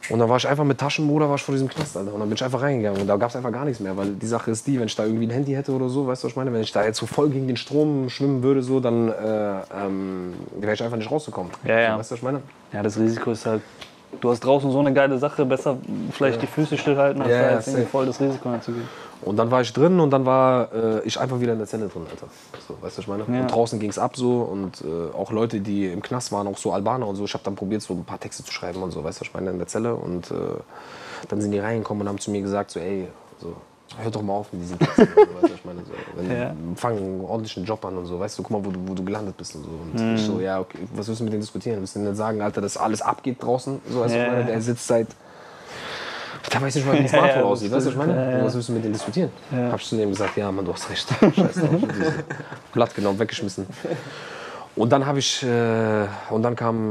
Und dann war ich einfach mit Taschenbruder vor diesem Knast, Alter. Und dann bin ich einfach reingegangen. Und da gab es einfach gar nichts mehr. Weil die Sache ist die, wenn ich da irgendwie ein Handy hätte oder so, weißt du, was ich meine? Wenn ich da jetzt so voll gegen den Strom schwimmen würde, so, dann wäre ich einfach nicht rausgekommen. Ja. So, weißt du, was ich meine? Ja, das Risiko ist halt, du hast draußen so eine geile Sache, besser vielleicht die Füße stillhalten, als da jetzt irgendwie voll das Risiko einzugehen. Und dann war ich drin und dann war ich einfach wieder in der Zelle drin, Alter. So, weißt du, was ich meine? Ja. Und draußen ging es ab so und auch Leute, die im Knast waren, auch so Albaner und so. Ich habe dann probiert, so ein paar Texte zu schreiben und so, weißt du, was ich meine, in der Zelle. Und dann sind die reingekommen und haben zu mir gesagt, so, ey, so, hör doch mal auf mit diesen Texten. So, weißt du, was ich meine? So, fang einen ordentlichen Job an und so, weißt du, guck mal, wo du gelandet bist und so. Und ich so, ja, okay, was willst du mit denen diskutieren? Willst du denen sagen, Alter, dass alles abgeht draußen? So, weißt du, was ich meine? Der sitzt seit... Da weiß ich nicht mal, wie ein Smartphone aussieht, weißt du, was ich meine? Was willst du mit denen diskutieren? Hab ich zu dem gesagt, ja, Mann, du hast recht. Scheiße, Blatt genommen, weggeschmissen. Und dann kam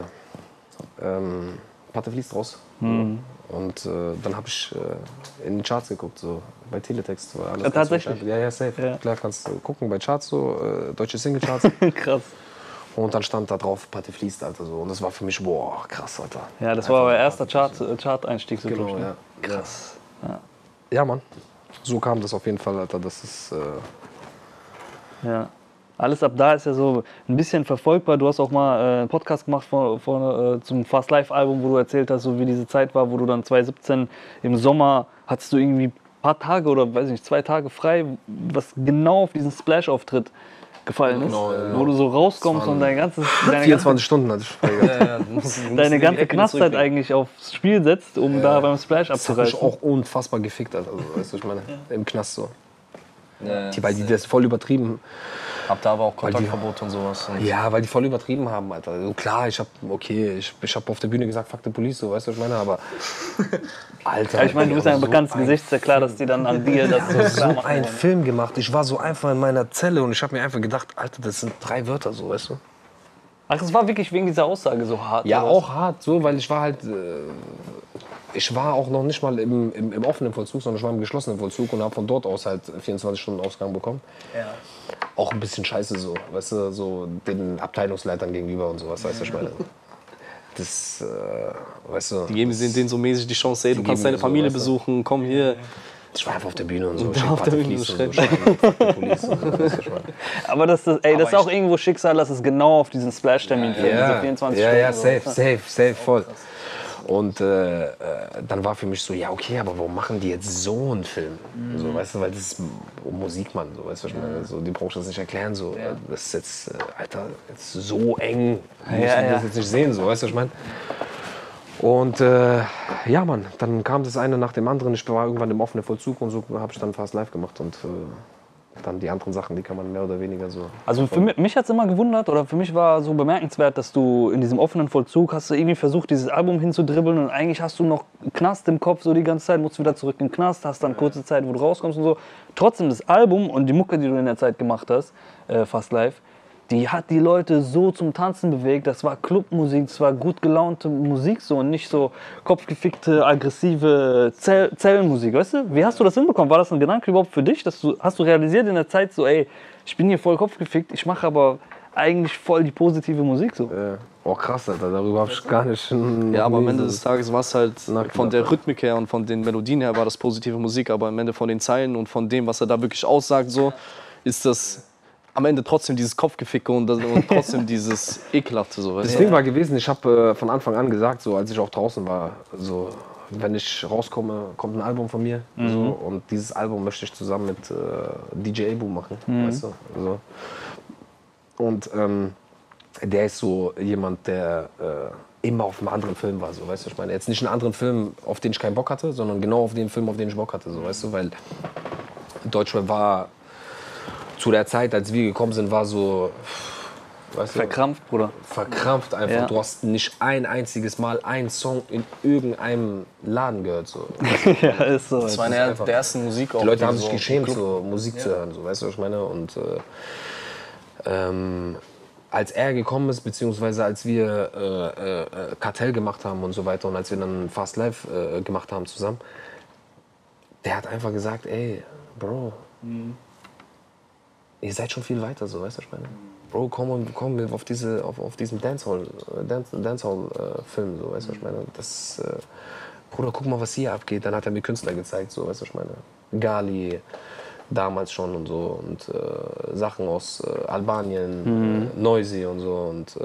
Pate Fließt raus. Und dann habe ich in die Charts geguckt, so bei Teletext. War alles tatsächlich? Ja, safe. Ja. Klar, kannst du gucken bei Charts, so deutsche Single-Charts. Krass. Und dann stand da drauf, Pate Fließt, Alter, so. Und das war für mich, boah, krass, Alter. Ja, das war euer erster Chart-Einstieg, so Genau, glaub ich, ne? ja. Krass. Ja, Mann. So kam das auf jeden Fall, Alter. Das ist... Ja. Alles ab da ist ja so ein bisschen verfolgbar. Du hast auch mal einen Podcast gemacht zum Fast Life-Album, wo du erzählt hast, so wie diese Zeit war, wo du dann 2017 im Sommer hattest du irgendwie ein paar Tage oder weiß nicht, 2 Tage frei, was genau auf diesen Splash-Auftritt gefallen ist, Genau. wo du so rauskommst und deine 24 Stunden hatte ich frei. deine ganze Knastzeit eigentlich aufs Spiel setzt, um da beim Splash Das hat mich abzureißen. auch unfassbar gefickt, Alter. Also, weißt du, ich meine, im Knast so. Weil die das voll übertrieben. Ab da war auch Kontaktverbot und sowas. Und Ja, weil die voll übertrieben haben, Alter. Also klar, ich hab auf der Bühne gesagt, fuck the police, so, weißt du, was ich meine, aber Alter. Ja, ich meine, du bist ja ein bekanntes Gesicht, ist ja klar, dass die dann an dir das so so klar machen einen wollen. Film gemacht. Ich war so einfach in meiner Zelle und ich habe mir einfach gedacht, Alter, das sind 3 Wörter, so, weißt du. Ach, das war wirklich wegen dieser Aussage so hart? Ja, oder was? auch hart, so, weil ich war halt, ich war auch noch nicht mal im offenen Vollzug, sondern ich war im geschlossenen Vollzug und habe von dort aus halt 24 Stunden Ausgang bekommen. Ja. Auch ein bisschen scheiße so, weißt du, so den Abteilungsleitern gegenüber und sowas, weißt du, ich meine. Das, weißt du. die geben denen so mäßig die Chance, ey, du Die kannst geben deine mir so, Familie weißt du. besuchen, komm hier. Ich war einfach auf der Bühne und so. Und auf der Bühne Aber das ist auch irgendwo Schicksal, dass es genau auf diesen Splash-Termin fällt, diese 24 Stunden. Ja, so. safe, voll. Und dann war für mich so, ja okay, aber warum machen die jetzt so einen Film? So, weißt du, weil das ist Musik, Mann, so, weißt du, was ich meine? So, die brauchst du das nicht erklären, so, das ist jetzt, Alter, jetzt so eng, du musst das jetzt nicht sehen, so, weißt du, was ich meine? Und ja, Mann, dann kam das eine nach dem anderen, ich war irgendwann im offenen Vollzug und so habe ich dann Fast Live gemacht und dann die anderen Sachen, die kann man mehr oder weniger so... Also für mich hat es immer gewundert, oder für mich war so bemerkenswert, dass du in diesem offenen Vollzug hast du irgendwie versucht, dieses Album hinzudribbeln und eigentlich hast du noch Knast im Kopf so die ganze Zeit, musst wieder zurück in den Knast, hast dann kurze Zeit, wo du rauskommst und so. Trotzdem das Album und die Mucke, die du in der Zeit gemacht hast, Fast Live, die hat die Leute so zum Tanzen bewegt. Das war Clubmusik, das war gut gelaunte Musik so und nicht so kopfgefickte, aggressive Zellenmusik, weißt du? Wie hast du das hinbekommen? War das ein Gedanke überhaupt für dich? Hast du realisiert in der Zeit so, ey, ich bin hier voll kopfgefickt, ich mache aber eigentlich voll die positive Musik so? Oh krass, Alter, darüber habe ich gar nicht... Ja, aber am Ende des Tages war es halt von der Rhythmik her und von den Melodien her war das positive Musik, aber am Ende von den Zeilen und von dem, was er da wirklich aussagt, so, ist das am Ende trotzdem dieses Kopfgeficke und trotzdem dieses Ekelhafte. So, Das Ding war gewesen, ich habe von Anfang an gesagt, so, als ich auch draußen war, so, wenn ich rauskomme, kommt ein Album von mir. So, und dieses Album möchte ich zusammen mit DJ Abu machen. Weißt du? So. Und der ist so jemand, der immer auf einem anderen Film war. So, weißt du? Ich meine, jetzt nicht einen anderen Film, auf den ich keinen Bock hatte, sondern genau auf den Film, auf den ich Bock hatte. So, weißt du? Weil Deutschrap war zu der Zeit, als wir gekommen sind, war so... Weißt du, Verkrampft, Bruder. verkrampft einfach. Ja. Du hast nicht ein einziges Mal einen Song in irgendeinem Laden gehört. So. Ja, ist so. Das war eine der ersten Musik auch. Die Leute haben sich so geschämt, Club- so Musik zu hören. So, weißt du, was ich meine? Und als er gekommen ist, beziehungsweise als wir Kartell gemacht haben und so weiter und als wir dann Fast Live gemacht haben zusammen, der hat einfach gesagt, ey, Bro, ihr seid schon viel weiter, so, weißt du, was ich meine? Bro, komm auf diesen Dancehall-Film, so, weißt du, was ich meine? Bruder, guck mal, was hier abgeht. Dann hat er mir Künstler gezeigt, so, weißt du, was ich meine? Gali, damals schon und so, und Sachen aus Albanien, Noisy und so, und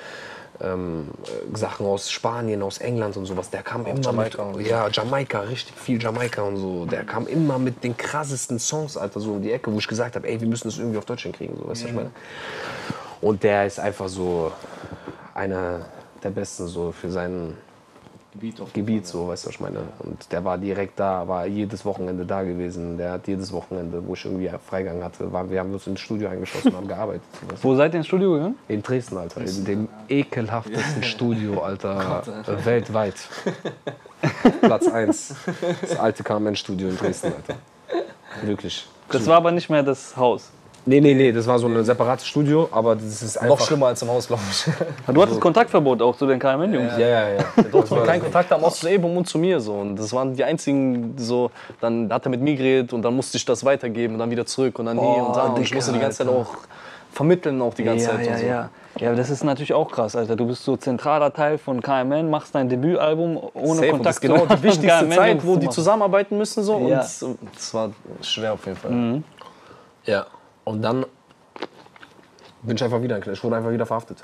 Sachen aus Spanien, aus England und sowas. Der kam immer Jamaika mit, ja, Jamaika, richtig viel Jamaika und so. Der kam immer mit den krassesten Songs, Alter, so um die Ecke, wo ich gesagt habe, ey, wir müssen das irgendwie auf Deutsch hinkriegen, so, weißt du, was ich meine? Und der ist einfach so einer der Besten so für sein Gebiet, so, weißt du, was ich meine? Und der war direkt da, war jedes Wochenende da gewesen. Der hat jedes Wochenende, wo ich irgendwie Freigang hatte, wir haben uns ins Studio eingeschlossen und haben gearbeitet. So, weißt du? Wo seid ihr ins Studio gegangen? In Dresden, Alter. In dem ekelhaftesten Studio, Alter, weltweit. Platz 1. Das alte KMN-Studio in Dresden, Alter. Wirklich. Das war aber nicht mehr das Haus. Nee, das war so ein separates Studio, aber das ist einfach... Noch schlimmer als im Haus, glaube ich. Du hattest Kontaktverbot auch zu den KMN-Jungs. Ja. Der durfte keinen Kontakt haben, außer zu Ebom und zu mir. So. Und das waren die einzigen, so, dann hat er mit mir geredet und dann musste ich das weitergeben und dann wieder zurück und dann hier und da. Und ich musste die ganze Zeit auch vermitteln, auch die ganze Zeit. Und so. Ja, aber das ist natürlich auch krass, Alter. Du bist so zentraler Teil von KMN, machst dein Debütalbum ohne Safe, Kontakt. und das ist genau die wichtigste Zeit, wo die zusammen. zusammenarbeiten müssen. So. Ja. Und das war schwer auf jeden Fall. Ja, und dann bin ich einfach wieder, ich wurde einfach wieder verhaftet.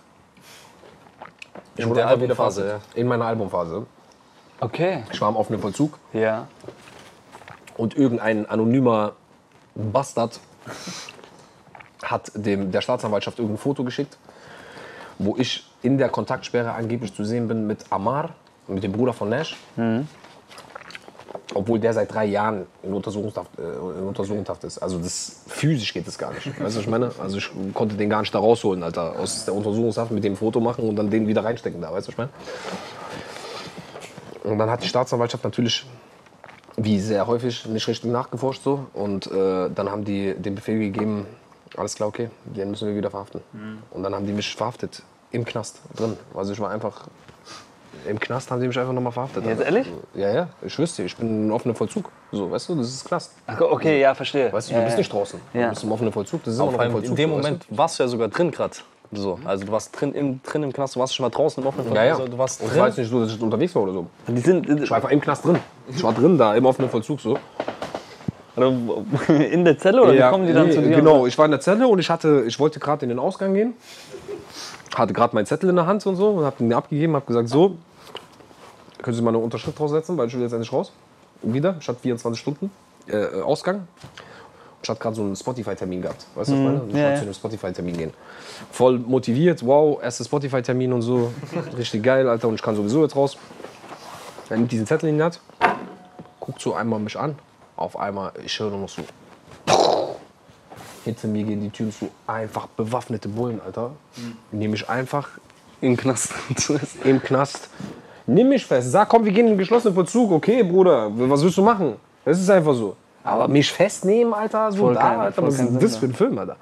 Ich wurde der einfach wieder Albumphase, verhaftet. In meiner Albumphase. Okay. Ich war im offenen Vollzug Ja. und irgendein anonymer Bastard hat der Staatsanwaltschaft irgendein Foto geschickt, wo ich in der Kontaktsperre angeblich zu sehen bin mit Amar, mit dem Bruder von Nash. Obwohl der seit 3 Jahren in Untersuchungshaft ist. Also physisch geht das gar nicht. Weißt du, was ich meine? Also ich konnte den gar nicht da rausholen, Alter, aus der Untersuchungshaft, mit dem Foto machen und dann den wieder reinstecken da. Weißt du, was ich meine? Und dann hat die Staatsanwaltschaft natürlich, wie sehr häufig, nicht richtig nachgeforscht so. Und dann haben die den Befehl gegeben, alles klar, okay, den müssen wir wieder verhaften. Und dann haben die mich verhaftet, im Knast drin. Also ich war einfach... Im Knast haben die mich einfach nochmal verhaftet. Jetzt ehrlich? Ja, ich wüsste, ich bin in offenem Vollzug. So, weißt du, das ist Knast. Ach, okay, ja, verstehe. Weißt du, du bist nicht draußen. Ja. Du bist im offenen Vollzug, das ist immer Vor noch im allem Vollzug. in dem so, Moment warst du ja sogar drin gerade. So. Also du warst drin im Knast, du warst schon mal draußen im offenen weißt du? Ja. Also, du warst Und drin. ich weiß nicht, dass ich unterwegs war oder so. Die sind Ich war einfach im Knast drin. Ich war drin da, im offenen Vollzug so. in der Zelle oder wie kommen die dann zu dir? Genau, ich war in der Zelle und ich wollte gerade in den Ausgang gehen. Hatte gerade meinen Zettel in der Hand und so und hab den abgegeben, hab gesagt, so, können Sie mal eine Unterschrift draufsetzen, weil ich will jetzt endlich raus. Wieder, statt 24 Stunden Ausgang. Ich hatte gerade so einen Spotify-Termin gehabt, weißt du, was ich meine? Ich wollte zu einem Spotify-Termin gehen. Voll motiviert, wow, erster Spotify-Termin und so. Richtig geil, Alter, und ich kann sowieso jetzt raus. Er nimmt diesen Zettel in die Hand, guckt so einmal mich an. Auf einmal, ich höre nur noch so. Hinter mir gehen die Türen zu, einfach bewaffnete Bullen, Alter. Nehme ich einfach Im Knast. im Knast. Nimm mich fest, sag, komm, wir gehen in den geschlossenen Vollzug. Okay, Bruder, was willst du machen? Das ist einfach so. Aber mich festnehmen, Alter, so Voll da, kein- Alter, voll was keinen ist das Sinn, für ein Film, Alter?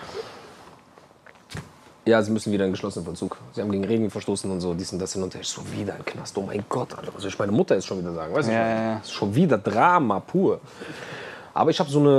Ja, sie müssen wieder in den geschlossenen Vollzug. Sie haben gegen Regeln verstoßen und so, dies und das hin und her. Ich so, wieder ein Knast, oh mein Gott, Alter. Was soll ich meine Mutter jetzt schon wieder sagen, weißt du? Ja. Das ist schon wieder Drama pur. Aber ich habe so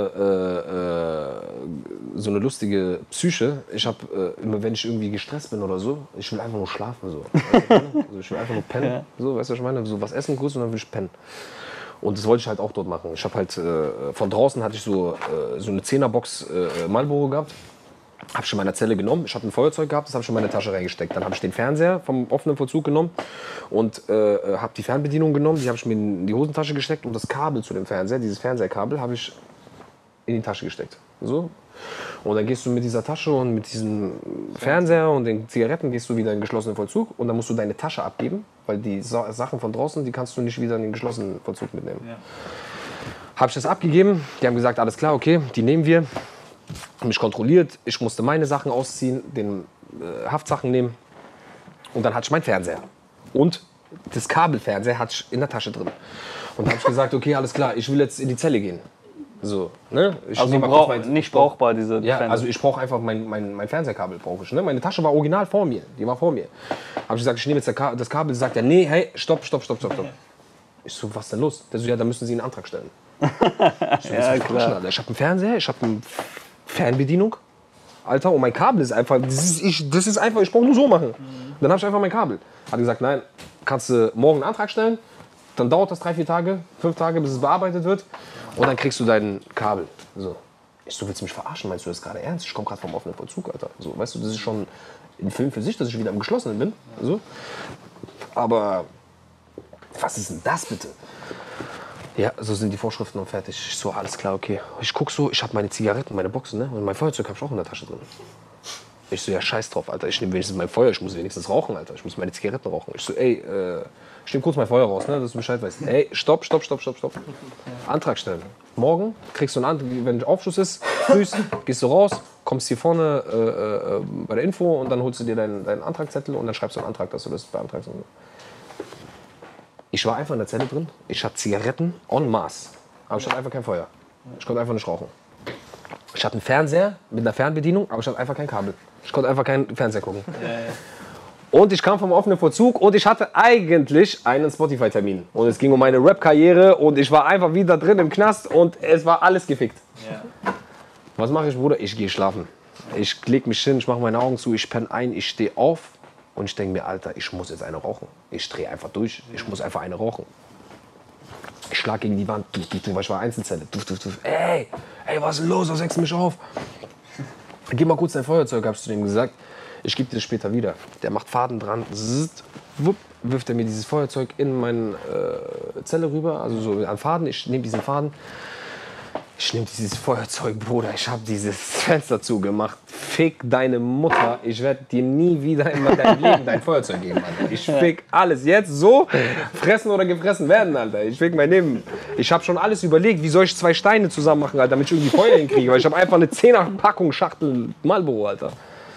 eine lustige Psyche. Ich habe immer, wenn ich irgendwie gestresst bin oder so, ich will einfach nur schlafen so. Weißt du, also ich will einfach nur pennen. So, weißt du, was ich meine? So was essen kurz und dann will ich pennen. Und das wollte ich halt auch dort machen. Ich habe halt von draußen hatte ich so eine 10er-Box Marlboro gehabt. Habe ich in meiner Zelle genommen. Ich hatte ein Feuerzeug gehabt, das habe ich in meine Tasche reingesteckt. Dann habe ich den Fernseher vom offenen Vollzug genommen und habe die Fernbedienung genommen. Die habe ich mir in die Hosentasche gesteckt und das Kabel zu dem Fernseher, dieses Fernseherkabel, habe ich in die Tasche gesteckt. So. Und dann gehst du mit dieser Tasche und mit diesem Fernseher und den Zigaretten gehst du wieder in den geschlossenen Vollzug und dann musst du deine Tasche abgeben, weil die Sachen von draußen, die kannst du nicht wieder in den geschlossenen Vollzug mitnehmen. Ja. Habe ich das abgegeben, die haben gesagt, alles klar, okay, die nehmen wir. Haben mich kontrolliert, ich musste meine Sachen ausziehen, den Haftsachen nehmen und dann hatte ich meinen Fernseher. Und das Kabelfernseher hatte ich in der Tasche drin. Und dann habe ich gesagt, okay, alles klar, ich will jetzt in die Zelle gehen. So, ne? Ich Also nehme mal kurz nicht brauchbar, diese ja, Fernseher. also ich brauche einfach mein Fernsehkabel. Brauche ich, ne? Meine Tasche war original vor mir. Die war vor mir. Habe ich gesagt, ich nehme jetzt das Kabel. Sagt er, nee, hey, stopp. Ich so, was denn los? Der so, ja, da müssen Sie einen Antrag stellen. Ich so, Ja, klar. Ich habe einen Fernseher, ich habe ein Fernbedienung, Alter, und mein Kabel ist einfach, das ist einfach, ich brauche nur so machen. Dann habe ich einfach mein Kabel. Hat gesagt, nein, kannst du morgen einen Antrag stellen, dann dauert das 3-4 Tage, 5 Tage, bis es bearbeitet wird und dann kriegst du dein Kabel. So. Ich so, willst du mich verarschen? Meinst du das gerade ernst? Ich komme gerade vom offenen Vollzug, Alter. So, weißt du, das ist schon ein Film für sich, dass ich wieder im Geschlossenen bin. So. Aber was ist denn das bitte? Ja, so sind die Vorschriften und fertig. Ich so, alles klar, okay. Ich guck so, ich habe meine Zigaretten, meine Boxen, ne? Und mein Feuerzeug habe ich auch in der Tasche drin. Ich so, ja, scheiß drauf, Alter. Ich nehme wenigstens mein Feuer, ich muss wenigstens rauchen, Alter. Ich muss meine Zigaretten rauchen. Ich so, ey, ich nehme kurz mein Feuer raus, ne? Dass du Bescheid weißt. Ey, stopp. Antrag stellen. Morgen kriegst du einen Antrag, wenn Aufschluss ist, frühst, gehst du raus, kommst hier vorne bei der Info und dann holst du dir deinen Antragzettel und dann schreibst du einen Antrag, dass du das beantragst. Ich war einfach in der Zelle drin, ich hatte Zigaretten en masse, aber ich hatte einfach kein Feuer. Ich konnte einfach nicht rauchen. Ich hatte einen Fernseher mit einer Fernbedienung, aber ich hatte einfach kein Kabel. Ich konnte einfach keinen Fernseher gucken. Und ich kam vom offenen Vollzug und ich hatte eigentlich einen Spotify-Termin. Und es ging um meine Rap-Karriere und ich war einfach wieder drin im Knast und es war alles gefickt. Ja. Was mache ich, Bruder? Ich gehe schlafen. Ich leg mich hin, ich mache meine Augen zu, ich penne ein, ich stehe auf und ich denke mir, Alter, ich muss jetzt eine rauchen. Ich drehe einfach durch, ich muss einfach eine rauchen. Ich schlag gegen die Wand, weil ich war Einzelzelle. Ey, was ist denn los? Was wächst mich auf? Gib mal kurz dein Feuerzeug, hab ich zu dem gesagt. Ich gebe dir das später wieder. Der macht Faden dran, wupp, wirft er mir dieses Feuerzeug in meine Zelle rüber, also so an Faden. Ich nehme diesen Faden, ich nehme dieses Feuerzeug, Bruder, ich habe dieses Fenster zugemacht. Fick deine Mutter, ich werde dir nie wieder in deinem Leben dein Feuerzeug geben, Alter. Ich fick alles jetzt so, fressen oder gefressen werden, Alter. Ich fick mein Leben. Ich habe schon alles überlegt, wie soll ich 2 Steine zusammen machen, Alter, damit ich irgendwie Feuer hinkriege, weil ich habe einfach eine 10er-Packung Schachtel Marlboro, Alter.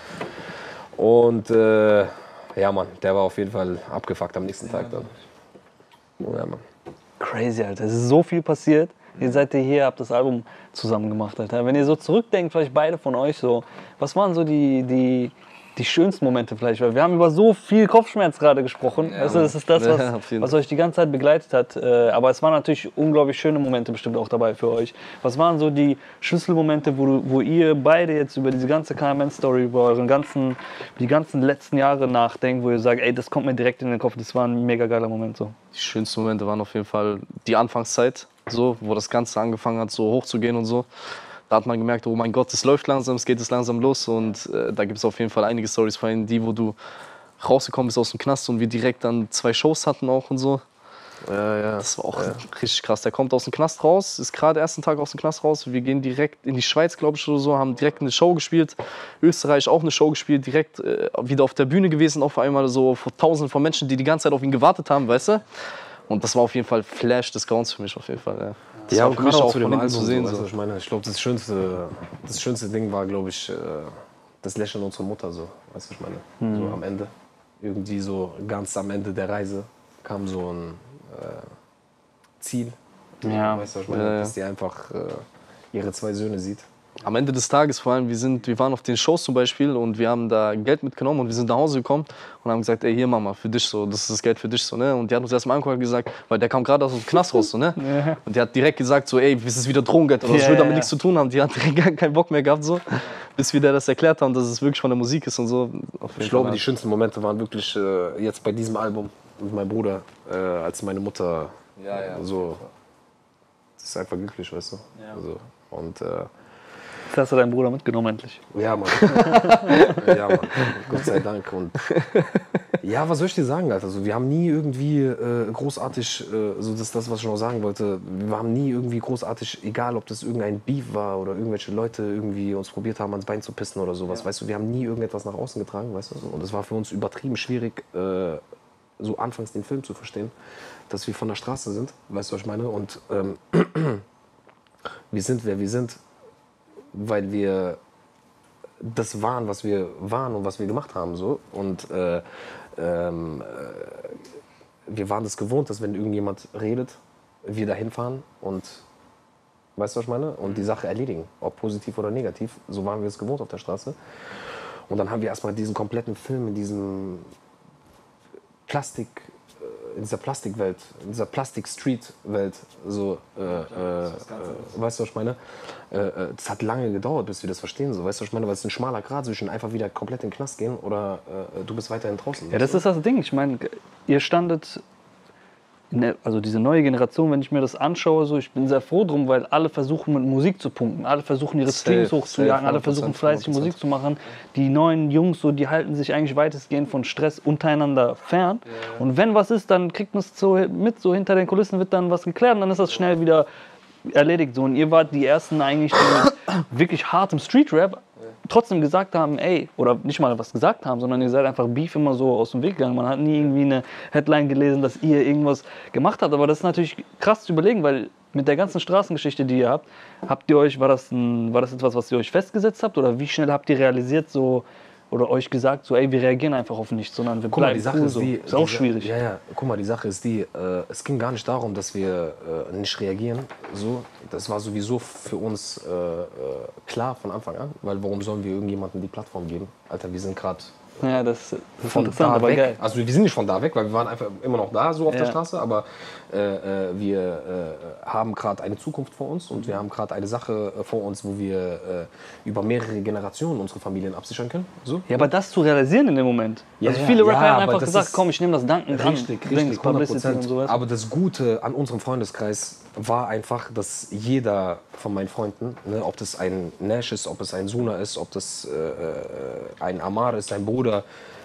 Und ja, Mann, der war auf jeden Fall abgefuckt am nächsten Tag dann. Ja, Mann. Crazy, Alter. Es ist so viel passiert. Ihr seid hier, habt das Album zusammen gemacht, Alter. Wenn ihr so zurückdenkt, vielleicht beide von euch so, was waren so die schönsten Momente vielleicht? Weil wir haben über so viel Kopfschmerz gerade gesprochen. Ja. Also das ist das, was euch die ganze Zeit begleitet hat. Aber es waren natürlich unglaublich schöne Momente bestimmt auch dabei für euch. Was waren so die Schlüsselmomente, wo ihr beide jetzt über diese ganze KMN-Story, über die ganzen letzten Jahre nachdenkt, wo ihr sagt, ey, das kommt mir direkt in den Kopf, das war ein mega geiler Moment so? Die schönsten Momente waren auf jeden Fall die Anfangszeit, so, wo das Ganze angefangen hat, so hochzugehen und so. Da hat man gemerkt, oh mein Gott, es läuft langsam, es geht jetzt langsam los. Und da gibt es auf jeden Fall einige Storys, vor allem die, wo du rausgekommen bist aus dem Knast und wir direkt dann 2 Shows hatten auch und so. Ja. Das war auch richtig krass. Der kommt aus dem Knast raus, ist gerade ersten Tag aus dem Knast raus. Wir gehen direkt in die Schweiz, glaube ich, oder so, haben direkt eine Show gespielt. Österreich auch eine Show gespielt, direkt wieder auf der Bühne gewesen, auf einmal so vor Tausenden von Menschen, die die ganze Zeit auf ihn gewartet haben, weißt du? Und das war auf jeden Fall Flash des Grauens für mich auf jeden Fall. Ja. Das ja, war für mich auch von hinten zu sehen. So. Ich meine, ich glaube, das schönste Ding war, glaube ich, das Lächeln unserer Mutter. So, weißt du, ich meine, so am Ende, irgendwie so ganz am Ende der Reise kam so ein Ziel. Ja. Weißt du, ich meine, dass die einfach ihre 2 Söhne sieht. Am Ende des Tages vor allem, wir waren auf den Shows zum Beispiel und wir haben da Geld mitgenommen und wir sind nach Hause gekommen und haben gesagt, ey, hier Mama, für dich so, das ist das Geld für dich so, ne? Und die hat uns erstmal angeguckt und gesagt, weil der kam gerade aus dem Knast raus, so, ne? Ja. Und die hat direkt gesagt so, ey, es ist wieder Drogengeld oder ich will damit nichts zu tun haben. Die hat direkt gar keinen Bock mehr gehabt so, bis wir das erklärt haben, dass es wirklich von der Musik ist und so. Ich glaube, die schönsten Momente waren wirklich jetzt bei diesem Album mit meinem Bruder, als meine Mutter so, das ist einfach glücklich, weißt du? Ja. Also, und jetzt hast du deinen Bruder mitgenommen endlich. Ja, Mann. Ja, Mann. Gott sei Dank. Und ja, was soll ich dir sagen, Alter? Also, wir haben nie irgendwie großartig, so das ist das, was ich noch sagen wollte, wir haben nie irgendwie großartig, egal ob das irgendein Beef war oder irgendwelche Leute irgendwie uns probiert haben, ans Bein zu pissen oder sowas, weißt du, wir haben nie irgendetwas nach außen getragen, weißt du? Und es war für uns übertrieben schwierig, so anfangs den Film zu verstehen, dass wir von der Straße sind, weißt du, was ich meine? Und wir sind, wer wir sind, weil wir das waren, was wir waren und was wir gemacht haben. So. Und wir waren das gewohnt, dass wenn irgendjemand redet, wir da hinfahren und, weißt du, was ich meine? Und die Sache erledigen, ob positiv oder negativ. So waren wir es gewohnt auf der Straße. Und dann haben wir erstmal diesen kompletten Film in diesem Plastik Plastikwelt, in dieser Plastik-Street-Welt, so, weißt du, was ich meine? Das hat lange gedauert, bis wir das verstehen, so, weißt du, was ich meine? Weil es ist ein schmaler Grat zwischen einfach wieder komplett in den Knast gehen oder du bist weiterhin draußen. Ja, das ist das Ding. Ich meine, ihr standet, also diese neue Generation, wenn ich mir das anschaue, so, ich bin sehr froh drum, weil alle versuchen mit Musik zu punkten, alle versuchen ihre Streams hochzujagen, alle versuchen fleißig Musik zu machen. Die neuen Jungs, so, die halten sich eigentlich weitestgehend von Stress untereinander fern. Und wenn was ist, dann kriegt man es so mit, so hinter den Kulissen wird dann was geklärt und dann ist das schnell wieder erledigt. So. Und ihr wart die Ersten eigentlich, die mit wirklich hartem Streetrap trotzdem gesagt haben, ey, oder nicht mal was gesagt haben, sondern ihr seid einfach Beef immer so aus dem Weg gegangen. Man hat nie irgendwie eine Headline gelesen, dass ihr irgendwas gemacht habt. Aber das ist natürlich krass zu überlegen, weil mit der ganzen Straßengeschichte, die ihr habt ihr euch, war das etwas, was ihr euch festgesetzt habt? Oder wie schnell habt ihr realisiert, so, oder euch gesagt, so, ey, wir reagieren einfach auf nichts, sondern wir bleiben cool, so. Ist auch schwierig. Ja, guck mal, die Sache ist die, es ging gar nicht darum, dass wir nicht reagieren. So, das war sowieso für uns klar von Anfang an, weil warum sollen wir irgendjemandem die Plattform geben? Alter, wir sind gerade Ja, das ist von interessant, da aber weg. geil. Also wir sind nicht von da weg, weil wir waren einfach immer noch da, so auf der Straße, aber wir haben gerade eine Zukunft vor uns und wir haben gerade eine Sache vor uns, wo wir über mehrere Generationen unsere Familien absichern können. So. Ja, aber das zu realisieren in dem Moment. Ja, also viele Rapper haben aber einfach das gesagt, ist komm, ich nehme das Danken dran. Richtig, Dings, Publicity 100%. und sowas. Aber das Gute an unserem Freundeskreis war einfach, dass jeder von meinen Freunden, ne, ob das ein Nash ist, ob es ein Suna ist, ob das ein Amar ist, sein Bruder,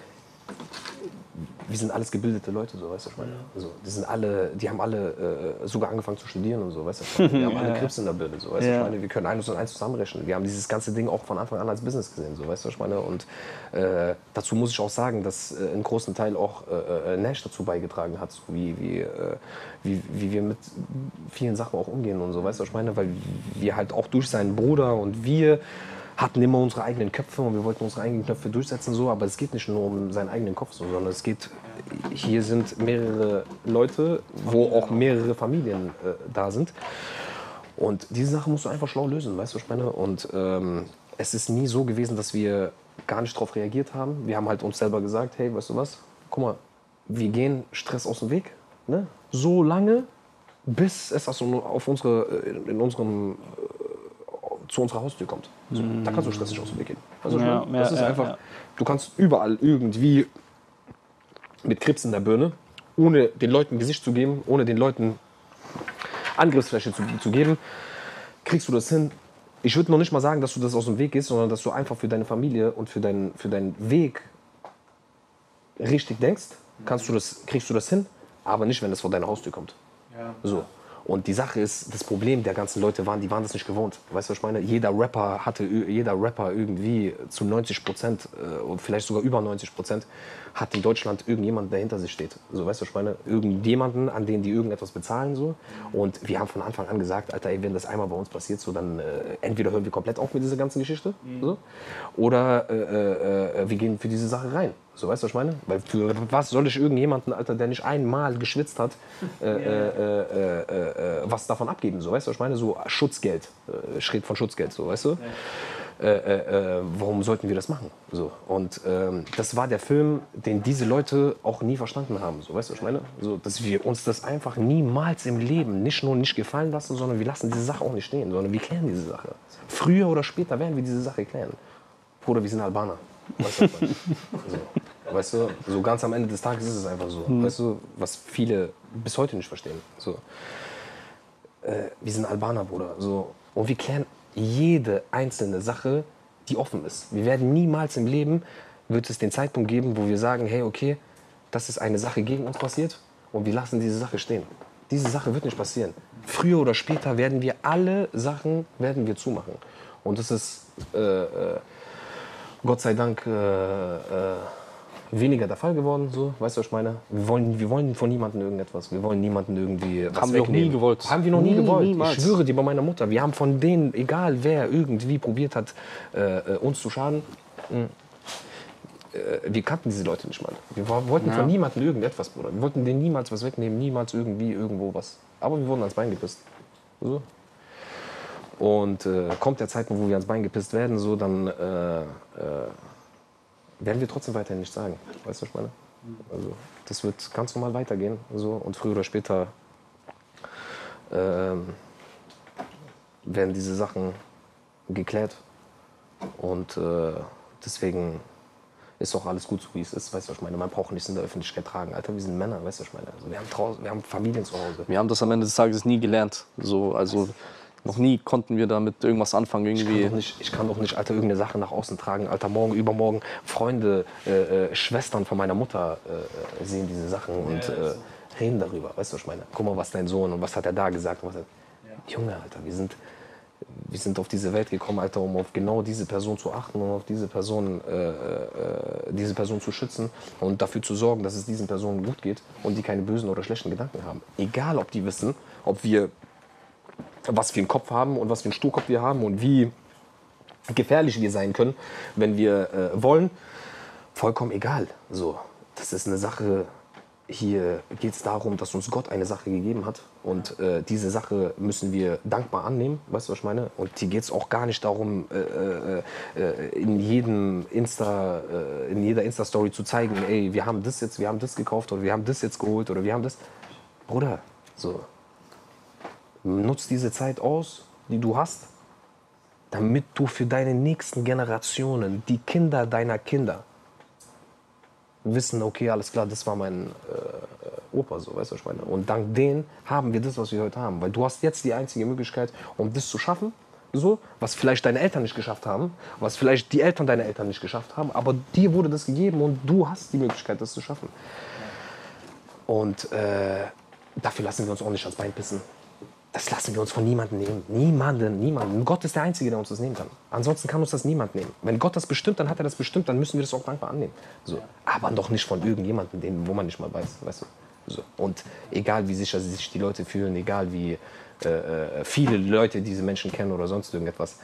wir sind alles gebildete Leute, so, weißt du, ich meine. Also, die haben alle sogar angefangen zu studieren und so, weißt du, ich meine. Wir haben alle Krebs in der Birne, so, weißt du, ich meine. Wir können 1 und 1 zusammenrechnen. Wir haben dieses ganze Ding auch von Anfang an als Business gesehen, so, weißt du, ich meine. Und dazu muss ich auch sagen, dass einen großen Teil auch Nash dazu beigetragen hat, so wie wir mit vielen Sachen auch umgehen und so, weißt du, ich meine. Weil wir halt auch durch seinen Bruder und wir hatten immer unsere eigenen Köpfe und wir wollten unsere eigenen Köpfe durchsetzen, so, aber es geht nicht nur um seinen eigenen Kopf, so, sondern es geht, hier sind mehrere Leute, wo auch mehrere Familien da sind. Und diese Sache musst du einfach schlau lösen, weißt du, was ich meine? Und es ist nie so gewesen, dass wir gar nicht darauf reagiert haben. Wir haben halt uns selber gesagt, hey, weißt du was, guck mal, wir gehen Stress aus dem Weg, ne? So lange, bis es auf zu unserer Haustür kommt. So, da kannst du stressig aus dem Weg gehen. Also, das ist einfach, du kannst überall irgendwie mit Krebs in der Birne, ohne den Leuten Gesicht zu geben, ohne den Leuten Angriffsfläche zu geben, kriegst du das hin. Ich würde noch nicht mal sagen, dass du das aus dem Weg gehst, sondern dass du einfach für deine Familie und für deinen Weg richtig denkst, kriegst du das hin, aber nicht, wenn das vor deine Haustür kommt. Ja. So. Und die Sache ist, das Problem der ganzen Leute die waren das nicht gewohnt. Weißt du, was ich meine? Jeder Rapper irgendwie zu 90% und vielleicht sogar über 90% hat in Deutschland irgendjemanden, der hinter sich steht. So, weißt du, was ich meine? Irgendjemanden, an den die irgendetwas bezahlen. So. Und wir haben von Anfang an gesagt, Alter, ey, wenn das einmal bei uns passiert, so, dann entweder hören wir komplett auf mit dieser ganzen Geschichte, so, oder wir gehen für diese Sache rein. So, weißt du, was ich meine? Weil für was soll ich irgendjemanden, Alter, der nicht einmal geschwitzt hat, was davon abgeben? So, weißt du, was ich meine? So Schutzgeld. Ich rede von Schutzgeld, so, weißt du? Warum sollten wir das machen? So. Und das war der Film, den diese Leute auch nie verstanden haben. So, weißt du, was ich meine? So, dass wir uns das einfach niemals im Leben nicht gefallen lassen, sondern wir lassen diese Sache auch nicht stehen, sondern wir klären diese Sache. Früher oder später werden wir diese Sache klären. Bruder, wir sind Albaner. Weißt du, so, weißt du, so ganz am Ende des Tages ist es einfach so. Weißt du, was viele bis heute nicht verstehen. So. Wir sind Albaner, Bruder. So. Und wir klären jede einzelne Sache, die offen ist. Wir werden niemals im Leben, wird es den Zeitpunkt geben, wo wir sagen, hey, okay, das ist eine Sache gegen uns passiert und wir lassen diese Sache stehen. Diese Sache wird nicht passieren. Früher oder später werden wir alle Sachen zumachen. Und das ist Gott sei Dank weniger der Fall geworden, so, weißt du, was ich meine? Wir wollen von niemandem irgendetwas, wir wollen niemandem irgendwie was Haben wir auch nie gewollt. Haben wir noch nie gewollt. Niemals. Ich schwöre dir bei meiner Mutter, wir haben von denen, egal wer irgendwie probiert hat, uns zu schaden, wir kannten diese Leute nicht mal. Wir wollten von niemandem irgendetwas, Bruder. Wir wollten denen niemals was wegnehmen, niemals irgendwo was. Aber wir wurden ans Bein gepisst. So. Und kommt der Zeitpunkt, wo wir ans Bein gepisst werden, so, dann werden wir trotzdem weiterhin nichts sagen. Weißt du, was ich meine? Also, das wird ganz normal weitergehen. So. Und früher oder später werden diese Sachen geklärt. Und deswegen ist auch alles gut so, wie es ist. Weißt du, was ich meine? Man braucht nichts in der Öffentlichkeit tragen. Alter, wir sind Männer, weißt du, was ich meine? Also, wir haben Familien zu Hause. Wir haben das am Ende des Tages nie gelernt. So, also noch nie konnten wir damit irgendwas anfangen. Irgendwie. Ich kann doch nicht, Alter, irgendeine Sache nach außen tragen. Alter, morgen, übermorgen Freunde, Schwestern von meiner Mutter sehen diese Sachen und reden darüber. Weißt du, was ich meine? Guck mal, was dein Sohn und was hat er da gesagt. Und was hat... Junge, Alter, wir sind auf diese Welt gekommen, Alter, um auf genau diese Person zu achten und auf diese Person zu schützen und dafür zu sorgen, dass es diesen Personen gut geht und die keine bösen oder schlechten Gedanken haben. Egal, ob die wissen, was wir im Kopf haben und was für einen Sturkopf wir haben und wie gefährlich wir sein können, wenn wir wollen. Vollkommen egal. So, das ist eine Sache. Hier geht es darum, dass uns Gott eine Sache gegeben hat und diese Sache müssen wir dankbar annehmen, weißt du, was ich meine? Und hier geht es auch gar nicht darum, in jeder Insta-Story zu zeigen, ey, wir haben das gekauft oder wir haben das jetzt geholt oder wir haben das. Bruder, so, nutz diese Zeit aus, die du hast, damit du für deine nächsten Generationen, die Kinder deiner Kinder, wissen, okay, alles klar, das war mein Opa, so, weißt du, was ich meine? Und dank denen haben wir das, was wir heute haben. Weil du hast jetzt die einzige Möglichkeit, um das zu schaffen, so, was vielleicht deine Eltern nicht geschafft haben, was vielleicht die Eltern deiner Eltern nicht geschafft haben, aber dir wurde das gegeben und du hast die Möglichkeit, das zu schaffen. Und dafür lassen wir uns auch nicht ans Bein pissen. Das lassen wir uns von niemandem nehmen. Niemanden. Gott ist der Einzige, der uns das nehmen kann. Ansonsten kann uns das niemand nehmen. Wenn Gott das bestimmt, dann hat er das bestimmt, dann müssen wir das auch dankbar annehmen. So. Aber doch nicht von irgendjemandem, wo man nicht mal weiß. Weißt du? So. Und egal, wie sicher sich die Leute fühlen, egal, wie viele Leute diese Menschen kennen oder sonst irgendetwas,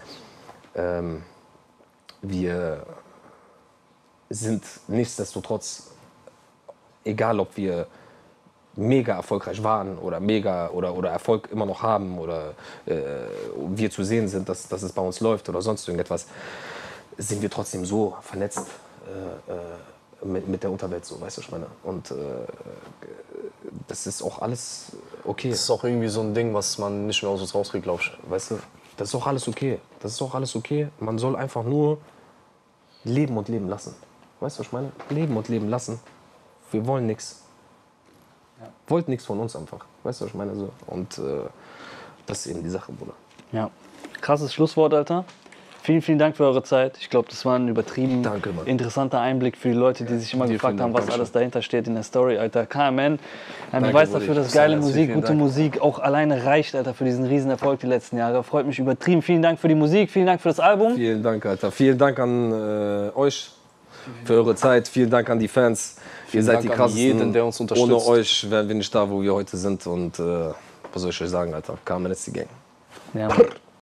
wir sind nichtsdestotrotz, egal ob wir mega erfolgreich waren oder oder Erfolg immer noch haben oder wir zu sehen sind, dass es bei uns läuft oder sonst irgendetwas, sind wir trotzdem so vernetzt mit der Unterwelt, so, weißt du, was ich meine? Und das ist auch alles okay. Das ist auch irgendwie so ein Ding, was man nicht mehr aus uns rauskriegt, glaube ich. Weißt du, das ist auch alles okay. Das ist auch alles okay. Man soll einfach nur leben und leben lassen. Weißt du, was ich meine? Leben und leben lassen. Wir wollen nichts. Wollt nichts von uns einfach. Weißt du, was ich meine? So. Und das ist eben die Sache, Bruder. Ja, krasses Schlusswort, Alter. Vielen, vielen Dank für eure Zeit. Ich glaube, das war ein übertrieben interessanter Einblick für die Leute, die sich immer gefragt haben, was alles dahinter steht in der Story, Alter. KMN, ein Beweis dafür, dass geile Musik, gute Musik auch alleine reicht, Alter, für diesen riesen Erfolg die letzten Jahre. Freut mich übertrieben. Vielen Dank für die Musik, vielen Dank für das Album. Vielen Dank, Alter. Vielen Dank an euch für eure Zeit. Vielen Dank an die Fans. Ihr seid die krassesten. Jeden, der uns unterstützt. Ohne euch wären wir nicht da, wo wir heute sind. Und was soll ich euch sagen, Alter? KMN ist die Gang. Ja, Mann.